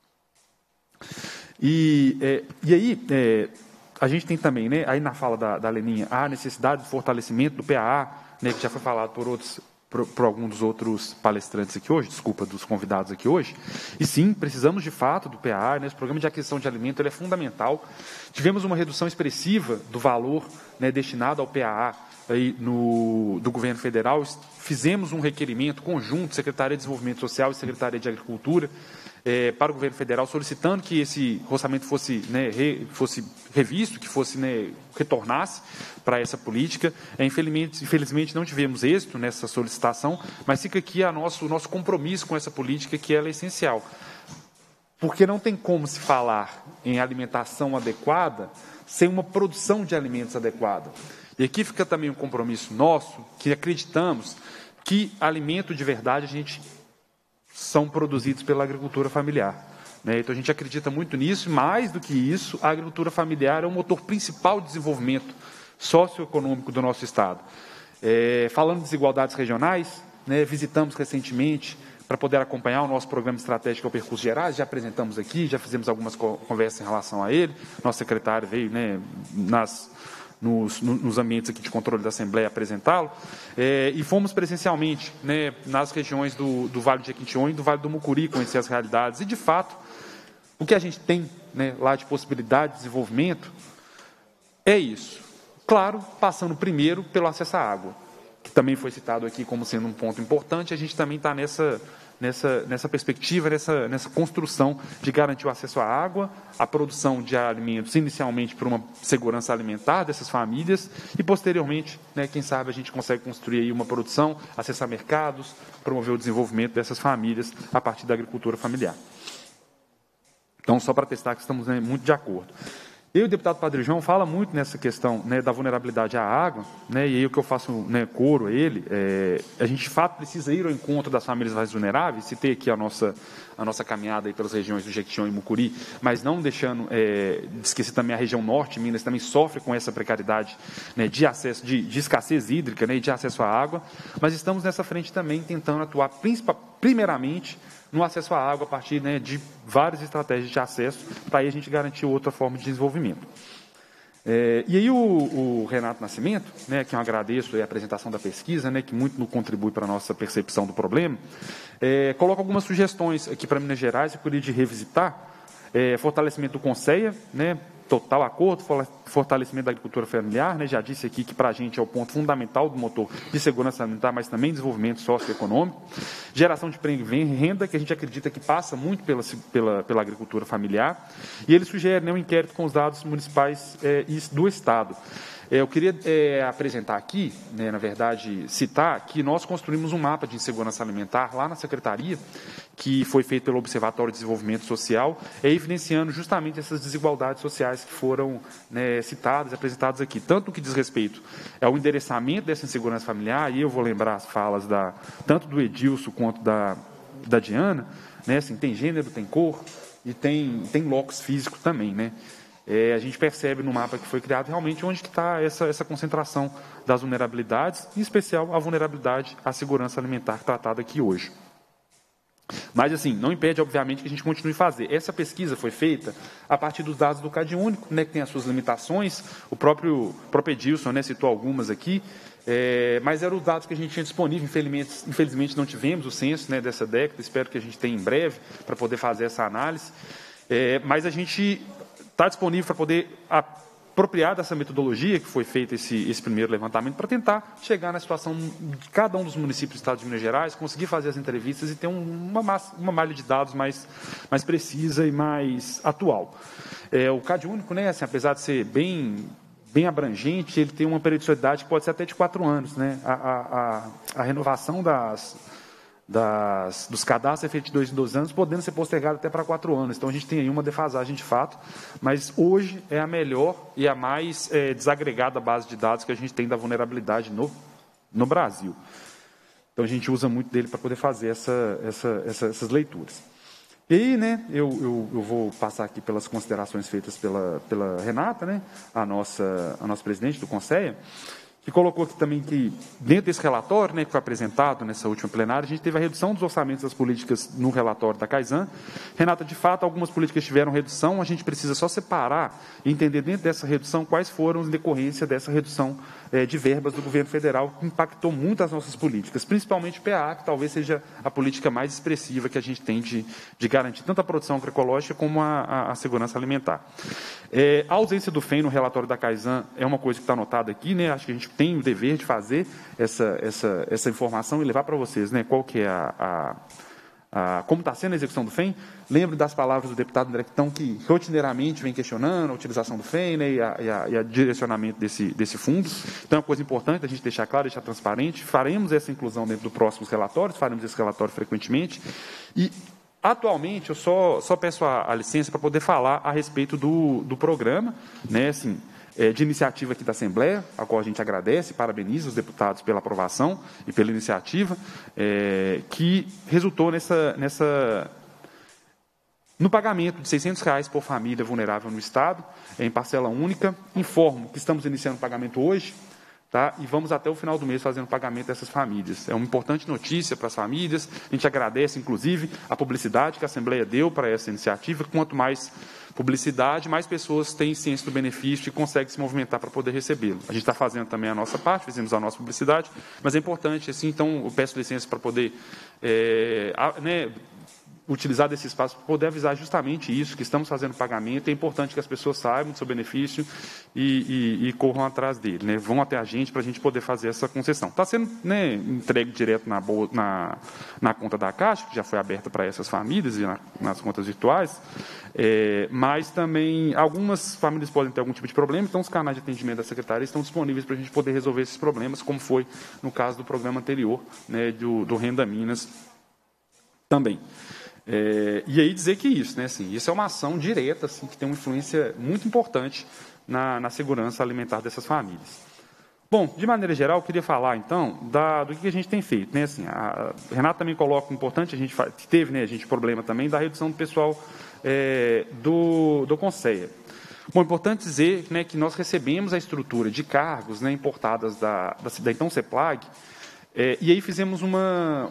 E aí, a gente tem também, né, aí na fala da Leninha, a necessidade de fortalecimento do PAA, né, que já foi falado por alguns dos outros palestrantes aqui hoje, dos convidados aqui hoje. E sim, precisamos de fato do PAA, né, esse programa de aquisição de alimento ele é fundamental. Tivemos uma redução expressiva do valor, né, destinado ao PAA aí do governo federal. Fizemos um requerimento conjunto, Secretaria de Desenvolvimento Social e Secretaria de Agricultura, para o governo federal, solicitando que esse orçamento fosse, né, fosse revisto, que fosse, né, retornasse para essa política. Infelizmente, não tivemos êxito nessa solicitação, mas fica aqui o nosso compromisso com essa política, que ela é essencial. porque não tem como se falar em alimentação adequada sem uma produção de alimentos adequada. E aqui fica também um compromisso nosso, que acreditamos que alimento de verdade são produzidos pela agricultura familiar. Então, a gente acredita muito nisso, e mais do que isso, a agricultura familiar é o motor principal de desenvolvimento socioeconômico do nosso Estado. Falando de desigualdades regionais, visitamos recentemente, para poder acompanhar o nosso programa estratégico ao Percurso Gerais, já apresentamos aqui, já fizemos algumas conversas em relação a ele, nosso secretário veio nos ambientes aqui de controle da Assembleia apresentá-lo, e fomos presencialmente nas regiões do Vale de Jequitinhonha e do Vale do Mucuri conhecer as realidades, e de fato, o que a gente tem lá de possibilidade de desenvolvimento é isso. Claro, passando primeiro pelo acesso à água, que também foi citado aqui como sendo um ponto importante, a gente também está nessa perspectiva, nessa construção de garantir o acesso à água, a produção de alimentos, inicialmente por uma segurança alimentar dessas famílias, e posteriormente, quem sabe a gente consegue construir aí uma produção, acessar mercados, promover o desenvolvimento dessas famílias a partir da agricultura familiar. Então, só para testar que estamos muito de acordo. Eu e o deputado Padre João fala muito nessa questão da vulnerabilidade à água, e aí o que eu faço coro a ele, a gente de fato precisa ir ao encontro das famílias mais vulneráveis, citei aqui a nossa caminhada aí pelas regiões do Jequitinhonha e Mucuri, mas não deixando de esquecer também a região norte, Minas também sofre com essa precariedade de acesso, de escassez hídrica e de acesso à água, mas estamos nessa frente também tentando atuar primeiramente no acesso à água a partir de várias estratégias de acesso, para aí a gente garantir outra forma de desenvolvimento. E aí o Renato Nascimento, que eu agradeço a apresentação da pesquisa, que muito contribui para a nossa percepção do problema, coloca algumas sugestões aqui para Minas Gerais, eu queria revisitar, fortalecimento do Conceia, total acordo, fortalecimento da agricultura familiar, já disse aqui que para a gente é o ponto fundamental do motor de segurança alimentar, mas também desenvolvimento socioeconômico, geração de emprego e renda, que a gente acredita que passa muito pela agricultura familiar, e ele sugere um inquérito com os dados municipais do Estado. Eu queria apresentar aqui, na verdade, citar que nós construímos um mapa de insegurança alimentar lá na Secretaria, que foi feito pelo Observatório de Desenvolvimento Social, evidenciando justamente essas desigualdades sociais que foram citadas, apresentadas aqui, tanto no que diz respeito ao endereçamento dessa insegurança familiar, e eu vou lembrar as falas tanto do Edilson quanto da Diana, assim, tem gênero, tem cor, e tem locus físico também, a gente percebe no mapa que foi criado realmente onde que está essa concentração das vulnerabilidades, em especial a vulnerabilidade à segurança alimentar tratada aqui hoje. Mas, assim, não impede, obviamente, que a gente continue a fazer. Essa pesquisa foi feita a partir dos dados do CadÚnico, que tem as suas limitações, o próprio Edilson citou algumas aqui, mas eram os dados que a gente tinha disponível. Infelizmente não tivemos o censo dessa década, espero que a gente tenha em breve para poder fazer essa análise, mas a gente está disponível para poder apropriar dessa metodologia que foi feita esse primeiro levantamento para tentar chegar na situação de cada um dos municípios do Estado de Minas Gerais, conseguir fazer as entrevistas e ter uma malha de dados mais precisa e mais atual. O CadÚnico, assim, apesar de ser bem abrangente, ele tem uma periodicidade que pode ser até de 4 anos. A renovação dos cadastros é feita de 2 em 2 anos, podendo ser postergado até para 4 anos. Então, a gente tem aí uma defasagem de fato, mas hoje é a melhor e a mais desagregada base de dados que a gente tem da vulnerabilidade no Brasil. Então, a gente usa muito dele para poder fazer essas leituras. E aí, eu vou passar aqui pelas considerações feitas pela Renata, a nossa presidente do Conceia, que colocou aqui também que, dentro desse relatório, que foi apresentado nessa última plenária, a gente teve a redução dos orçamentos das políticas no relatório da CAISAN. Renata, de fato, algumas políticas tiveram redução, a gente precisa só separar e entender dentro dessa redução quais foram as decorrências dessa redução de verbas do governo federal, que impactou muito as nossas políticas, principalmente o PA, que talvez seja a política mais expressiva que a gente tem de garantir tanto a produção agroecológica como a segurança alimentar. A ausência do FEM no relatório da CAISAN é uma coisa que está anotada aqui, acho que a gente tem o dever de fazer essa informação e levar para vocês, qual que é como está sendo a execução do FEM. Lembro das palavras do deputado André Quitão, que rotineiramente vem questionando a utilização do FEM e o direcionamento desse fundo. Então, é uma coisa importante a gente deixar claro, deixar transparente. Faremos essa inclusão dentro dos próximos relatórios, faremos esse relatório frequentemente. E atualmente, eu só peço a licença para poder falar a respeito do programa, né, assim, de iniciativa aqui da Assembleia, a qual a gente agradece e parabeniza os deputados pela aprovação e pela iniciativa, que resultou no pagamento de R$ 600 por família vulnerável no Estado, em parcela única. Informo que estamos iniciando o pagamento hoje, tá? E vamos até o final do mês fazendo o pagamento dessas famílias. É uma importante notícia para as famílias. A gente agradece, inclusive, a publicidade que a Assembleia deu para essa iniciativa. Quanto mais publicidade, mais pessoas têm ciência do benefício e conseguem se movimentar para poder recebê-lo. A gente está fazendo também a nossa parte, fizemos a nossa publicidade, mas é importante, assim, então, eu peço licença para poder utilizar desse espaço para poder avisar justamente isso, que estamos fazendo pagamento. É importante que as pessoas saibam do seu benefício e corram atrás dele, né? Vão até a gente para a gente poder fazer essa concessão. Está sendo, né, entregue direto na conta da Caixa, que já foi aberta para essas famílias e nas contas virtuais, mas também algumas famílias podem ter algum tipo de problema, então os canais de atendimento da Secretaria estão disponíveis para a gente poder resolver esses problemas, como foi no caso do programa anterior, né, do Renda Minas também. E aí dizer que isso, né, assim, isso é uma ação direta, assim, que tem uma influência muito importante na segurança alimentar dessas famílias. Bom, de maneira geral, eu queria falar, então, do que a gente tem feito, né, assim, a Renata também coloca importante, a gente teve, né, problema também da redução do pessoal do Conceia. Bom, é importante dizer, né, que nós recebemos a estrutura de cargos, né, importadas da então CEPLAG, e aí fizemos uma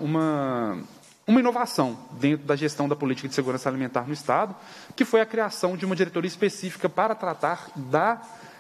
inovação dentro da gestão da política de segurança alimentar no Estado, que foi a criação de uma diretoria específica para tratar da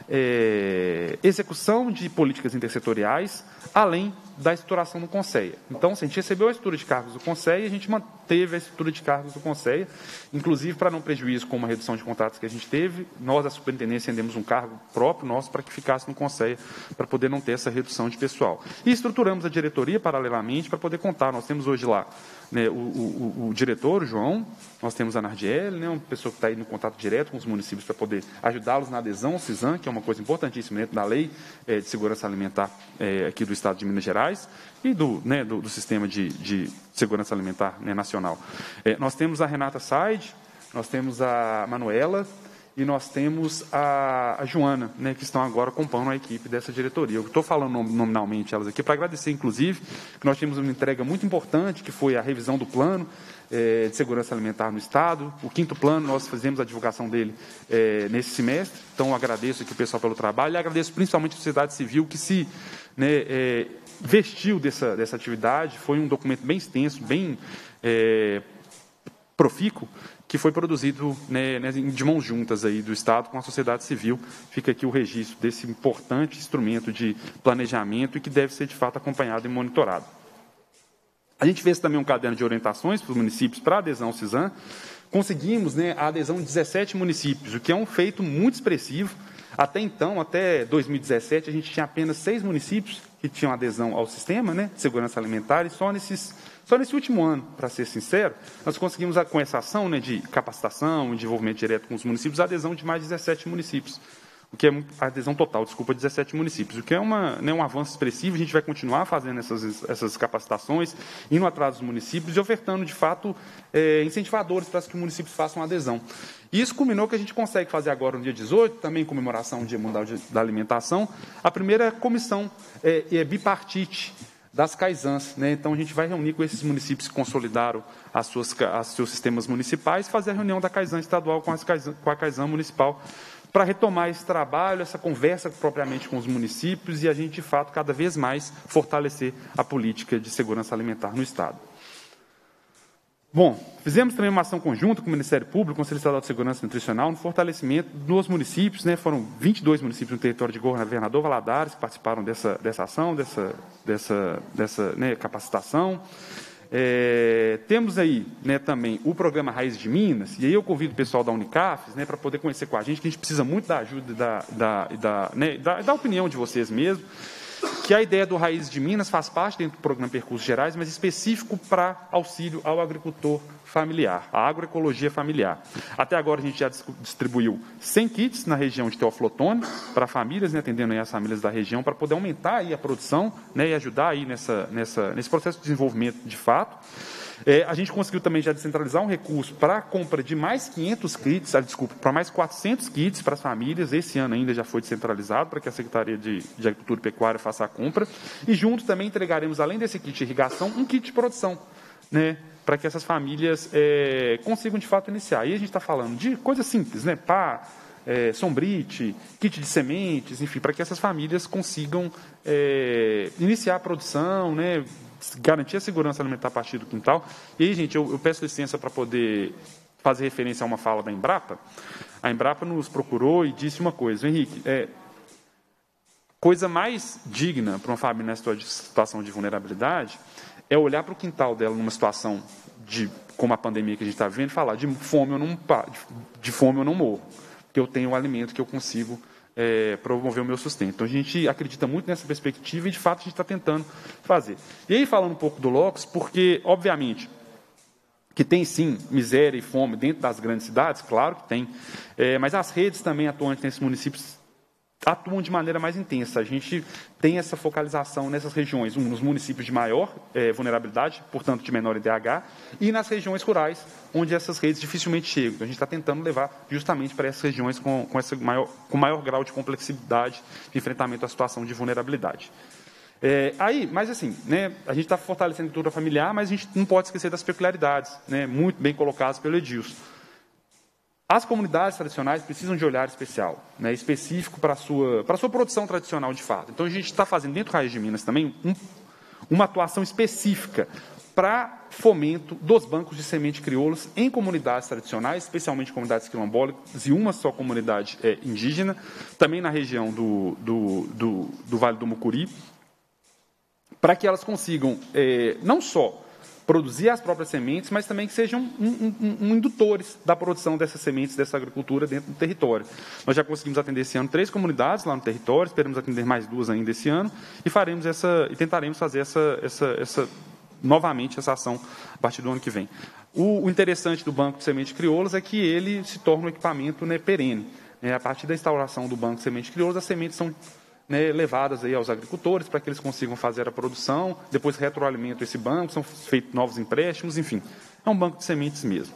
execução de políticas intersetoriais, além da estruturação do Conceia. Então, a gente recebeu a estrutura de cargos do Conceia e a gente manteve a estrutura de cargos do Conceia, inclusive para não prejuízo com uma redução de contratos que a gente teve, nós, a superintendência, rendemos um cargo próprio nosso para que ficasse no Conceia, para poder não ter essa redução de pessoal. E estruturamos a diretoria paralelamente para poder contar. Nós temos hoje lá, né, o diretor, o João, nós temos a Nardiele, né, uma pessoa que está aí no contato direto com os municípios para poder ajudá-los na adesão ao CISAM, que é uma coisa importantíssima dentro da Lei de Segurança Alimentar aqui do Estado de Minas Gerais e do Sistema de Segurança Alimentar, né, nacional. Nós temos a Renata Said, nós temos a Manuela e nós temos a Joana, né, que estão agora compondo a equipe dessa diretoria. Eu estou falando nominalmente elas aqui para agradecer, inclusive, que nós tivemos uma entrega muito importante, que foi a revisão do plano de segurança alimentar no Estado. O 5º plano, nós fizemos a divulgação dele nesse semestre, então agradeço aqui o pessoal pelo trabalho e agradeço principalmente a sociedade civil que se vestiu dessa atividade. Foi um documento bem extenso, bem profícuo, que foi produzido, né, de mãos juntas aí do Estado com a sociedade civil. Fica aqui o registro desse importante instrumento de planejamento e que deve ser, de fato, acompanhado e monitorado. A gente fez também um caderno de orientações para os municípios para a adesão ao CISAM. Conseguimos, né, a adesão de 17 municípios, o que é um feito muito expressivo. Até então, até 2017, a gente tinha apenas 6 municípios que tinham adesão ao sistema, né, de segurança alimentar, e só nesse último ano, para ser sincero, nós conseguimos, com essa ação, né, de capacitação e de envolvimento direto com os municípios, a adesão de mais de 17 municípios, o que é a adesão total, 17 municípios, o que é um avanço expressivo. A gente vai continuar fazendo essas capacitações, indo atrás dos municípios e ofertando, de fato, incentivadores para que os municípios façam adesão. E isso culminou que a gente consegue fazer agora, no dia 18, também em comemoração do Dia Mundial da Alimentação, a primeira comissão bipartite das CAISANs, né? Então, a gente vai reunir com esses municípios que consolidaram seus sistemas municipais, fazer a reunião da CAISAN estadual com a CAISAN municipal, para retomar esse trabalho, essa conversa propriamente com os municípios e a gente, de fato, cada vez mais fortalecer a política de segurança alimentar no Estado. Bom, fizemos também uma ação conjunta com o Ministério Público, Conselho Estadual de Segurança Nutricional, no fortalecimento dos municípios, né? Foram 22 municípios no território de Governador Valadares que participaram dessa ação, dessa capacitação. Temos aí, né, também o programa Raiz de Minas, e aí eu convido o pessoal da Unicafes, né, para poder conhecer com a gente, que a gente precisa muito da ajuda da opinião de vocês mesmo, que a ideia do Raiz de Minas faz parte dentro do programa Percursos Gerais, mas específico para auxílio ao agricultor familiar, a agroecologia familiar. Até agora a gente já distribuiu 100 kits na região de Teófilo Otoni para famílias, né, atendendo aí as famílias da região, para poder aumentar aí a produção, né, e ajudar aí nesse processo de desenvolvimento de fato. A gente conseguiu também já descentralizar um recurso para a compra de mais 500 kits, para mais 400 kits para as famílias. Esse ano ainda já foi descentralizado para que a Secretaria de Agricultura e Pecuária faça a compra. E junto também entregaremos, além desse kit de irrigação, um kit de produção, né, para que essas famílias consigam, de fato, iniciar. E a gente está falando de coisas simples, né, pá, sombrite, kit de sementes, enfim, para que essas famílias consigam iniciar a produção, né, garantir a segurança alimentar a partir do quintal. E aí, gente, eu peço licença para poder fazer referência a uma fala da Embrapa. A Embrapa nos procurou e disse uma coisa: Henrique, coisa mais digna para uma família nessa situação de vulnerabilidade é olhar para o quintal dela numa situação como a pandemia que a gente está vivendo e falar: de fome eu não morro, porque eu tenho um alimento que eu consigo promover o meu sustento. Então, a gente acredita muito nessa perspectiva e, de fato, a gente está tentando fazer. E aí, falando um pouco do LOCUS, porque, obviamente, que tem, sim, miséria e fome dentro das grandes cidades, claro que tem, mas as redes também atuantes nesses municípios atuam de maneira mais intensa. A gente tem essa focalização nessas regiões, nos municípios de maior vulnerabilidade, portanto, de menor IDH, e nas regiões rurais, onde essas redes dificilmente chegam. Então, a gente está tentando levar justamente para essas regiões com maior grau de complexidade de enfrentamento à situação de vulnerabilidade. Mas assim, né, a gente está fortalecendo a cultura familiar, mas a gente não pode esquecer das peculiaridades, né, muito bem colocadas pelo Edilson. As comunidades tradicionais precisam de olhar especial, né, específico para a sua produção tradicional de fato. Então, a gente está fazendo dentro do Raiz de Minas também uma atuação específica para fomento dos bancos de semente crioulos em comunidades tradicionais, especialmente comunidades quilombolas e uma só comunidade indígena, também na região do Vale do Mucuri, para que elas consigam não só produzir as próprias sementes, mas também que sejam indutores da produção dessas sementes, dessa agricultura dentro do território. Nós já conseguimos atender esse ano 3 comunidades lá no território, esperamos atender mais 2 ainda esse ano, e tentaremos fazer novamente essa ação a partir do ano que vem. O interessante do Banco de Semente Crioulas é que ele se torna um equipamento, né, perene. A partir da instauração do Banco de Semente Crioulas, as sementes são, né, levadas aí aos agricultores para que eles consigam fazer a produção, depois retroalimentam esse banco, são feitos novos empréstimos, enfim, é um banco de sementes mesmo.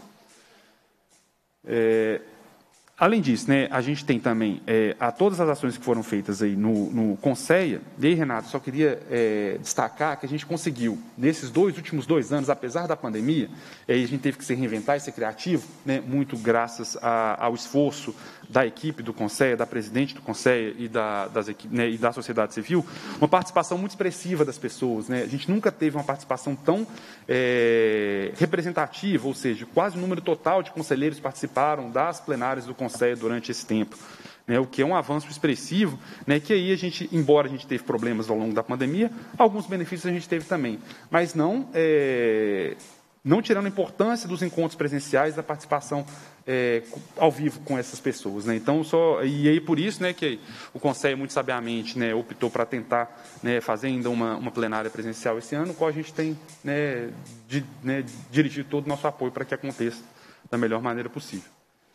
Além disso, né, a gente tem também todas as ações que foram feitas aí no Conceia. E aí, Renato, só queria destacar que a gente conseguiu, nesses últimos 2 anos, apesar da pandemia, a gente teve que se reinventar e ser criativo, né, muito graças ao esforço da equipe do Conceia, da presidente do Conceia e da sociedade civil, uma participação muito expressiva das pessoas, né? A gente nunca teve uma participação tão representativa, ou seja, quase o número total de conselheiros participaram das plenárias do Conceia durante esse tempo, né? O que é um avanço expressivo, né? Que aí embora a gente teve problemas ao longo da pandemia, alguns benefícios a gente teve também, mas não tirando a importância dos encontros presenciais, da participação ao vivo com essas pessoas, né? Então, e aí por isso, né, que o Conselho, muito sabiamente, né, optou para tentar, né, fazer ainda uma plenária presencial esse ano, no qual a gente tem, né, dirigido todo o nosso apoio para que aconteça da melhor maneira possível.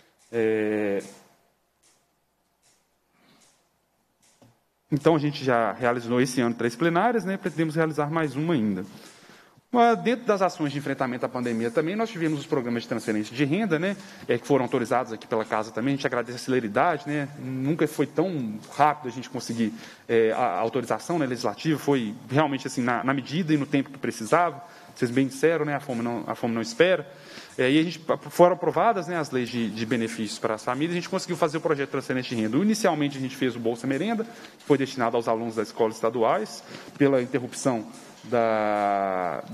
Então, a gente já realizou esse ano 3 plenárias, né, pretendemos realizar mais uma ainda. Dentro das ações de enfrentamento à pandemia também, nós tivemos os programas de transferência de renda, né, que foram autorizados aqui pela Casa também. A gente agradece a celeridade, né, nunca foi tão rápido a gente conseguir a autorização, né, legislativa, foi realmente assim, na medida e no tempo que precisava. Vocês bem disseram, né, a fome não espera. E foram aprovadas, né, as leis de benefícios para as famílias, a gente conseguiu fazer o projeto de transferência de renda. Inicialmente, a gente fez o Bolsa Merenda, que foi destinado aos alunos das escolas estaduais, pela interrupção da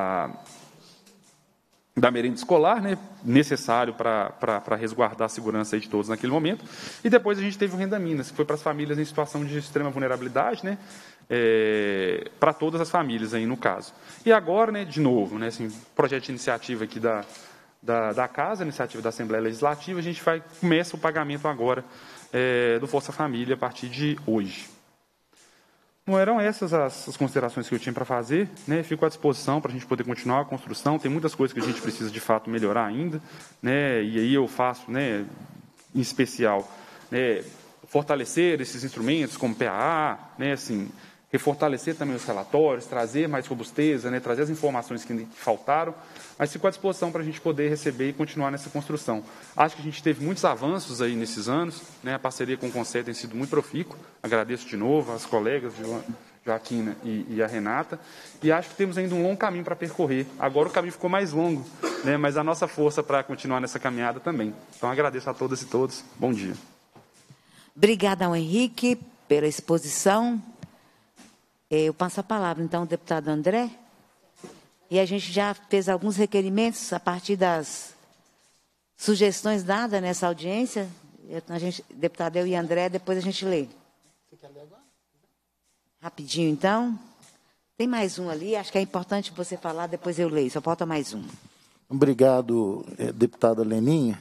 merenda escolar, né, necessário para resguardar a segurança aí de todos naquele momento. E depois a gente teve o Renda Minas, que foi para as famílias em situação de extrema vulnerabilidade, né, para todas as famílias aí no caso. E agora, né, de novo, né, assim, projeto de iniciativa aqui da Casa, iniciativa da Assembleia Legislativa, a gente começa o pagamento agora do Força Família a partir de hoje. Não eram essas as considerações que eu tinha para fazer, né? Fico à disposição para a gente poder continuar a construção. Tem muitas coisas que a gente precisa, de fato, melhorar ainda, né? E aí eu faço, né, em especial, né, fortalecer esses instrumentos como PAA, né, assim, refortalecer também os relatórios, trazer mais robusteza, né, trazer as informações que faltaram, mas fico à disposição para a gente poder receber e continuar nessa construção. Acho que a gente teve muitos avanços aí nesses anos, né, a parceria com o Conselho tem sido muito profícua, agradeço de novo às colegas, Joaquina e a Renata, e acho que temos ainda um longo caminho para percorrer. Agora o caminho ficou mais longo, né, mas a nossa força para continuar nessa caminhada também. Então, agradeço a todas e todos. Bom dia. Obrigada ao Henrique pela exposição. Eu passo a palavra, então, ao deputado André. E a gente já fez alguns requerimentos a partir das sugestões dadas nessa audiência. Deputado, eu e André, depois a gente lê. Você quer ler agora? Rapidinho, então. Tem mais um ali, acho que é importante você falar, depois eu leio. Só falta mais um. Obrigado, deputada Leninha.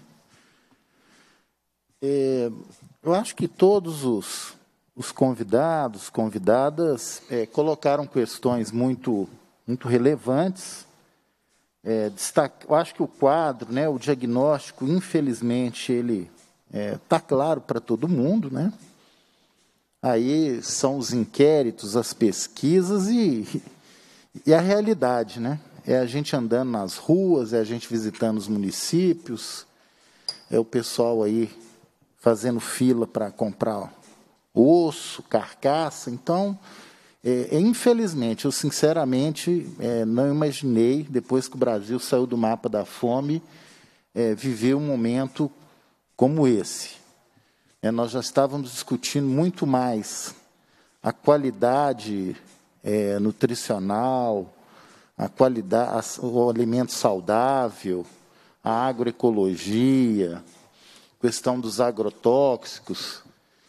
Eu acho que todos os convidados, convidadas, colocaram questões muito relevantes. Eu acho que o quadro, né, o diagnóstico, infelizmente, ele está claro para todo mundo, né? Aí são os inquéritos, as pesquisas e a realidade, né? É a gente andando nas ruas, é a gente visitando os municípios, é o pessoal aí fazendo fila para comprar osso, carcaça. Então, infelizmente, eu sinceramente não imaginei, depois que o Brasil saiu do mapa da fome, viver um momento como esse. Nós já estávamos discutindo muito mais a qualidade nutricional, a qualidade, o alimento saudável, a agroecologia, questão dos agrotóxicos,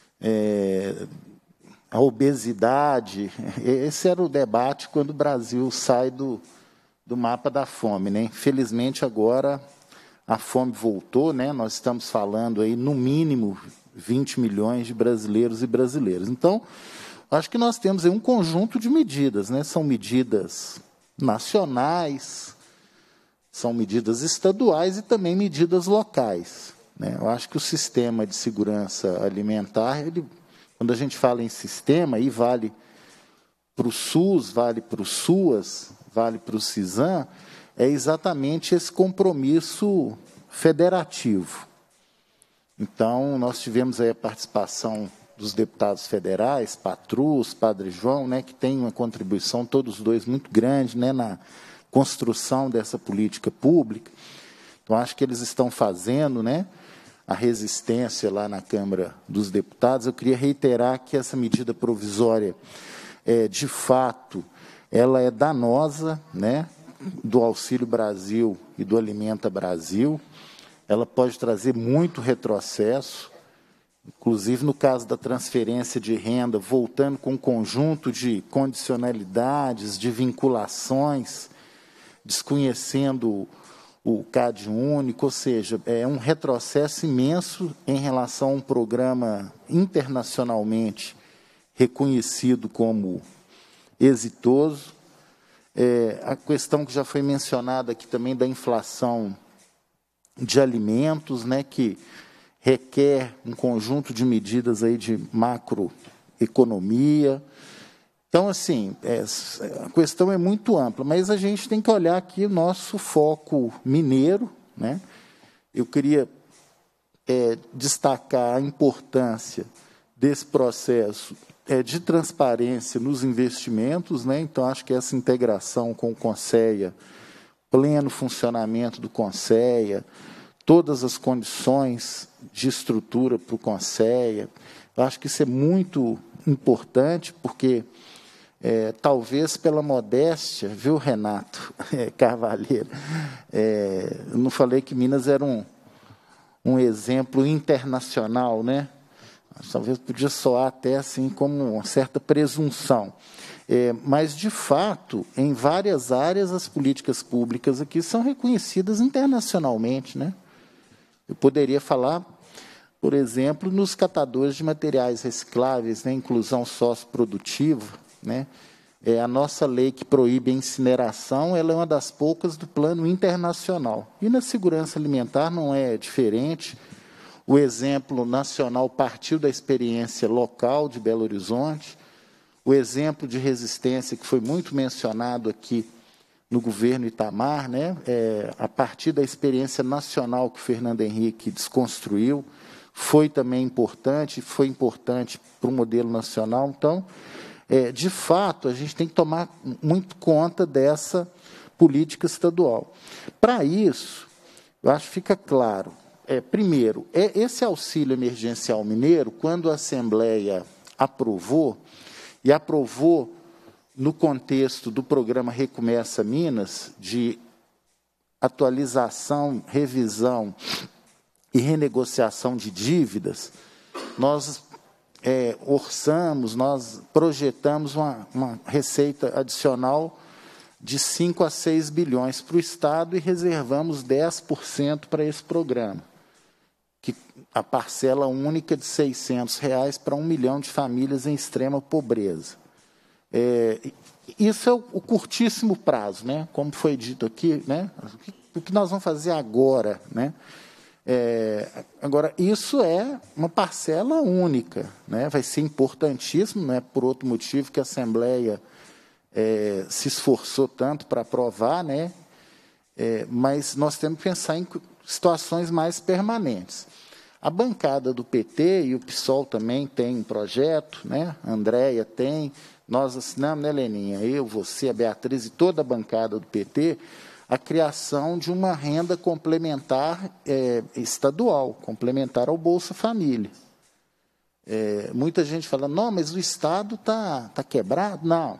a obesidade. Esse era o debate quando o Brasil sai do mapa da fome, né? Infelizmente, agora a fome voltou, né? Nós estamos falando aí, no mínimo, 20 milhões de brasileiros e brasileiras. Então, acho que nós temos aí um conjunto de medidas, né? São medidas nacionais, são medidas estaduais e também medidas locais, né? Eu acho que o sistema de segurança alimentar, quando a gente fala em sistema, aí vale para o SUS, vale para o SUAS, vale para o CISAM, é exatamente esse compromisso federativo. Então, nós tivemos aí a participação dos deputados federais, Patrus, Padre João, né, que tem uma contribuição, todos dois, muito grande, né, na construção dessa política pública. Então, acho que eles estão fazendo, né, a resistência lá na Câmara dos Deputados. Eu queria reiterar que essa medida provisória, de fato, ela é danosa, né, do Auxílio Brasil e do Alimenta Brasil. Ela pode trazer muito retrocesso, inclusive no caso da transferência de renda, voltando com um conjunto de condicionalidades, de vinculações, desconhecendo o CAD único, ou seja, é um retrocesso imenso em relação a um programa internacionalmente reconhecido como exitoso. A questão que já foi mencionada aqui também da inflação de alimentos, né, que requer um conjunto de medidas aí de macroeconomia. Então, assim, a questão é muito ampla, mas a gente tem que olhar aqui o nosso foco mineiro, né? Eu queria destacar a importância desse processo de transparência nos investimentos, né? Então, acho que essa integração com o Conceia, pleno funcionamento do Conceia, todas as condições de estrutura para o Conceia, eu acho que isso é muito importante, porque talvez pela modéstia, viu, Renato Carvalheiro, eu não falei que Minas era um exemplo internacional, né? Talvez podia soar até assim como uma certa presunção. Mas, de fato, em várias áreas, as políticas públicas aqui são reconhecidas internacionalmente, né? Eu poderia falar, por exemplo, nos catadores de materiais recicláveis, né? Inclusão socioprodutiva, né? A nossa lei que proíbe a incineração, ela é uma das poucas do plano internacional. E na segurança alimentar não é diferente. O exemplo nacional partiu da experiência local de Belo Horizonte. o exemplo de resistência que foi muito mencionado aqui no governo Itamar, né? A partir da experiência nacional que o Fernando Henrique desconstruiu, foi também importante, foi importante para o modelo nacional. Então, de fato, a gente tem que tomar muito conta dessa política estadual. Para isso, eu acho que fica claro, primeiro, esse auxílio emergencial mineiro, quando a Assembleia aprovou, e aprovou no contexto do programa Recomeça Minas, de atualização, revisão e renegociação de dívidas, nós orçamos, nós projetamos uma receita adicional de 5 a 6 bilhões para o Estado e reservamos 10% para esse programa, que a parcela única de R$ 600 para 1 milhão de famílias em extrema pobreza. Isso é o curtíssimo prazo, né? Como foi dito aqui, né? O que nós vamos fazer agora, né? Agora, isso é uma parcela única, né? Vai ser importantíssimo, né? Por outro motivo que a Assembleia se esforçou tanto para aprovar, né? Mas nós temos que pensar em situações mais permanentes. A bancada do PT e o PSOL também tem um projeto, né? A Andréia tem, nós assinamos, né, Leninha? Eu, você, a Beatriz e toda a bancada do PT, a criação de uma renda complementar estadual, complementar ao Bolsa Família. Muita gente fala, não, mas o Estado está quebrado. Não,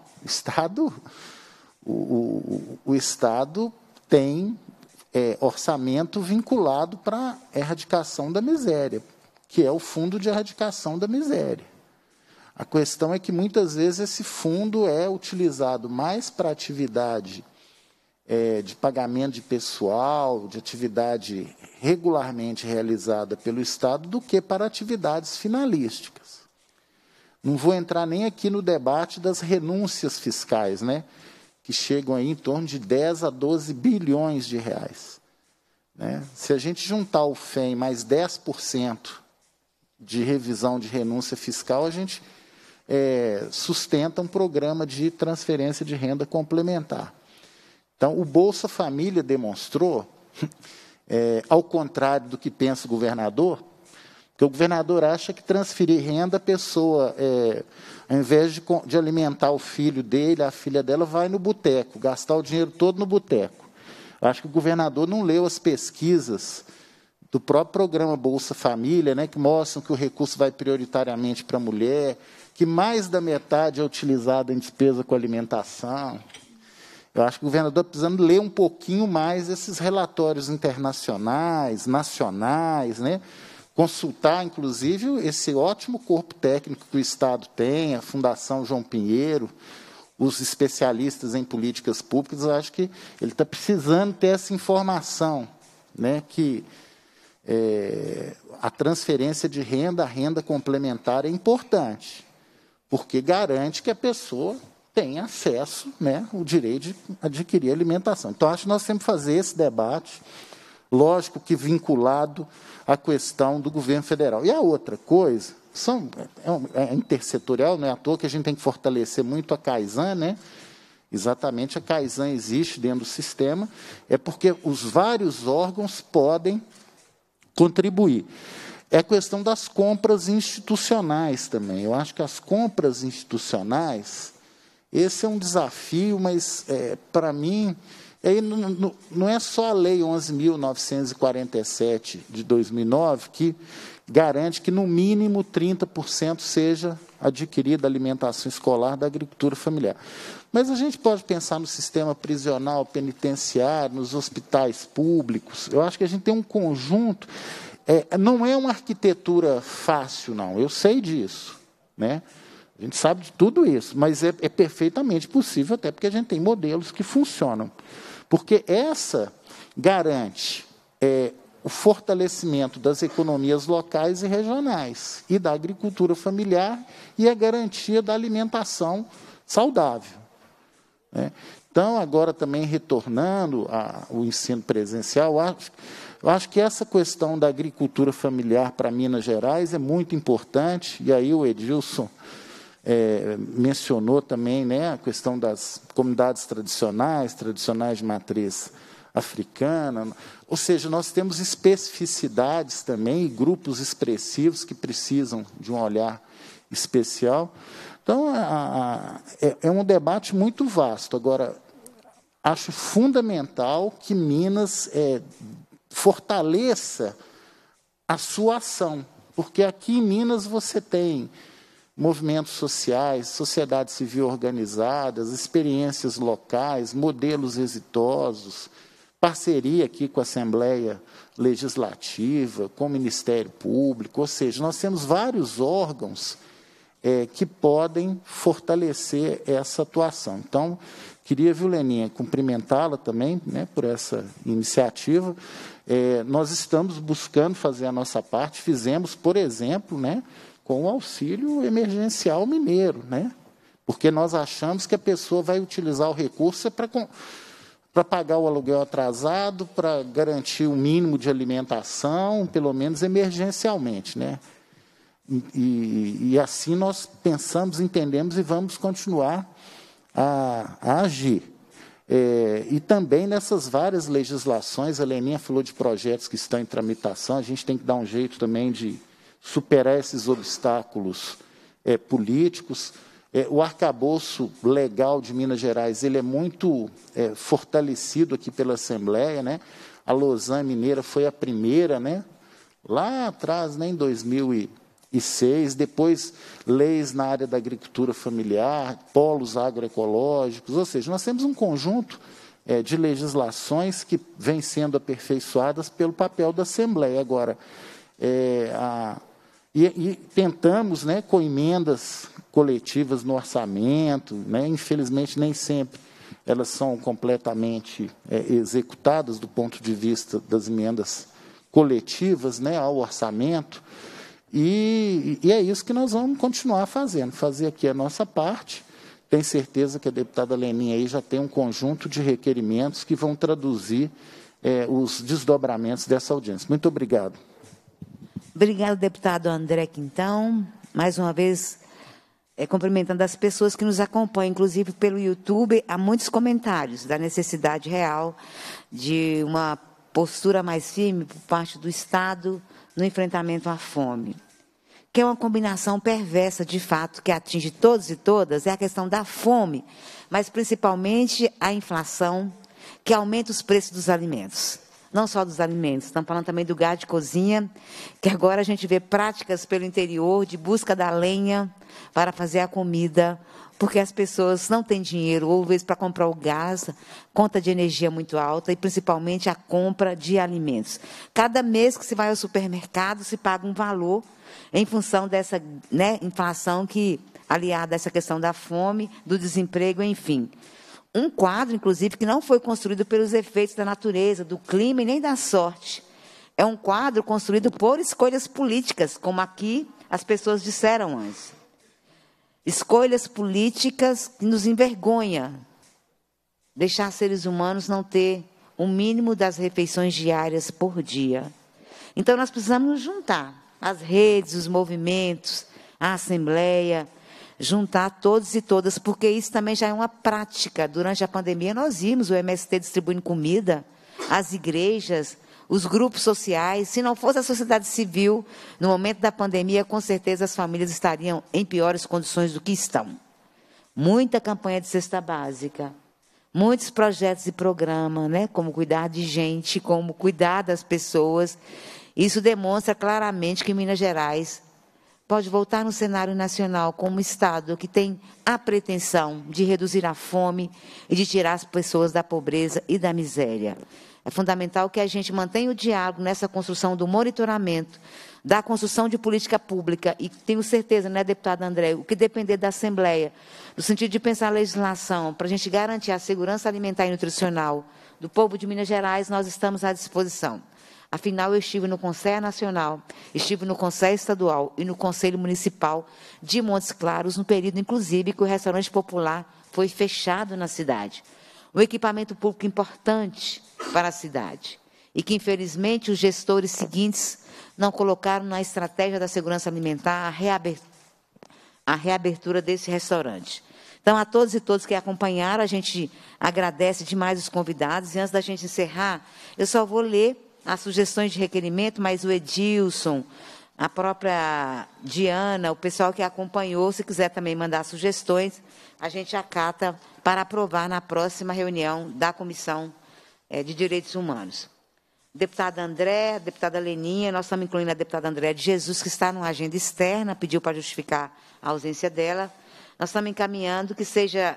o Estado tem orçamento vinculado para a erradicação da miséria, que é o Fundo de Erradicação da Miséria. A questão é que, muitas vezes, esse fundo é utilizado mais para atividade de pagamento de pessoal, de atividade regularmente realizada pelo Estado, do que para atividades finalísticas. Não vou entrar nem aqui no debate das renúncias fiscais, né, que chegam aí em torno de 10 a 12 bilhões de reais. Né? Se a gente juntar o FEM mais 10% de revisão de renúncia fiscal, a gente sustenta um programa de transferência de renda complementar. Então, o Bolsa Família demonstrou, ao contrário do que pensa o governador, que o governador acha que transferir renda, a pessoa, ao invés de alimentar o filho dele, a filha dela, vai no boteco, gastar o dinheiro todo no boteco. Acho que o governador não leu as pesquisas do próprio programa Bolsa Família, né, que mostram que o recurso vai prioritariamente para a mulher, que mais da metade é utilizado em despesa com alimentação. Eu acho que o governador está precisando ler um pouquinho mais esses relatórios internacionais, nacionais, né? Consultar, inclusive, esse ótimo corpo técnico que o Estado tem, a Fundação João Pinheiro, os especialistas em políticas públicas. Eu acho que ele está precisando ter essa informação, né? Que a transferência de renda, a renda complementar é importante, porque garante que a pessoa tem acesso, né, o direito de adquirir alimentação. Então, acho que nós temos que fazer esse debate, lógico que vinculado à questão do governo federal. E a outra coisa, é intersetorial, não é à toa que a gente tem que fortalecer muito a Caisan, né? Exatamente, a Caisan existe dentro do sistema, é porque os vários órgãos podem contribuir. É a questão das compras institucionais também. Eu acho que as compras institucionais, esse é um desafio, mas, para mim, não é só a Lei 11.947, de 2009, que garante que, no mínimo, 30% seja adquirida alimentação escolar da agricultura familiar. Mas a gente pode pensar no sistema prisional, penitenciário, nos hospitais públicos. Eu acho que a gente tem um conjunto. Não é uma arquitetura fácil, não. Eu sei disso, né? A gente sabe de tudo isso, mas é perfeitamente possível, até porque a gente tem modelos que funcionam. Porque essa garante o fortalecimento das economias locais e regionais, e da agricultura familiar, e a garantia da alimentação saudável. Né? Então, agora também retornando ao ensino presencial, eu acho que essa questão da agricultura familiar para Minas Gerais é muito importante, e aí o Edilson mencionou também, né, a questão das comunidades tradicionais de matriz africana, ou seja, nós temos especificidades também e grupos expressivos que precisam de um olhar especial. Então, é um debate muito vasto. Agora, acho fundamental que Minas fortaleça a sua ação, porque aqui em Minas você tem movimentos sociais, sociedade civil organizadas, experiências locais, modelos exitosos, parceria aqui com a Assembleia Legislativa, com o Ministério Público, ou seja, nós temos vários órgãos que podem fortalecer essa atuação. Então, queria, viu, Leninha, cumprimentá-la também, né, por essa iniciativa. Nós estamos buscando fazer a nossa parte, fizemos, por exemplo, né, com o auxílio emergencial mineiro, né, porque nós achamos que a pessoa vai utilizar o recurso para pagar o aluguel atrasado, para garantir o mínimo de alimentação, pelo menos emergencialmente, né? E assim nós pensamos, entendemos e vamos continuar a agir. E também nessas várias legislações, a Leninha falou de projetos que estão em tramitação, a gente tem que dar um jeito também de superar esses obstáculos políticos. O arcabouço legal de Minas Gerais ele é muito fortalecido aqui pela Assembleia, né? A Lausanne Mineira foi a primeira, né? Lá atrás, né, em 2006, depois leis na área da agricultura familiar, polos agroecológicos, ou seja, nós temos um conjunto de legislações que vêm sendo aperfeiçoadas pelo papel da Assembleia. Agora, e tentamos, né, com emendas coletivas no orçamento, né, infelizmente nem sempre elas são completamente executadas do ponto de vista das emendas coletivas, né, ao orçamento, e é isso que nós vamos continuar fazendo, fazer aqui a nossa parte. Tenho certeza que a deputada Leninha aí já tem um conjunto de requerimentos que vão traduzir os desdobramentos dessa audiência. Muito obrigado. Obrigado, deputado André Quintão. Mais uma vez, cumprimentando as pessoas que nos acompanham, inclusive pelo YouTube, há muitos comentários da necessidade real de uma postura mais firme por parte do Estado no enfrentamento à fome, que é uma combinação perversa, de fato, que atinge todos e todas, é a questão da fome, mas principalmente a inflação, que aumenta os preços dos alimentos. Não só dos alimentos, estamos falando também do gás de cozinha, que agora a gente vê práticas pelo interior de busca da lenha para fazer a comida, porque as pessoas não têm dinheiro, ou às vezes para comprar o gás, conta de energia muito alta, e principalmente a compra de alimentos. Cada mês que se vai ao supermercado, se paga um valor em função dessa, né, inflação que, aliada a essa questão da fome, do desemprego, enfim. Um quadro, inclusive, que não foi construído pelos efeitos da natureza, do clima e nem da sorte. É um quadro construído por escolhas políticas, como aqui as pessoas disseram antes. Escolhas políticas que nos envergonham. Deixar seres humanos não ter o mínimo das refeições diárias por dia. Então, nós precisamos nos juntar. As redes, os movimentos, a Assembleia, juntar todos e todas, porque isso também já é uma prática. Durante a pandemia, nós vimos o MST distribuindo comida, as igrejas, os grupos sociais. Se não fosse a sociedade civil, no momento da pandemia, com certeza as famílias estariam em piores condições do que estão. Muita campanha de cesta básica, muitos projetos e programas, né, como cuidar de gente, como cuidar das pessoas. Isso demonstra claramente que Minas Gerais pode voltar no cenário nacional como Estado que tem a pretensão de reduzir a fome e de tirar as pessoas da pobreza e da miséria. É fundamental que a gente mantenha o diálogo nessa construção do monitoramento, da construção de política pública, e tenho certeza, né, deputado André, o que depender da Assembleia, no sentido de pensar a legislação, para a gente garantir a segurança alimentar e nutricional do povo de Minas Gerais, nós estamos à disposição. Afinal, eu estive no Conselho Nacional, estive no Conselho Estadual e no Conselho Municipal de Montes Claros, no período, inclusive, que o restaurante popular foi fechado na cidade. Um equipamento público importante para a cidade e que, infelizmente, os gestores seguintes não colocaram na estratégia da segurança alimentar a reabertura desse restaurante. Então, a todos e todas que acompanharam, a gente agradece demais os convidados. E antes da gente encerrar, eu só vou ler as sugestões de requerimento, mas o Edilson, a própria Diana, o pessoal que acompanhou, se quiser também mandar sugestões, a gente acata para aprovar na próxima reunião da Comissão de Direitos Humanos. Deputada André, deputada Leninha, nós estamos incluindo a deputada André de Jesus, que está numa agenda externa, pediu para justificar a ausência dela. Nós estamos encaminhando que seja,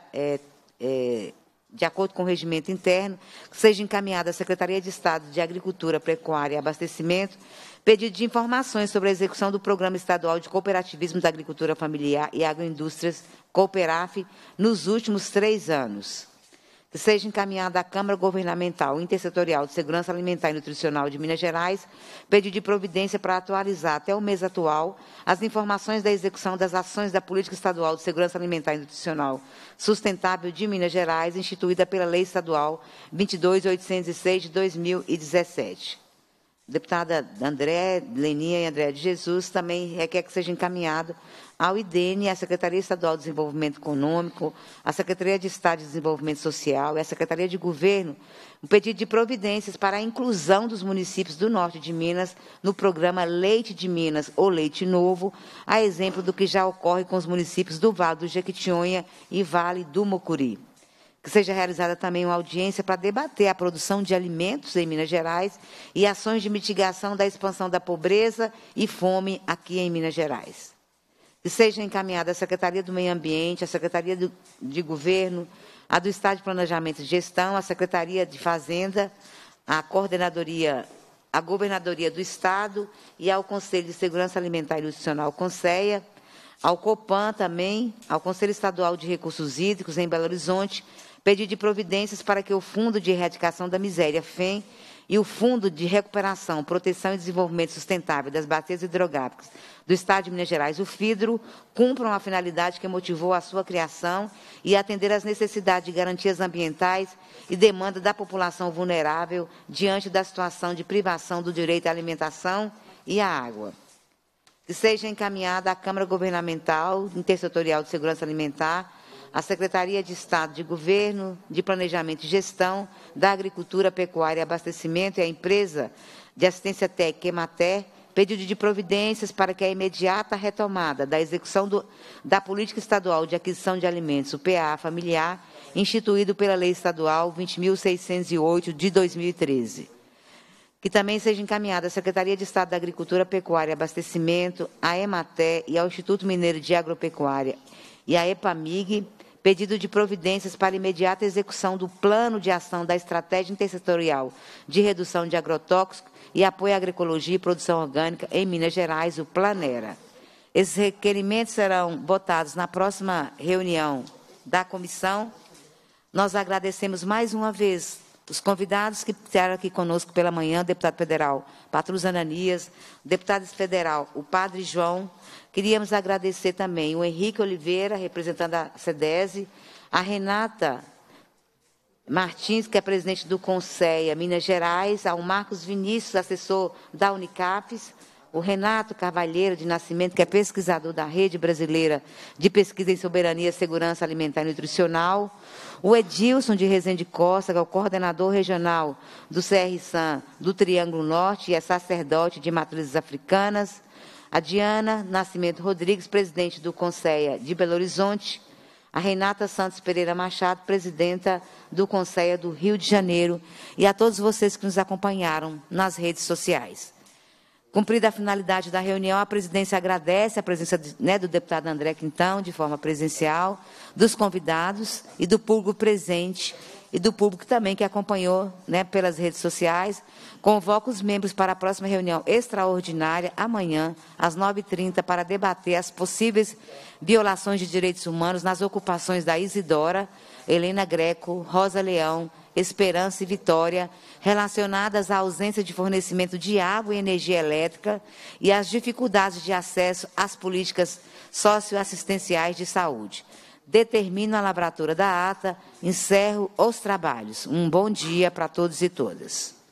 de acordo com o regimento interno, que seja encaminhada à Secretaria de Estado de Agricultura, Pecuária e Abastecimento, pedido de informações sobre a execução do Programa Estadual de Cooperativismo da Agricultura Familiar e Agroindústrias, Cooperaf, nos últimos 3 anos. Que seja encaminhada à Câmara Governamental Intersetorial de Segurança Alimentar e Nutricional de Minas Gerais, pedido de providência para atualizar até o mês atual as informações da execução das ações da Política Estadual de Segurança Alimentar e Nutricional Sustentável de Minas Gerais, instituída pela Lei Estadual 22.806 de 2017. Deputada André, Leninha e André de Jesus também requer que seja encaminhado ao IDENE, à Secretaria Estadual de Desenvolvimento Econômico, à Secretaria de Estado de Desenvolvimento Social e à Secretaria de Governo, um pedido de providências para a inclusão dos municípios do norte de Minas no programa Leite de Minas ou Leite Novo, a exemplo do que já ocorre com os municípios do Vale do Jequitinhonha e Vale do Mucuri. Que seja realizada também uma audiência para debater a produção de alimentos em Minas Gerais e ações de mitigação da expansão da pobreza e fome aqui em Minas Gerais. Que seja encaminhada à Secretaria do Meio Ambiente, à Secretaria de Governo, a do Estado de Planejamento e Gestão, a Secretaria de Fazenda, a Coordenadoria, a Governadoria do Estado e ao Conselho de Segurança Alimentar e Nutricional, CONSEA, ao COPAN também, ao Conselho Estadual de Recursos Hídricos em Belo Horizonte, pedido de providências para que o Fundo de Erradicação da Miséria, FEM, e o Fundo de Recuperação, Proteção e Desenvolvimento Sustentável das Bacias Hidrográficas do Estado de Minas Gerais, o FIDRO, cumpram a finalidade que motivou a sua criação e atender às necessidades de garantias ambientais e demanda da população vulnerável diante da situação de privação do direito à alimentação e à água. Que seja encaminhada à Câmara Governamental Intersetorial de Segurança Alimentar, à Secretaria de Estado de Governo, de Planejamento e Gestão, da Agricultura, Pecuária e Abastecimento e à Empresa de Assistência Técnica EMATER, pedido de providências para que a imediata retomada da execução da Política Estadual de Aquisição de Alimentos, o PA familiar, instituído pela Lei Estadual 20.608 de 2013. Que também seja encaminhada à Secretaria de Estado da Agricultura, Pecuária e Abastecimento, à EMATER e ao Instituto Mineiro de Agropecuária e à EPAMIG, pedido de providências para imediata execução do Plano de Ação da Estratégia Intersetorial de Redução de Agrotóxicos e Apoio à Agroecologia e Produção Orgânica em Minas Gerais, o Planera. Esses requerimentos serão votados na próxima reunião da comissão. Nós agradecemos mais uma vez os convidados que estiveram aqui conosco pela manhã, o deputado federal Patrus Ananias, o deputado federal, o padre João. Queríamos agradecer também o Henrique Oliveira, representando a CEDESE, a Renata Martins, que é presidente do CONSEA Minas Gerais, ao Marcos Vinícius, assessor da Unicafes, o Renato Carvalheiro de Nascimento, que é pesquisador da Rede Brasileira de Pesquisa em Soberania, Segurança Alimentar e Nutricional, o Edilson de Rezende Costa, que é o coordenador regional do CRSAM do Triângulo Norte e é sacerdote de matrizes africanas, a Diana Nascimento Rodrigues, presidente do CONSEA de Belo Horizonte, a Renata Santos Pereira Machado, presidenta do CONSEA do Rio de Janeiro, e a todos vocês que nos acompanharam nas redes sociais. Cumprida a finalidade da reunião, a presidência agradece a presença do deputado André Quintão, de forma presencial, dos convidados e do público presente, e do público também que acompanhou pelas redes sociais. Convoco os membros para a próxima reunião extraordinária, amanhã, às 9h30, para debater as possíveis violações de direitos humanos nas ocupações da Isidora, Helena Greco, Rosa Leão, Esperança e Vitória, relacionadas à ausência de fornecimento de água e energia elétrica e às dificuldades de acesso às políticas socioassistenciais de saúde. Determino a lavratura da ata, encerro os trabalhos. Um bom dia para todos e todas.